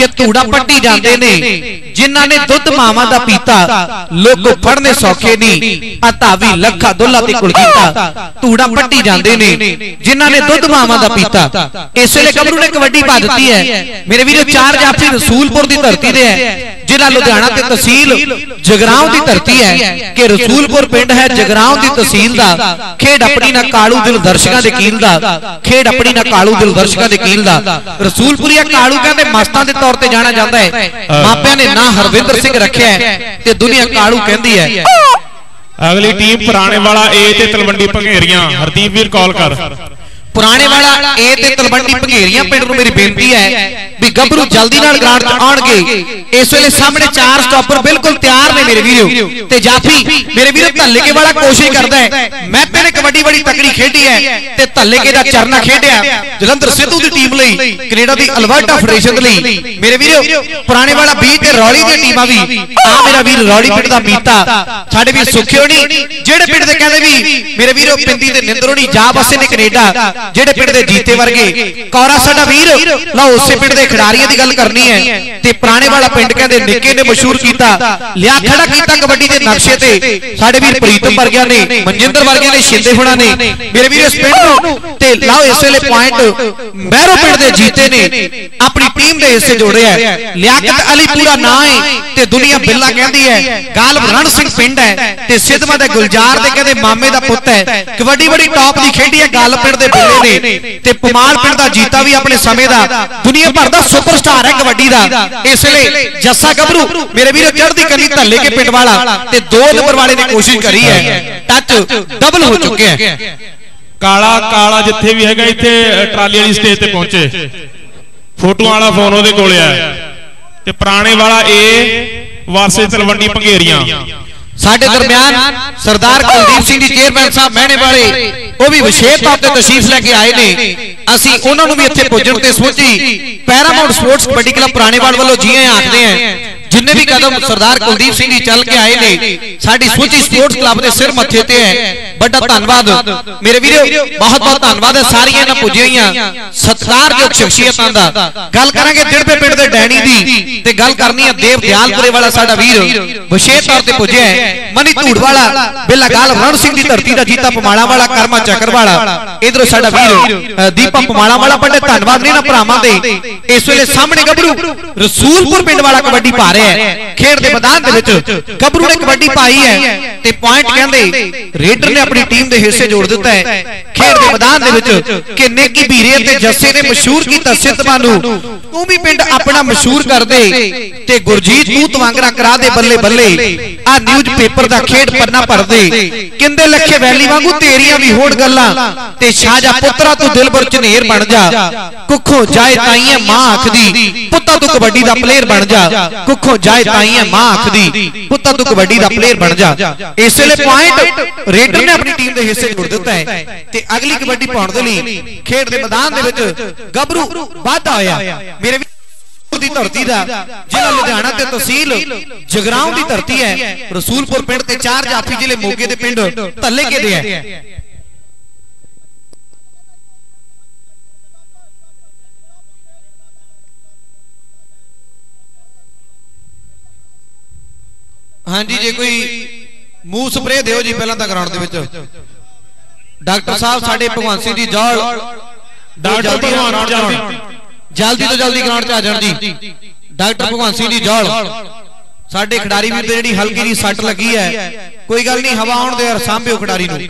ਧੂੜਾ ਪੱਟੀ ਜਾਂਦੇ ਨੇ ਜਿਨ੍ਹਾਂ ਨੇ ਦੁੱਧ ਮਾਵਾਂ ਦਾ ਪੀਤਾ ਲੋਕੋ ਫੜਨੇ ਸੌਖੇ ਨਹੀਂ ਆ ਧਾਵੀ ਲੱਖਾ ਦੁੱਲਾ ਤੇ ਕੁਲਗੀਤਾ ਧੂੜਾ ਪੱਟੀ ਜਾਂਦੇ ਨੇ ਜਿਨ੍ਹਾਂ ਨੇ ਦੁੱਧ ਮਾਵਾਂ ਦਾ ਪੀਤਾ। ਇਸ ਵੇਲੇ ਗੱਭਰੂ ਨੇ ਕਬੱਡੀ ਪਾ ਦਿੱਤੀ ਹੈ ਮੇਰੇ ਵੀਰੋ। ਚਾਰ ਜਾਫੀ ਰਸੂਲਪੁਰ ਦੀ ਧਰਤੀ ਦੇ ਹੈ ਜ਼ਿਲ੍ਹਾ ਲੁਧਿਆਣਾ ਤੇ ਤਹਿਸੀਲ ਜਗਰਾਉਂ ਦੀ ਧਰਤੀ ਹੈ ਕਿ ਰਸੂਲਪੁਰ ਪਿੰਡ ਹੈ ਜਗਰਾਉਂ ਦੀ ਤਹਿਸੀਲ ਦਾ। ਖੇਡ ਆਪਣੀ ਨਾ ਕਾਲੂ ਦਿਲ ਦਰਸ਼ਕਾਂ ਦੇ ਕੀਲ ਦਾ ਖੇਡ ਆਪਣੀ ਨਾ ਕਾਲੂ ਦਿਲ ਦਰਸ਼ਕਾਂ ਦੇ ਕੀਲ ਦਾ। ਰਸੂਲਪੁਰੀਆ ਕਾਲੂ ਕਹਿੰਦੇ ਮਸਤਾਂ ਦੇ ਤੌਰ ਤੇ ਜਾਣਿਆ ਜਾਂਦਾ ਹੈ ਮਾਪਿਆਂ ਨੇ ਨਾਂ ਹਰਵਿੰਦਰ ਸਿੰਘ ਰੱਖਿਆ ਤੇ ਦੁਨੀਆ ਕਾਲੂ ਕਹਿੰਦੀ ਹੈ। ਅਗਲੀ ਟੀਮ ਪੁਰਾਣੇ ਵਾਲਾ ਏ ਤੇ ਤਲਵੰਡੀ ਭੰਗੇਰੀਆਂ ਹਰਦੀਪ ਵੀਰ ਕਾਲ ਕਰ। ਪੁਰਾਣੇ ਵਾਲਾ ਏ ਤੇ ਤਲਵੰਡੀ ਭੰਗੇਰੀਆਂ ਪਿੰਡ ਨੂੰ ਮੇਰੀ ਬੇਨਤੀ ਹੈ ਵੀ ਗੱਭਰੂ ਜਲਦੀ ਨਾਲ ਗਰਾਊਂਡ 'ਚ ਆਉਣਗੇ। ਇਸ ਵੇਲੇ ਸਾਹਮਣੇ ਚਾਰ ਸਟਾਪਰ ਬਿਲਕੁਲ ਤਿਆਰ ਨੇ ਮੇਰੇ ਵੀਰੋ ਤੇ ਜਾਫੀ ਮੇਰੇ ਵੀਰੋ ਧੱਲੇਕੇ ਵਾਲਾ ਕੋਸ਼ਿਸ਼ ਕਰਦਾ ਹੈ। ਮਹਿਤੇ ਨੇ ਕਬੱਡੀ ਬੜੀ ਤਕੜੀ ਖੇਡੀ ਹੈ ਤੇ ਧੱਲੇਕੇ ਦਾ ਚਰਨਾ ਖੇਡਿਆ ਜਲੰਧਰ ਸਿੱਧੂ ਦੀ ਟੀਮ ਲਈ ਕੈਨੇਡਾ ਦੀ ਅਲਬਰਟਾ ਫੈਡਰੇਸ਼ਨ ਲਈ ਮੇਰੇ ਵੀਰੋ। ਪੁਰਾਣੇ ਵਾਲਾ ਬੀ ਤੇ ਰੌਲੀ ਦੀਆਂ ਟੀਮਾਂ ਵੀ ਆ ਮੇਰਾ ਵੀਰ ਰੌਲੀ ਪਿੰਡ ਦਾ ਮੀਤਾ ਸਾਡੇ ਵੀਰ ਸੁਖਿਓ ਨਹੀਂ ਜਿਹੜੇ ਪਿੰਡ ਦੇ ਕਹਿੰਦੇ ਵੀ ਮੇਰੇ ਵੀਰੋ ਪਿੰਦੀ ਤੇ ਨਿੰਦਰੋਂ ਨਹੀਂ ਜਾ ਬਸੇ ਨੇ ਕੈਨੇਡਾ ਜਿਹੜੇ ਪਿੰਡ ਦੇ ਜੀਤੇ ਵਰਗੇ ਕੌਰਾ ਸਾਡਾ ਵੀਰ ਲਓ ਉਸੇ ਪਿੰਡ ਦੇ ਖਿਡਾਰੀਆਂ ਦੀ ਗੱਲ ਕਰਨੀ ਹੈ ਤੇ ਪੁਰਾਣੇ ਵਾਲਾ ਪਿੰਡ ਕਹਿੰਦੇ ਨਿੱਕੇ ਨੇ ਮਸ਼ਹੂਰ ਕੀਤਾ ਲਿਆ ਖੜਾ ਕੀਤਾ ਕਬੱਡੀ ਦੇ ਨਕਸ਼ੇ ਤੇ ਸਾਡੇ ਵੀਰ ਪ੍ਰੀਤਮ ਵਰਗਿਆਂ ਨੇ ਮਨਜਿੰਦਰ ਵਰਗਿਆਂ ਨੇ ਸ਼ਿੰਦੇ ਹੁਣਾਂ ਨੇ ਮੇਰੇ ਵੀਰ ਇਸ ਪਿੰਡ ਨੂੰ ਤੇ ਲਾਓ ਇਸ ਵੇਲੇ ਪੁਆਇੰਟ ਮਹਿਰੋ ਪਿੰਡ ਦੇ ਜੀਤੇ ਨੇ ਆਪਣੀ ਟੀਮ ਦੇ ਹਿੱਸੇ ਜੋੜਿਆ। ਲਿਆਕਤ ਅਲੀ ਪੂਰਾ ਨਾਂ ਹੈ ਤੇ ਦੁਨੀਆ ਬਿੱਲਾ ਕਹਿੰਦੀ ਹੈ। ਗਾਲਬ ਰਣ ਸਿੰਘ ਪਿੰਡ ਹੈ ਤੇ ਸਿੱਧਵਾਂ ਦੇ ਗੁਲਜ਼ਾਰ ਦੇ ਕਹਿੰਦੇ ਮਾਮੇ ਦਾ ਪੁੱਤ ਹੈ। ਕਬੱਡੀ ਬੜੀ ਟੌਪ ਦੀ ਖੇਡੀ ਹੈ ਗਾਲਬ ਪਿੰਡ ਦੇ ਬਿੱਲੇ ਨੇ ਤੇ ਪਮਾਲ ਪਿੰਡ ਦਾ ਜੀਤਾ ਵੀ ਆਪਣੇ ਸਮੇਂ ਦਾ ਦੁਨੀਆ ਭਰ ਦਾ ਸੁਪਰਸਟਾਰ ਹੈ ਕਬੱਡੀ ਦਾ। ਇਸ ਵੇਲੇ ਜੱਸਾ ਗੱਭਰੂ ਮੇਰੇ ਵੀਰੋ ਚੜ੍ਹਦੀ ਕਲੀ ਧੱਲੇਕੇ ਪਿੰਡ ਵਾਲਾ ਤੇ 2 ਨੰਬਰ ਵਾਲੇ ਨੇ ਕੋਸ਼ਿਸ਼ ਕਰੀ ਹੈ ਟੱਚ ਡਬਲ ਹੋ ਚੁੱਕਿਆ ਹੈ। ਕਾਲਾ ਜਿੱਥੇ ਵੀ ਹੈਗਾ ਇੱਥੇ ਟਰਾਲੀ ਵਾਲੀ ਸਟੇਜ ਤੇ ਪਹੁੰਚੇ ਫੋਟੋਆਂ ਵਾਲਾ ਫੋਨ ਉਹਦੇ ਕੋਲ ਆ ਤੇ ਪੁਰਾਣੇ ਵਾਲਾ ਏ ਵਾਰਸੇ ਤਲਵੰਡੀ ਭੰਗੇਰੀਆਂ ਸਾਡੇ ਦਰਮਿਆਨ ਸਰਦਾਰ ਕੁਲਦੀਪ ਸਿੰਘ ਜੀ ਚੇਅਰਮੈਨ ਸਾਹਿਬ ਮਹਿਣੇ ਵਾਲੇ ਉਹ ਵੀ ਵਿਸ਼ੇਸ਼ ਤੌਰ ਤੇ ਤਸ਼ਰੀਫ ਲੈ ਕੇ ਆਏ ਨੇ। ਅਸੀਂ ਉਹਨਾਂ ਨੂੰ ਵੀ ਇੱਥੇ ਪੁੱਜਣ ਤੇ ਸੋਚੀ Paramount sports kabaddi club Puranewal ਵੱਲੋਂ ਜੀ ਆਇਆਂ ਆਖਦੇ ਆ। ਜਿੰਨੇ ਵੀ ਕਦਮ ਸਰਦਾਰ ਕੁਲਦੀਪ ਸਿੰਘ ਜੀ ਚੱਲ ਕੇ ਆਏ ਨੇ ਸਾਡੀ ਸੋਚੀ ਸਪੋਰਟਸ ਕਲੱਬ ਦੇ ਸਿਰ ਮੱਥੇ ਤੇ ਹੈ। ਵੱਡਾ ਧੰਨਵਾਦ ਮੇਰੇ ਵੀਰੋ ਬਹੁਤ ਬਹੁਤ ਧੰਨਵਾਦ ਹੈ ਸਾਰੀਆਂ ਇਹਨਾਂ ਪੁੱਜੀਆਂ ਹੋਈਆਂ ਸਤਿਕਾਰਯੋਗ ਸ਼ਖਸੀਅਤਾਂ ਦਾ। ਗੱਲ ਕਰਾਂਗੇ ਦਿੜਬੇ ਪਿੰਡ ਦੇ ਡੈਣੀ ਦੀ ਤੇ ਗੱਲ ਕਰਨੀ ਹੈ ਦੇਵ ਦਿਆਲਪੁਰੇ ਵਾਲਾ ਸਾਡਾ ਵੀਰ ਵਿਸ਼ੇਸ਼ ਤੌਰ ਤੇ ਪੁੱਜਿਆ ਹੈ। ਮਨੀ ਧੂੜ ਵਾਲਾ ਬੇਲਾ ਗਾਲ ਰਣ ਸਿੰਘ ਦੀ ਧਰਤੀ ਦਾ ਜੀਤਾ ਪਮਾਲਾ ਵਾਲਾ ਕਰਮਾ ਚੱਕਰ ਵਾਲਾ ਇਧਰੋਂ ਸਾਡਾ ਵੀਰ ਦੀਪਾ ਪਮਾਲਾ ਵਾਲਾ। ਬੜੇ ਧੰਨਵਾਦ ਨੇ ਨਾ ਭਰਾਵਾਂ ਦੇ। ਇਸ ਵੇਲੇ ਸਾਹਮਣੇ ਗੱਭਰੂ ਰਸੂਲਪੁਰ ਪਿੰਡ ਵਾਲਾ ਕਬੱਡੀ ਪਾ ਰਿਹਾ ਹੈ ਖੇਡ ਦੇ ਮੈਦਾਨ ਦੇ ਵਿੱਚ ਗੱਭਰੂ ਨੇ ਕਬੱਡੀ ਪਾਈ ਹੈ ਤੇ ਪੁਆਇੰਟ ਕਹਿੰਦੇ ਰੇਡਰ ਨੇ ਆਪਣੀ ਟੀਮ ਦੇ ਹਿੱਸੇ ਜੋੜ ਦਿੱਤਾ ਹੈ ਖੇਡ ਦੇ ਮੈਦਾਨ ਦੇ ਵਿੱਚ ਕਿ ਨੇਕੀ ਵੀਰੇ ਤੇ ਜੱਸੇ ਨੇ ਮਸ਼ਹੂਰ ਕੀਤਾ ਸਿੱਧਵਾਂ ਨੂੰ ਤੂੰ ਵੀ ਪਿੰਡ ਆਪਣਾ ਮਸ਼ਹੂਰ ਕਰ ਦੇ ਤੇ ਗੁਰਜੀਤ ਤੂੰ ਤਵਾਂਗਰਾ ਕਰਾ ਦੇ ਬੱਲੇ ਬੱਲੇ ਆ ਨਿਊਜ਼ ਪੇਪਰ ਦਾ ਖੇਡ ਪੰਨਾ ਭਰ ਦੇ ਕਿੰਦੇ ਲੱਖੇ ਵੈਲੀ ਵਾਂਗੂ ਤੇਰੀਆਂ ਵੀ ਹੋਣ ਗੱਲਾਂ ਤੇ ਸ਼ਾਹਜਾ ਪੁੱਤਰਾ ਤੂੰ ਦਿਲਬਰ ਝਨੇਰ ਬਣ ਜਾ ਕੁੱਖੋਂ ਜਾਏ ਤਾਈਆਂ ਮਾਂ ਆਖਦੀ ਪੁੱਤਾ ਤੂੰ ਕਬੱਡੀ ਦਾ ਪਲੇਅਰ ਬਣ ਜਾ ਕੁੱਖੋਂ ਜਾਏ ਤਾਈਆਂ ਮਾਂ ਆਖਦੀ ਪੁੱਤਾ ਤੂੰ ਕਬੱਡੀ ਦਾ ਪਲੇਅਰ ਬਣ ਜਾ। ਇਸ ਵੇਲੇ ਪੁਆਇੰਟ ਰੇਡਰ ਨੇ ਆਪਣੀ ਟੀਮ ਦੇ ਹਿੱਸੇ ਜੋੜ ਦਿੱਤਾ ਹੈ ਤੇ ਅਗਲੀ ਕਬੱਡੀ ਪਾਉਣ ਦੇ ਲਈ ਖੇਡ ਦੇ ਮੈਦਾਨ ਦੇ ਵਿੱਚ ਗੱਭਰੂ ਵਾਧਾ ਹੋਇਆ ਮੇਰੇ ਦੀ ਧਰਤੀ ਦਾ ਜ਼ਿਲ੍ਹਾ ਲੁਧਿਆਣਾ ਤੇ ਤਹਿਸੀਲ ਜਗਰਾਉਂ ਦੀ ਧਰਤੀ ਹੈ। ਰਸੂਲਪੁਰ ਪਿੰਡ ਤੇ 4 ਜਾਫੀ ਜ਼ਿਲ੍ਹੇ ਮੋਗੇ ਦੇ ਪਿੰਡ ਧੱਲੇਕੇ ਦੇ ਹੈ। ਹਾਂਜੀ ਜੇ ਕੋਈ ਮੂੰਹ ਸਪਰੇ ਦਿਓ ਜੀ ਪਹਿਲਾਂ ਤਾਂ ਗਰਾਊਂਡ ਦੇ ਵਿੱਚ। ਡਾਕਟਰ ਸਾਹਿਬ ਸਾਡੇ ਭਗਵੰਤ ਸਿੰਘ ਜੀ ਜੌਲ ਡਾਕਟਰ ਭਗਵੰਤ ਜਲਦੀ ਤੋਂ ਜਲਦੀ ਗਰਾਊਂਡ 'ਚ ਆ ਜਾਣ ਜੀ। ਡਾਕਟਰ ਭਗਵੰਤ ਸਿੰਘ ਜੀ ਜੌਲ ਸਾਡੇ ਖਿਡਾਰੀ ਵੀਰ ਤੇ ਜਿਹੜੀ ਹਲਕੀ ਦੀ ਸੱਟ ਲੱਗੀ ਹੈ ਕੋਈ ਗੱਲ ਨਹੀਂ ਹਵਾ ਆਉਣ ਦੇ ਯਾਰ ਸਾਂਭਿਓ ਖਿਡਾਰੀ ਨੂੰ।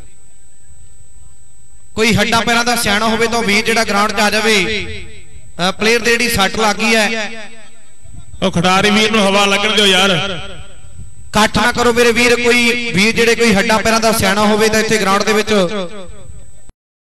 ਕੋਈ ਹੱਡਾਂ ਪੈਰਾਂ ਦਾ ਸਿਆਣਾ ਹੋਵੇ ਤਾਂ ਵੀਰ ਜਿਹੜਾ ਗਰਾਊਂਡ 'ਚ ਆ ਜਾਵੇ। ਪਲੇਅਰ ਦੇ ਜਿਹੜੀ ਸੱਟ ਲੱਗੀ ਹੈ ਉਹ ਖਿਡਾਰੀ ਵੀਰ ਨੂੰ ਹਵਾ ਲੱਗਣ ਦਿਓ ਯਾਰ। ਇਕੱਠ ਨਾ ਕਰੋ ਮੇਰੇ ਵੀਰ ਕੋਈ ਵੀਰ ਜਿਹੜੇ ਕੋਈ ਹੱਡਾਂ ਪੈਰਾਂ ਦਾ ਸਿਆਣਾ ਹੋਵੇ ਤਾਂ ਇੱਥੇ ਗਰਾਊਂਡ ਦੇ ਵਿੱਚ